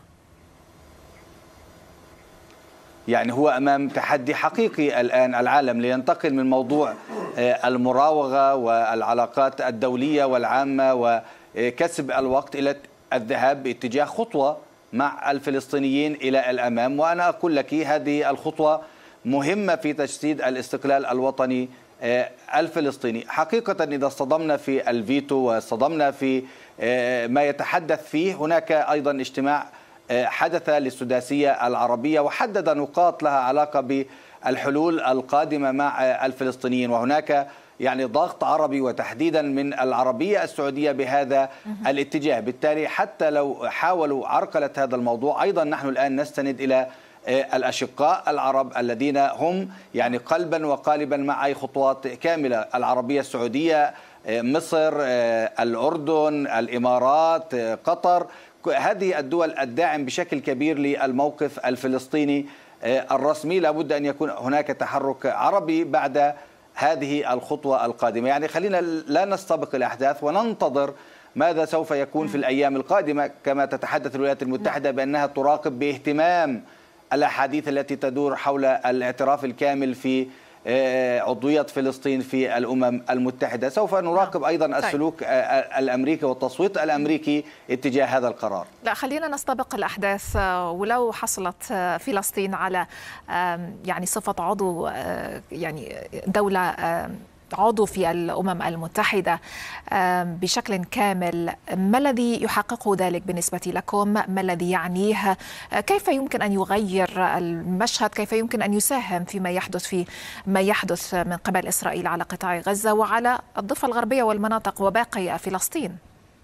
يعني هو أمام تحدي حقيقي الآن العالم لينتقل من موضوع المراوغة والعلاقات الدولية والعامة وكسب الوقت إلى الذهاب باتجاه خطوة مع الفلسطينيين إلى الأمام. وأنا أقول لك هذه الخطوة مهمة في تجسيد الاستقلال الوطني الفلسطيني. حقيقة إذا اصطدمنا في الفيتو واصطدمنا في ما يتحدث فيه، هناك أيضا اجتماع حدث للسداسية العربية وحدد نقاط لها علاقة بالحلول القادمة مع الفلسطينيين، وهناك يعني ضغط عربي وتحديدا من العربية السعودية بهذا الاتجاه. بالتالي حتى لو حاولوا عرقلة هذا الموضوع، أيضا نحن الآن نستند إلى الأشقاء العرب الذين هم يعني قلبا وقالبا مع أي خطوات كاملة. العربية السعودية، مصر، الأردن، الإمارات، قطر، هذه الدول الداعم بشكل كبير للموقف الفلسطيني الرسمي. لابد أن يكون هناك تحرك عربي بعد هذه الخطوة القادمة. يعني خلينا لا نستبق الأحداث وننتظر ماذا سوف يكون في الأيام القادمة، كما تتحدث الولايات المتحدة بأنها تراقب باهتمام الأحاديث التي تدور حول الاعتراف الكامل في عضوية فلسطين في الأمم المتحدة. سوف نراقب أيضا السلوك الأمريكي والتصويت الأمريكي اتجاه هذا القرار. لا، خلينا نستبق الأحداث. ولو حصلت فلسطين على يعني صفة عضو يعني دولة عضو في الأمم المتحدة بشكل كامل، ما الذي يحققه ذلك بالنسبة لكم؟ ما الذي يعنيه؟ كيف يمكن أن يغير المشهد؟ كيف يمكن أن يساهم فيما يحدث من قبل إسرائيل على قطاع غزة وعلى الضفة الغربية والمناطق وباقي فلسطين؟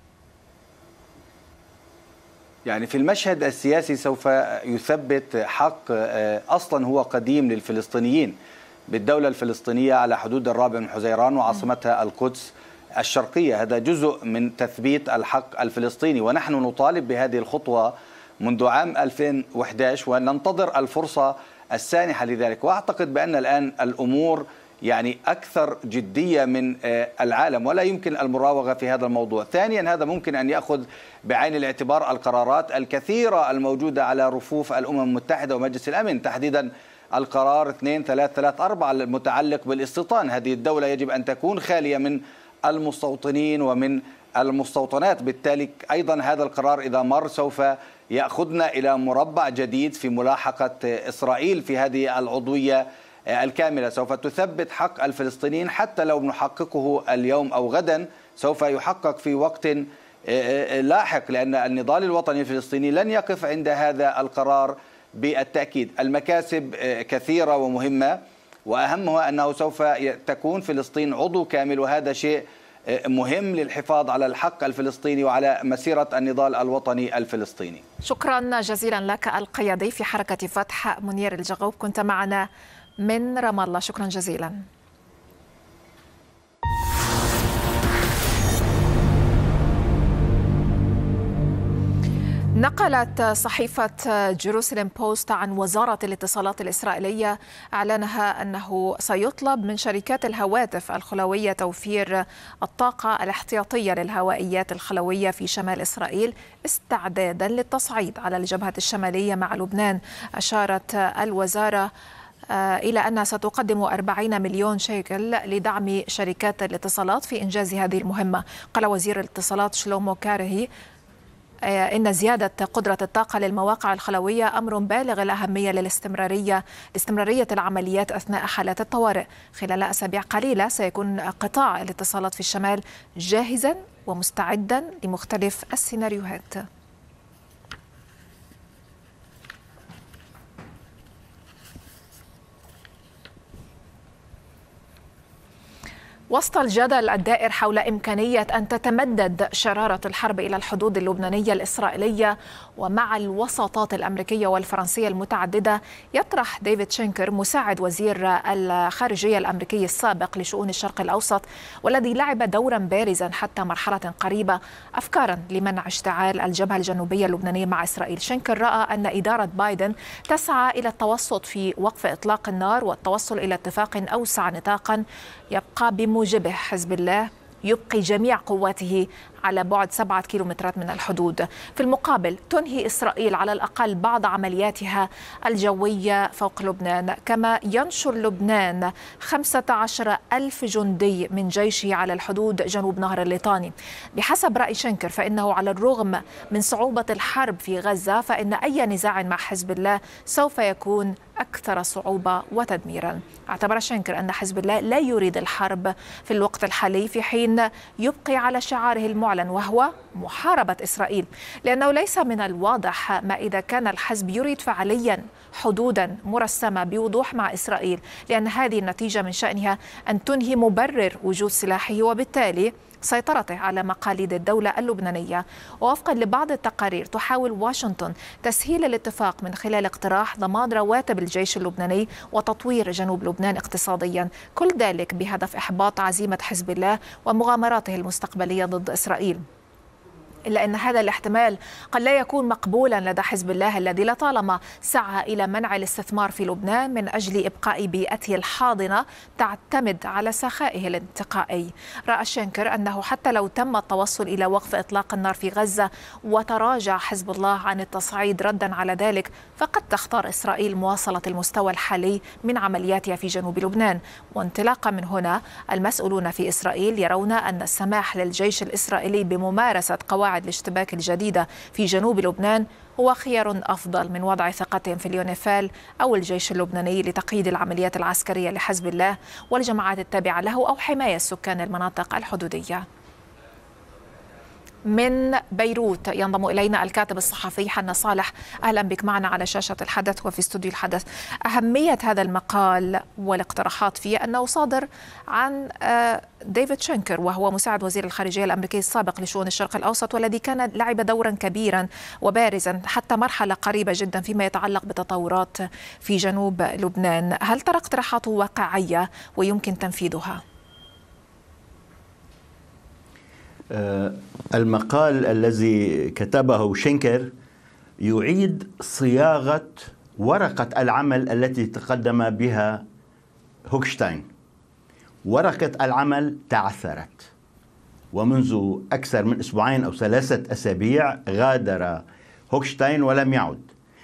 يعني في المشهد السياسي سوف يثبت حق أصلا هو قديم للفلسطينيين بالدولة الفلسطينية على حدود الرابع من حزيران وعاصمتها القدس الشرقية. هذا جزء من تثبيت الحق الفلسطيني، ونحن نطالب بهذه الخطوة منذ عام 2011 وننتظر الفرصة السانحة لذلك. وأعتقد بأن الآن الأمور يعني أكثر جدية من العالم، ولا يمكن المراوغة في هذا الموضوع. ثانيا، هذا ممكن أن يأخذ بعين الاعتبار القرارات الكثيرة الموجودة على رفوف الأمم المتحدة ومجلس الأمن، تحديدا القرار 2334 المتعلق بالاستيطان. هذه الدولة يجب أن تكون خالية من المستوطنين ومن المستوطنات. بالتالي أيضا هذا القرار إذا مر سوف يأخذنا إلى مربع جديد في ملاحقة إسرائيل في هذه العضوية الكاملة. سوف تثبت حق الفلسطينيين حتى لو نحققه اليوم أو غدا، سوف يحقق في وقت لاحق، لأن النضال الوطني الفلسطيني لن يقف عند هذا القرار بالتأكيد. المكاسب كثيرة ومهمة، وأهمها أنه سوف تكون فلسطين عضو كامل، وهذا شيء مهم للحفاظ على الحق الفلسطيني وعلى مسيرة النضال الوطني الفلسطيني. شكرا جزيلا لك القيادي في حركة فتح منير الجغوب، كنت معنا من رام الله، شكرا جزيلا. نقلت صحيفة جيروساليم بوست عن وزارة الاتصالات الإسرائيلية إعلانها أنه سيطلب من شركات الهواتف الخلوية توفير الطاقة الاحتياطية للهوائيات الخلوية في شمال إسرائيل استعدادا للتصعيد على الجبهة الشمالية مع لبنان. أشارت الوزارة إلى أنها ستقدم 40 مليون شيكل لدعم شركات الاتصالات في إنجاز هذه المهمة. قال وزير الاتصالات شلومو كارهي إن زيادة قدرة الطاقة للمواقع الخلوية أمر بالغ الأهمية لاستمرارية العمليات أثناء حالات الطوارئ. خلال أسابيع قليلة سيكون قطاع الاتصالات في الشمال جاهزا ومستعدا لمختلف السيناريوهات. وسط الجدل الدائر حول إمكانية أن تتمدد شرارة الحرب إلى الحدود اللبنانية الإسرائيلية ومع الوساطات الأمريكية والفرنسية المتعددة، يطرح ديفيد شينكر مساعد وزير الخارجية الأمريكي السابق لشؤون الشرق الأوسط والذي لعب دورا بارزا حتى مرحلة قريبة أفكارا لمنع اشتعال الجبهة الجنوبية اللبنانية مع إسرائيل. شينكر رأى أن إدارة بايدن تسعى إلى التوسط في وقف إطلاق النار والتوصل إلى اتفاق أوسع نطاقا يبقى بموجبه حزب الله يبقي جميع قواته على بعد 7 كيلومترات من الحدود. في المقابل تنهي إسرائيل على الأقل بعض عملياتها الجوية فوق لبنان، كما ينشر لبنان 15,000 جندي من جيشه على الحدود جنوب نهر الليطاني. بحسب رأي شينكر فإنه على الرغم من صعوبة الحرب في غزة فإن أي نزاع مع حزب الله سوف يكون أكثر صعوبة وتدميرا. اعتبر شينكر أن حزب الله لا يريد الحرب في الوقت الحالي في حين يبقي على شعاره المعلن وهو محاربة إسرائيل، لأنه ليس من الواضح ما إذا كان الحزب يريد فعليا حدودا مرسمة بوضوح مع إسرائيل، لأن هذه النتيجة من شأنها أن تنهي مبرر وجود سلاحه وبالتالي سيطرته على مقاليد الدولة اللبنانية. ووفقا لبعض التقارير تحاول واشنطن تسهيل الاتفاق من خلال اقتراح ضمان رواتب الجيش اللبناني وتطوير جنوب لبنان اقتصاديا، كل ذلك بهدف إحباط عزيمة حزب الله ومغامراته المستقبلية ضد إسرائيل. إلا أن هذا الاحتمال قد لا يكون مقبولا لدى حزب الله الذي لطالما سعى إلى منع الاستثمار في لبنان من أجل إبقاء بيئته الحاضنة تعتمد على سخائه الانتقائي. رأى شينكر أنه حتى لو تم التوصل إلى وقف إطلاق النار في غزة وتراجع حزب الله عن التصعيد ردا على ذلك، فقد تختار إسرائيل مواصلة المستوى الحالي من عملياتها في جنوب لبنان. وانطلاقا من هنا المسؤولون في إسرائيل يرون أن السماح للجيش الإسرائيلي بممارسة قواعد الاشتباك الجديدة في جنوب لبنان هو خيار أفضل من وضع ثقتهم في اليونيفيل أو الجيش اللبناني لتقييد العمليات العسكرية لحزب الله والجماعات التابعة له أو حماية سكان المناطق الحدودية. من بيروت ينضم إلينا الكاتب الصحفي حنا صالح. أهلا بك معنا على شاشة الحدث وفي استوديو الحدث. أهمية هذا المقال والاقتراحات فيه أنه صادر عن ديفيد شينكر وهو مساعد وزير الخارجية الأمريكي السابق لشؤون الشرق الأوسط والذي كان لعب دورا كبيرا وبارزا حتى مرحلة قريبة جدا فيما يتعلق بتطورات في جنوب لبنان. هل ترى اقتراحاته واقعية ويمكن تنفيذها؟ المقال الذي كتبه شينكر يعيد صياغة ورقة العمل التي تقدم بها هوكشتاين. ورقة العمل تعثرت، ومنذ أكثر من أسبوعين أو 3 أسابيع غادر هوكشتاين ولم يعد.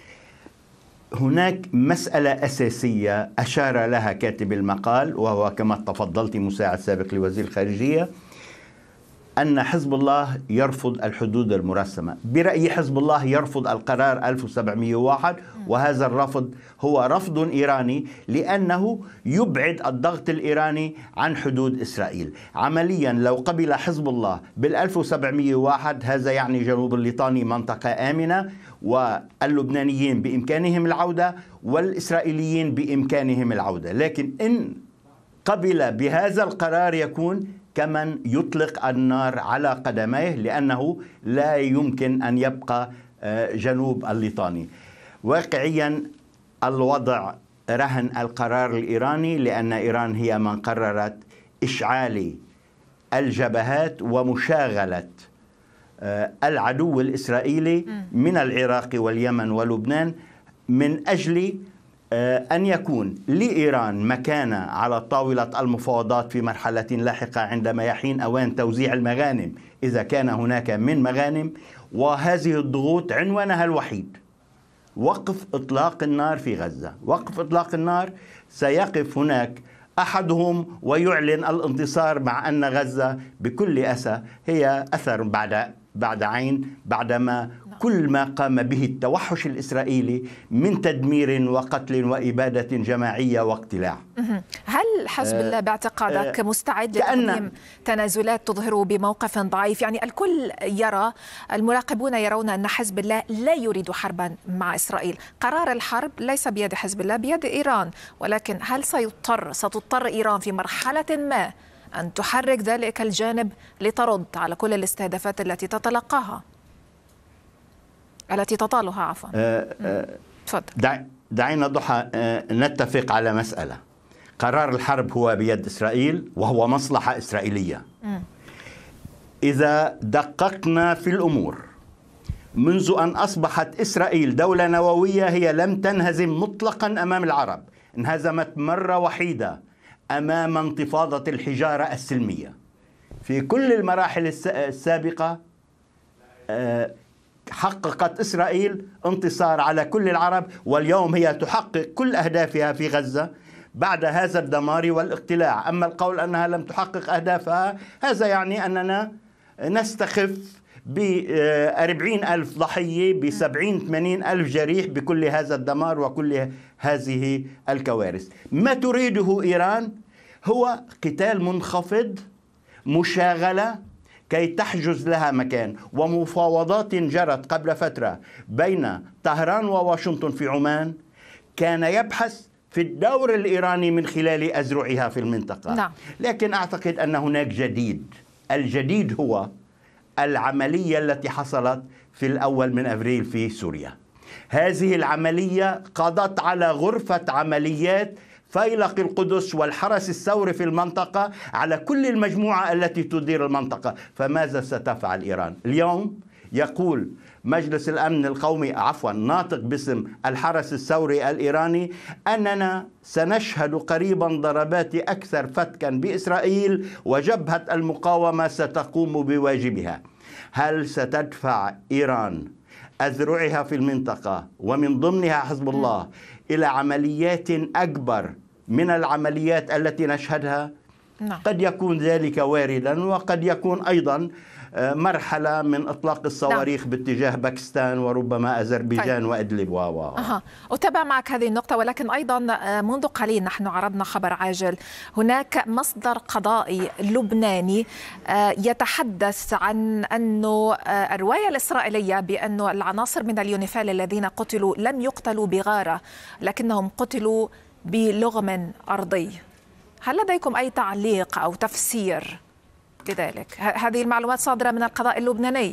هناك مسألة أساسية أشار لها كاتب المقال وهو كما تفضلت مساعد سابق لوزير الخارجية، أن حزب الله يرفض الحدود المرسمة. برأي حزب الله يرفض القرار 1701، وهذا الرفض هو رفض إيراني لأنه يبعد الضغط الإيراني عن حدود إسرائيل. عمليا لو قبل حزب الله بال1701 هذا يعني جنوب الليطاني منطقة آمنة، واللبنانيين بإمكانهم العودة والإسرائيليين بإمكانهم العودة، لكن إن قبل بهذا القرار يكون كمن يطلق النار على قدميه، لأنه لا يمكن أن يبقى جنوب الليطاني. واقعيا الوضع رهن القرار الإيراني، لأن إيران هي من قررت إشعال الجبهات ومشاغلة العدو الإسرائيلي من العراق واليمن ولبنان من أجل أن يكون لإيران مكانة على طاولة المفاوضات في مرحلة لاحقة عندما يحين أوان توزيع المغانم إذا كان هناك من مغانم. وهذه الضغوط عنوانها الوحيد وقف إطلاق النار في غزة. وقف إطلاق النار سيقف هناك أحدهم ويعلن الانتصار، مع أن غزة بكل أسى هي أثر بعد عين، بعدما كل ما قام به التوحش الإسرائيلي من تدمير وقتل وإبادة جماعية واقتلاع. هل حزب الله باعتقادك مستعد لتقديم تنازلات تظهر بموقف ضعيف؟ يعني الكل يرى، المراقبون يرون أن حزب الله لا يريد حربا مع إسرائيل. قرار الحرب ليس بيد حزب الله، بيد إيران، ولكن هل ستضطر إيران في مرحلة ما أن تحرك ذلك الجانب لترد على كل الاستهدافات التي تتلقاها، التي تطالها عفوا؟ تفضل. دعينا ضحى نتفق على مسألة. قرار الحرب هو بيد إسرائيل وهو مصلحة إسرائيلية. إذا دققنا في الأمور، منذ أن أصبحت إسرائيل دولة نووية هي لم تنهزم مطلقا أمام العرب، انهزمت مرة وحيدة أمام انتفاضة الحجارة السلمية. في كل المراحل السابقة حققت إسرائيل انتصار على كل العرب، واليوم هي تحقق كل أهدافها في غزة بعد هذا الدمار والاقتلاع. أما القول أنها لم تحقق أهدافها، هذا يعني أننا نستخف ب40,000 ضحية، ب70-80 ألف جريح بكل هذا الدمار وكل هذه الكوارث. ما تريده إيران هو قتال منخفض، مشاغلة كي تحجز لها مكان، ومفاوضات جرت قبل فترة بين طهران وواشنطن في عمان كان يبحث في الدور الإيراني من خلال أزرعها في المنطقة. نعم. لكن أعتقد أن هناك جديد. الجديد هو العملية التي حصلت في الأول من أبريل في سوريا. هذه العملية قضت على غرفة عمليات فيلق القدس والحرس الثوري في المنطقة على كل المجموعة التي تدير المنطقة. فماذا ستفعل إيران؟ اليوم يقول مجلس الأمن القومي ناطق باسم الحرس الثوري الإيراني أننا سنشهد قريبا ضربات أكثر فتكا بإسرائيل، وجبهة المقاومة ستقوم بواجبها. هل ستدفع إيران أذرعها في المنطقة ومن ضمنها حزب الله إلى عمليات أكبر من العمليات التي نشهدها؟ قد يكون ذلك واردا، وقد يكون أيضا مرحلة من إطلاق الصواريخ باتجاه باكستان وربما أذربيجان وإدلب أتابع معك هذه النقطة، ولكن أيضا منذ قليل نحن عرضنا خبر عاجل. هناك مصدر قضائي لبناني يتحدث عن أنه الرواية الإسرائيلية بأن العناصر من اليونيفيل الذين قتلوا لم يقتلوا بغارة، لكنهم قتلوا بلغم أرضي. هل لديكم أي تعليق أو تفسير لذلك؟ هذه المعلومات صادرة من القضاء اللبناني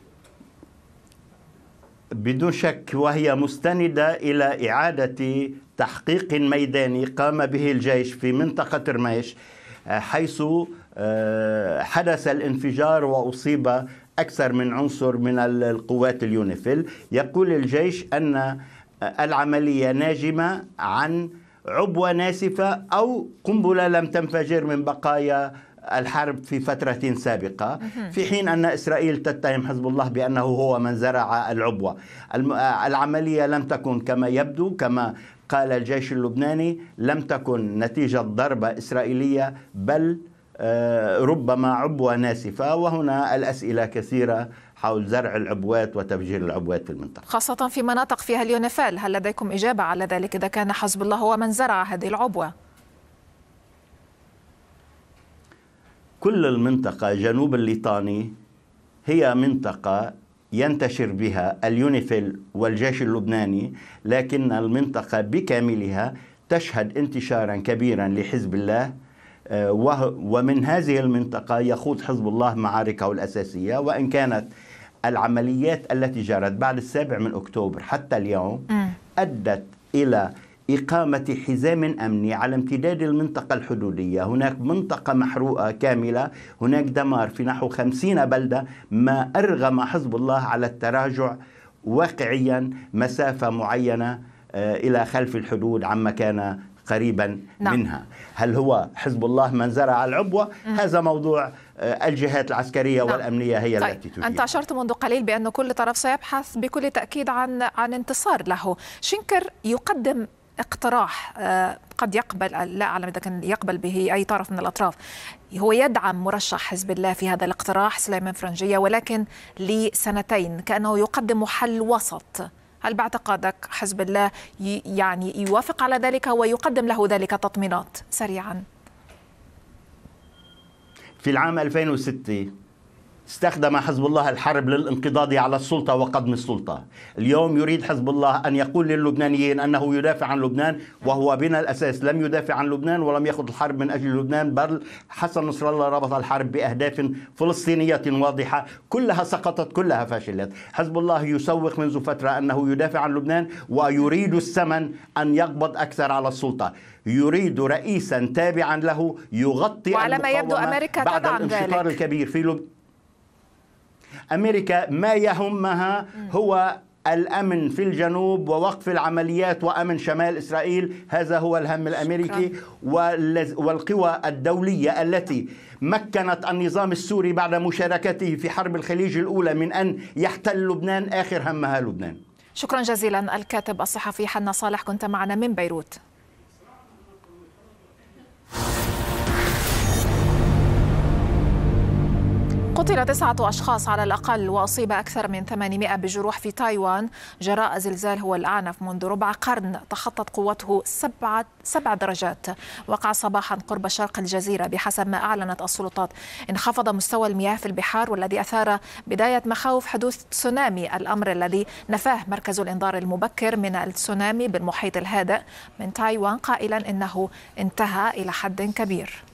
بدون شك، وهي مستندة إلى إعادة تحقيق ميداني قام به الجيش في منطقة رميش، حيث حدث الانفجار وأصيب أكثر من عنصر من القوات اليونيفيل. يقول الجيش أن العملية ناجمة عن عبوة ناسفة أو قنبلة لم تنفجر من بقايا الحرب في فترة سابقة، في حين أن إسرائيل تتهم حزب الله بأنه هو من زرع العبوة. العملية لم تكن كما يبدو، كما قال الجيش اللبناني، لم تكن نتيجة ضربة إسرائيلية، بل ربما عبوة ناسفة. وهنا الأسئلة كثيرة حول زرع العبوات وتفجير العبوات في المنطقة، خاصة في مناطق فيها اليونيفيل. هل لديكم إجابة على ذلك إذا كان حزب الله هو من زرع هذه العبوة؟ كل المنطقة جنوب الليطاني هي منطقة ينتشر بها اليونيفيل والجيش اللبناني، لكن المنطقة بكاملها تشهد انتشارا كبيرا لحزب الله، ومن هذه المنطقة يخوض حزب الله معاركه الأساسية. وإن كانت العمليات التي جرت بعد 7 أكتوبر حتى اليوم أدت إلى إقامة حزام أمني على امتداد المنطقة الحدودية، هناك منطقة محروقة كاملة، هناك دمار في نحو 50 بلدة، ما أرغم حزب الله على التراجع واقعيا مسافة معينة إلى خلف الحدود عما كان قريبا منها. هل هو حزب الله من زرع العبوة؟ هذا موضوع الجهات العسكرية والأمنية هي التي تدير. أنت أشرت منذ قليل بأن كل طرف سيبحث بكل تأكيد عن انتصار له. شنكر يقدم اقتراح قد يقبل، لا أعلم إذا كان يقبل به أي طرف من الأطراف، هو يدعم مرشح حزب الله في هذا الاقتراح سليمان فرنجية، ولكن لسنتين، كأنه يقدم حل وسط. هل باعتقادك حزب الله يعني يوافق على ذلك ويقدم له ذلك تطمينات سريعا؟ في العام 2006 استخدم حزب الله الحرب للانقضاض على السلطة وقدم السلطة. اليوم يريد حزب الله أن يقول للبنانيين أنه يدافع عن لبنان، وهو بلا الأساس لم يدافع عن لبنان ولم يخوض الحرب من أجل لبنان، بل حسن نصر الله ربط الحرب بأهداف فلسطينية واضحة كلها سقطت، كلها فشلت. حزب الله يسوق منذ فترة أنه يدافع عن لبنان ويريد الثمن أن يقبض أكثر على السلطة، يريد رئيسا تابعا له يغطي وعلى ما يبدو أمريكا بعد الانشطار الكبير في لبنان. أمريكا ما يهمها هو الأمن في الجنوب ووقف العمليات وأمن شمال إسرائيل، هذا هو الهم الأمريكي. والقوى الدولية التي مكنت النظام السوري بعد مشاركته في حرب الخليج الأولى من أن يحتل لبنان، آخر همها لبنان. شكرا جزيلا الكاتب الصحفي حنا صالح، كنت معنا من بيروت. قتل 9 أشخاص على الأقل وأصيب أكثر من 800 بجروح في تايوان جراء زلزال هو الأعنف منذ ربع قرن تخطت قوته 7 درجات. وقع صباحا قرب شرق الجزيرة بحسب ما أعلنت السلطات. انخفض مستوى المياه في البحار والذي أثار بداية مخاوف حدوث تسونامي، الأمر الذي نفاه مركز الإنذار المبكر من التسونامي بالمحيط الهادئ من تايوان قائلا إنه انتهى إلى حد كبير.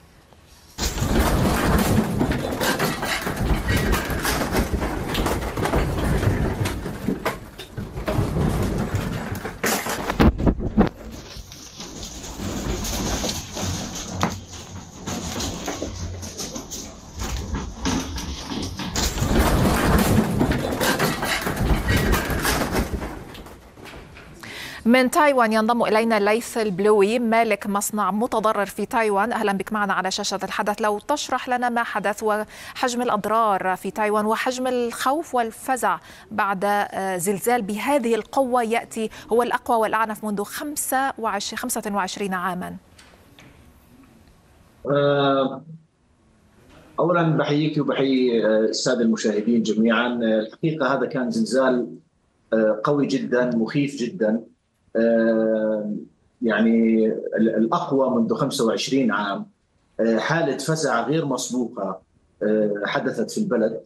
من تايوان ينضم إلينا ليث البلوي مالك مصنع متضرر في تايوان. أهلا بك معنا على شاشة الحدث. لو تشرح لنا ما حدث وحجم الأضرار في تايوان وحجم الخوف والفزع بعد زلزال بهذه القوة يأتي هو الأقوى والأعنف منذ 25 عاما. أولا بحييك وبحيي السادة المشاهدين جميعا. الحقيقة هذا كان زلزال قوي جدا، مخيف جدا، يعني الأقوى منذ 25 عام. حالة فزع غير مسبوقة حدثت في البلد.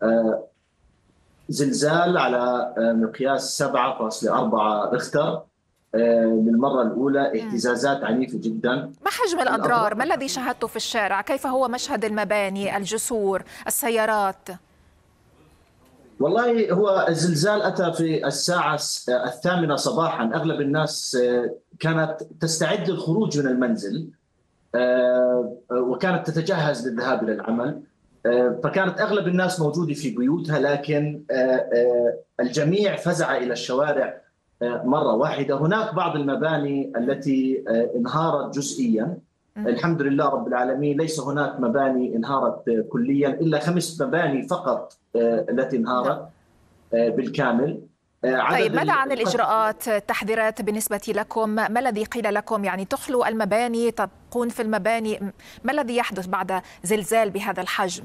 زلزال على مقياس 7.4 ريختر للمرة الأولى، اهتزازات عنيفة جدا. ما حجم الأضرار؟ ما الذي شاهدته في الشارع؟ كيف هو مشهد المباني، الجسور، السيارات؟ والله هو الزلزال أتى في الساعة 8 صباحا. أغلب الناس كانت تستعد للخروج من المنزل وكانت تتجهز للذهاب إلى العمل، فكانت أغلب الناس موجودة في بيوتها، لكن الجميع فزع إلى الشوارع مرة واحدة. هناك بعض المباني التي انهارت جزئيا، الحمد لله رب العالمين. ليس هناك مباني انهارت كليا، إلا 5 مباني فقط التي انهارت بالكامل. طيب ماذا عن الإجراءات، التحذيرات بالنسبة لكم؟ ما الذي قيل لكم؟ يعني تخلوا المباني، تبقون في المباني؟ ما الذي يحدث بعد زلزال بهذا الحجم؟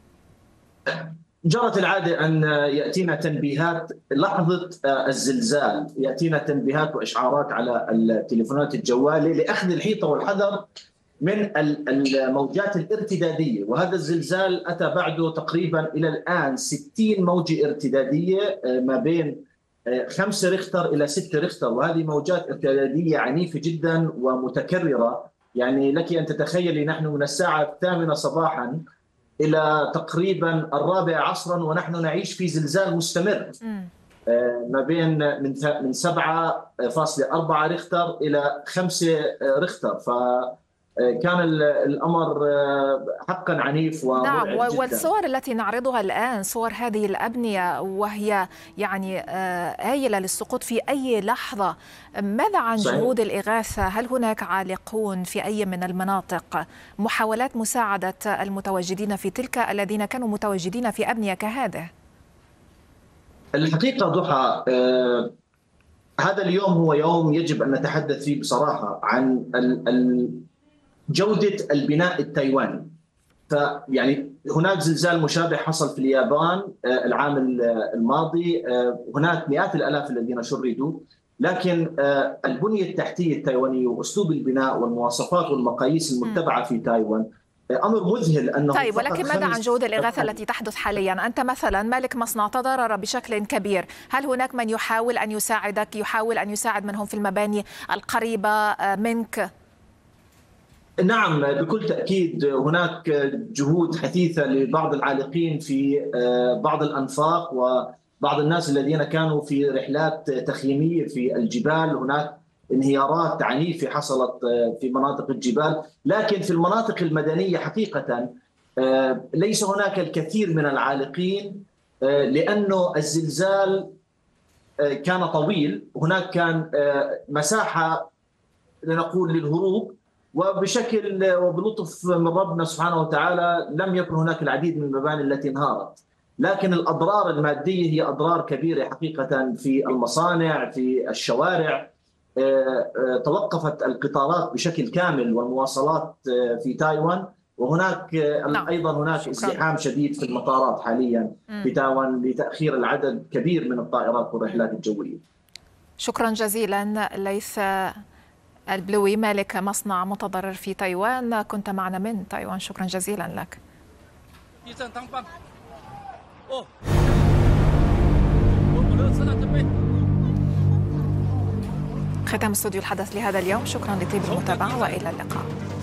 جرت العادة أن يأتينا تنبيهات لحظة الزلزال، يأتينا تنبيهات وإشعارات على التليفونات الجوالية لأخذ الحيطة والحذر من الموجات الارتدادية، وهذا الزلزال أتى بعده تقريبا إلى الآن 60 موجة ارتدادية ما بين 5 ريختر إلى 6 ريختر، وهذه موجات ارتدادية عنيفة جدا ومتكررة. يعني لك أن تتخيلي نحن من الساعة 8 صباحا إلى تقريبا 4 عصرا ونحن نعيش في زلزال مستمر ما بين من 7.4 ريختر إلى 5 ريختر، فكان الأمر حقا عنيف ومرعب نعم. جدا. والصور التي نعرضها الآن صور هذه الأبنية وهي يعني هائلة للسقوط في أي لحظة. ماذا عن صحيح. جهود الإغاثة؟ هل هناك عالقون في أي من المناطق؟ محاولات مساعدة المتواجدين في تلك الذين كانوا متواجدين في أبنية كهذه؟ الحقيقة ضحى، هذا اليوم هو يوم يجب أن نتحدث فيه بصراحة عن جودة البناء التايواني. فيعني هناك زلزال مشابه حصل في اليابان العام الماضي، هناك مئات الآلاف الذين شردوا، لكن البنية التحتية التايوانية وأسلوب البناء والمواصفات والمقاييس المتبعة في تايوان أمر مذهل. أنه طيب، ولكن ماذا عن جهود الإغاثة التي تحدث حاليا؟ أنت مثلا مالك مصنع تضرر بشكل كبير، هل هناك من يحاول أن يساعدك، يحاول أن يساعد من هم في المباني القريبة منك؟ نعم بكل تأكيد، هناك جهود حثيثة لبعض العالقين في بعض الأنفاق وبعض الناس الذين كانوا في رحلات تخييمية في الجبال. هناك انهيارات عنيفة حصلت في مناطق الجبال، لكن في المناطق المدنية حقيقة ليس هناك الكثير من العالقين، لأنه الزلزال كان طويل. هناك كان مساحة لنقول للهروب، وبشكل وبلطف من ربنا سبحانه وتعالى لم يكن هناك العديد من المباني التي انهارت، لكن الأضرار المادية هي أضرار كبيرة حقيقة في المصانع، في الشوارع. توقفت القطارات بشكل كامل والمواصلات في تايوان، وهناك أيضا هناك ازدحام شديد في المطارات حاليا في تايوان لتأخير العدد كبير من الطائرات والرحلات الجوية. شكرا جزيلا ليث البلوي، مالك مصنع متضرر في تايوان، كنت معنا من تايوان. شكرا جزيلا لك. ختام استوديو الحدث لهذا اليوم، شكرا لطيب المتابعة وإلى اللقاء.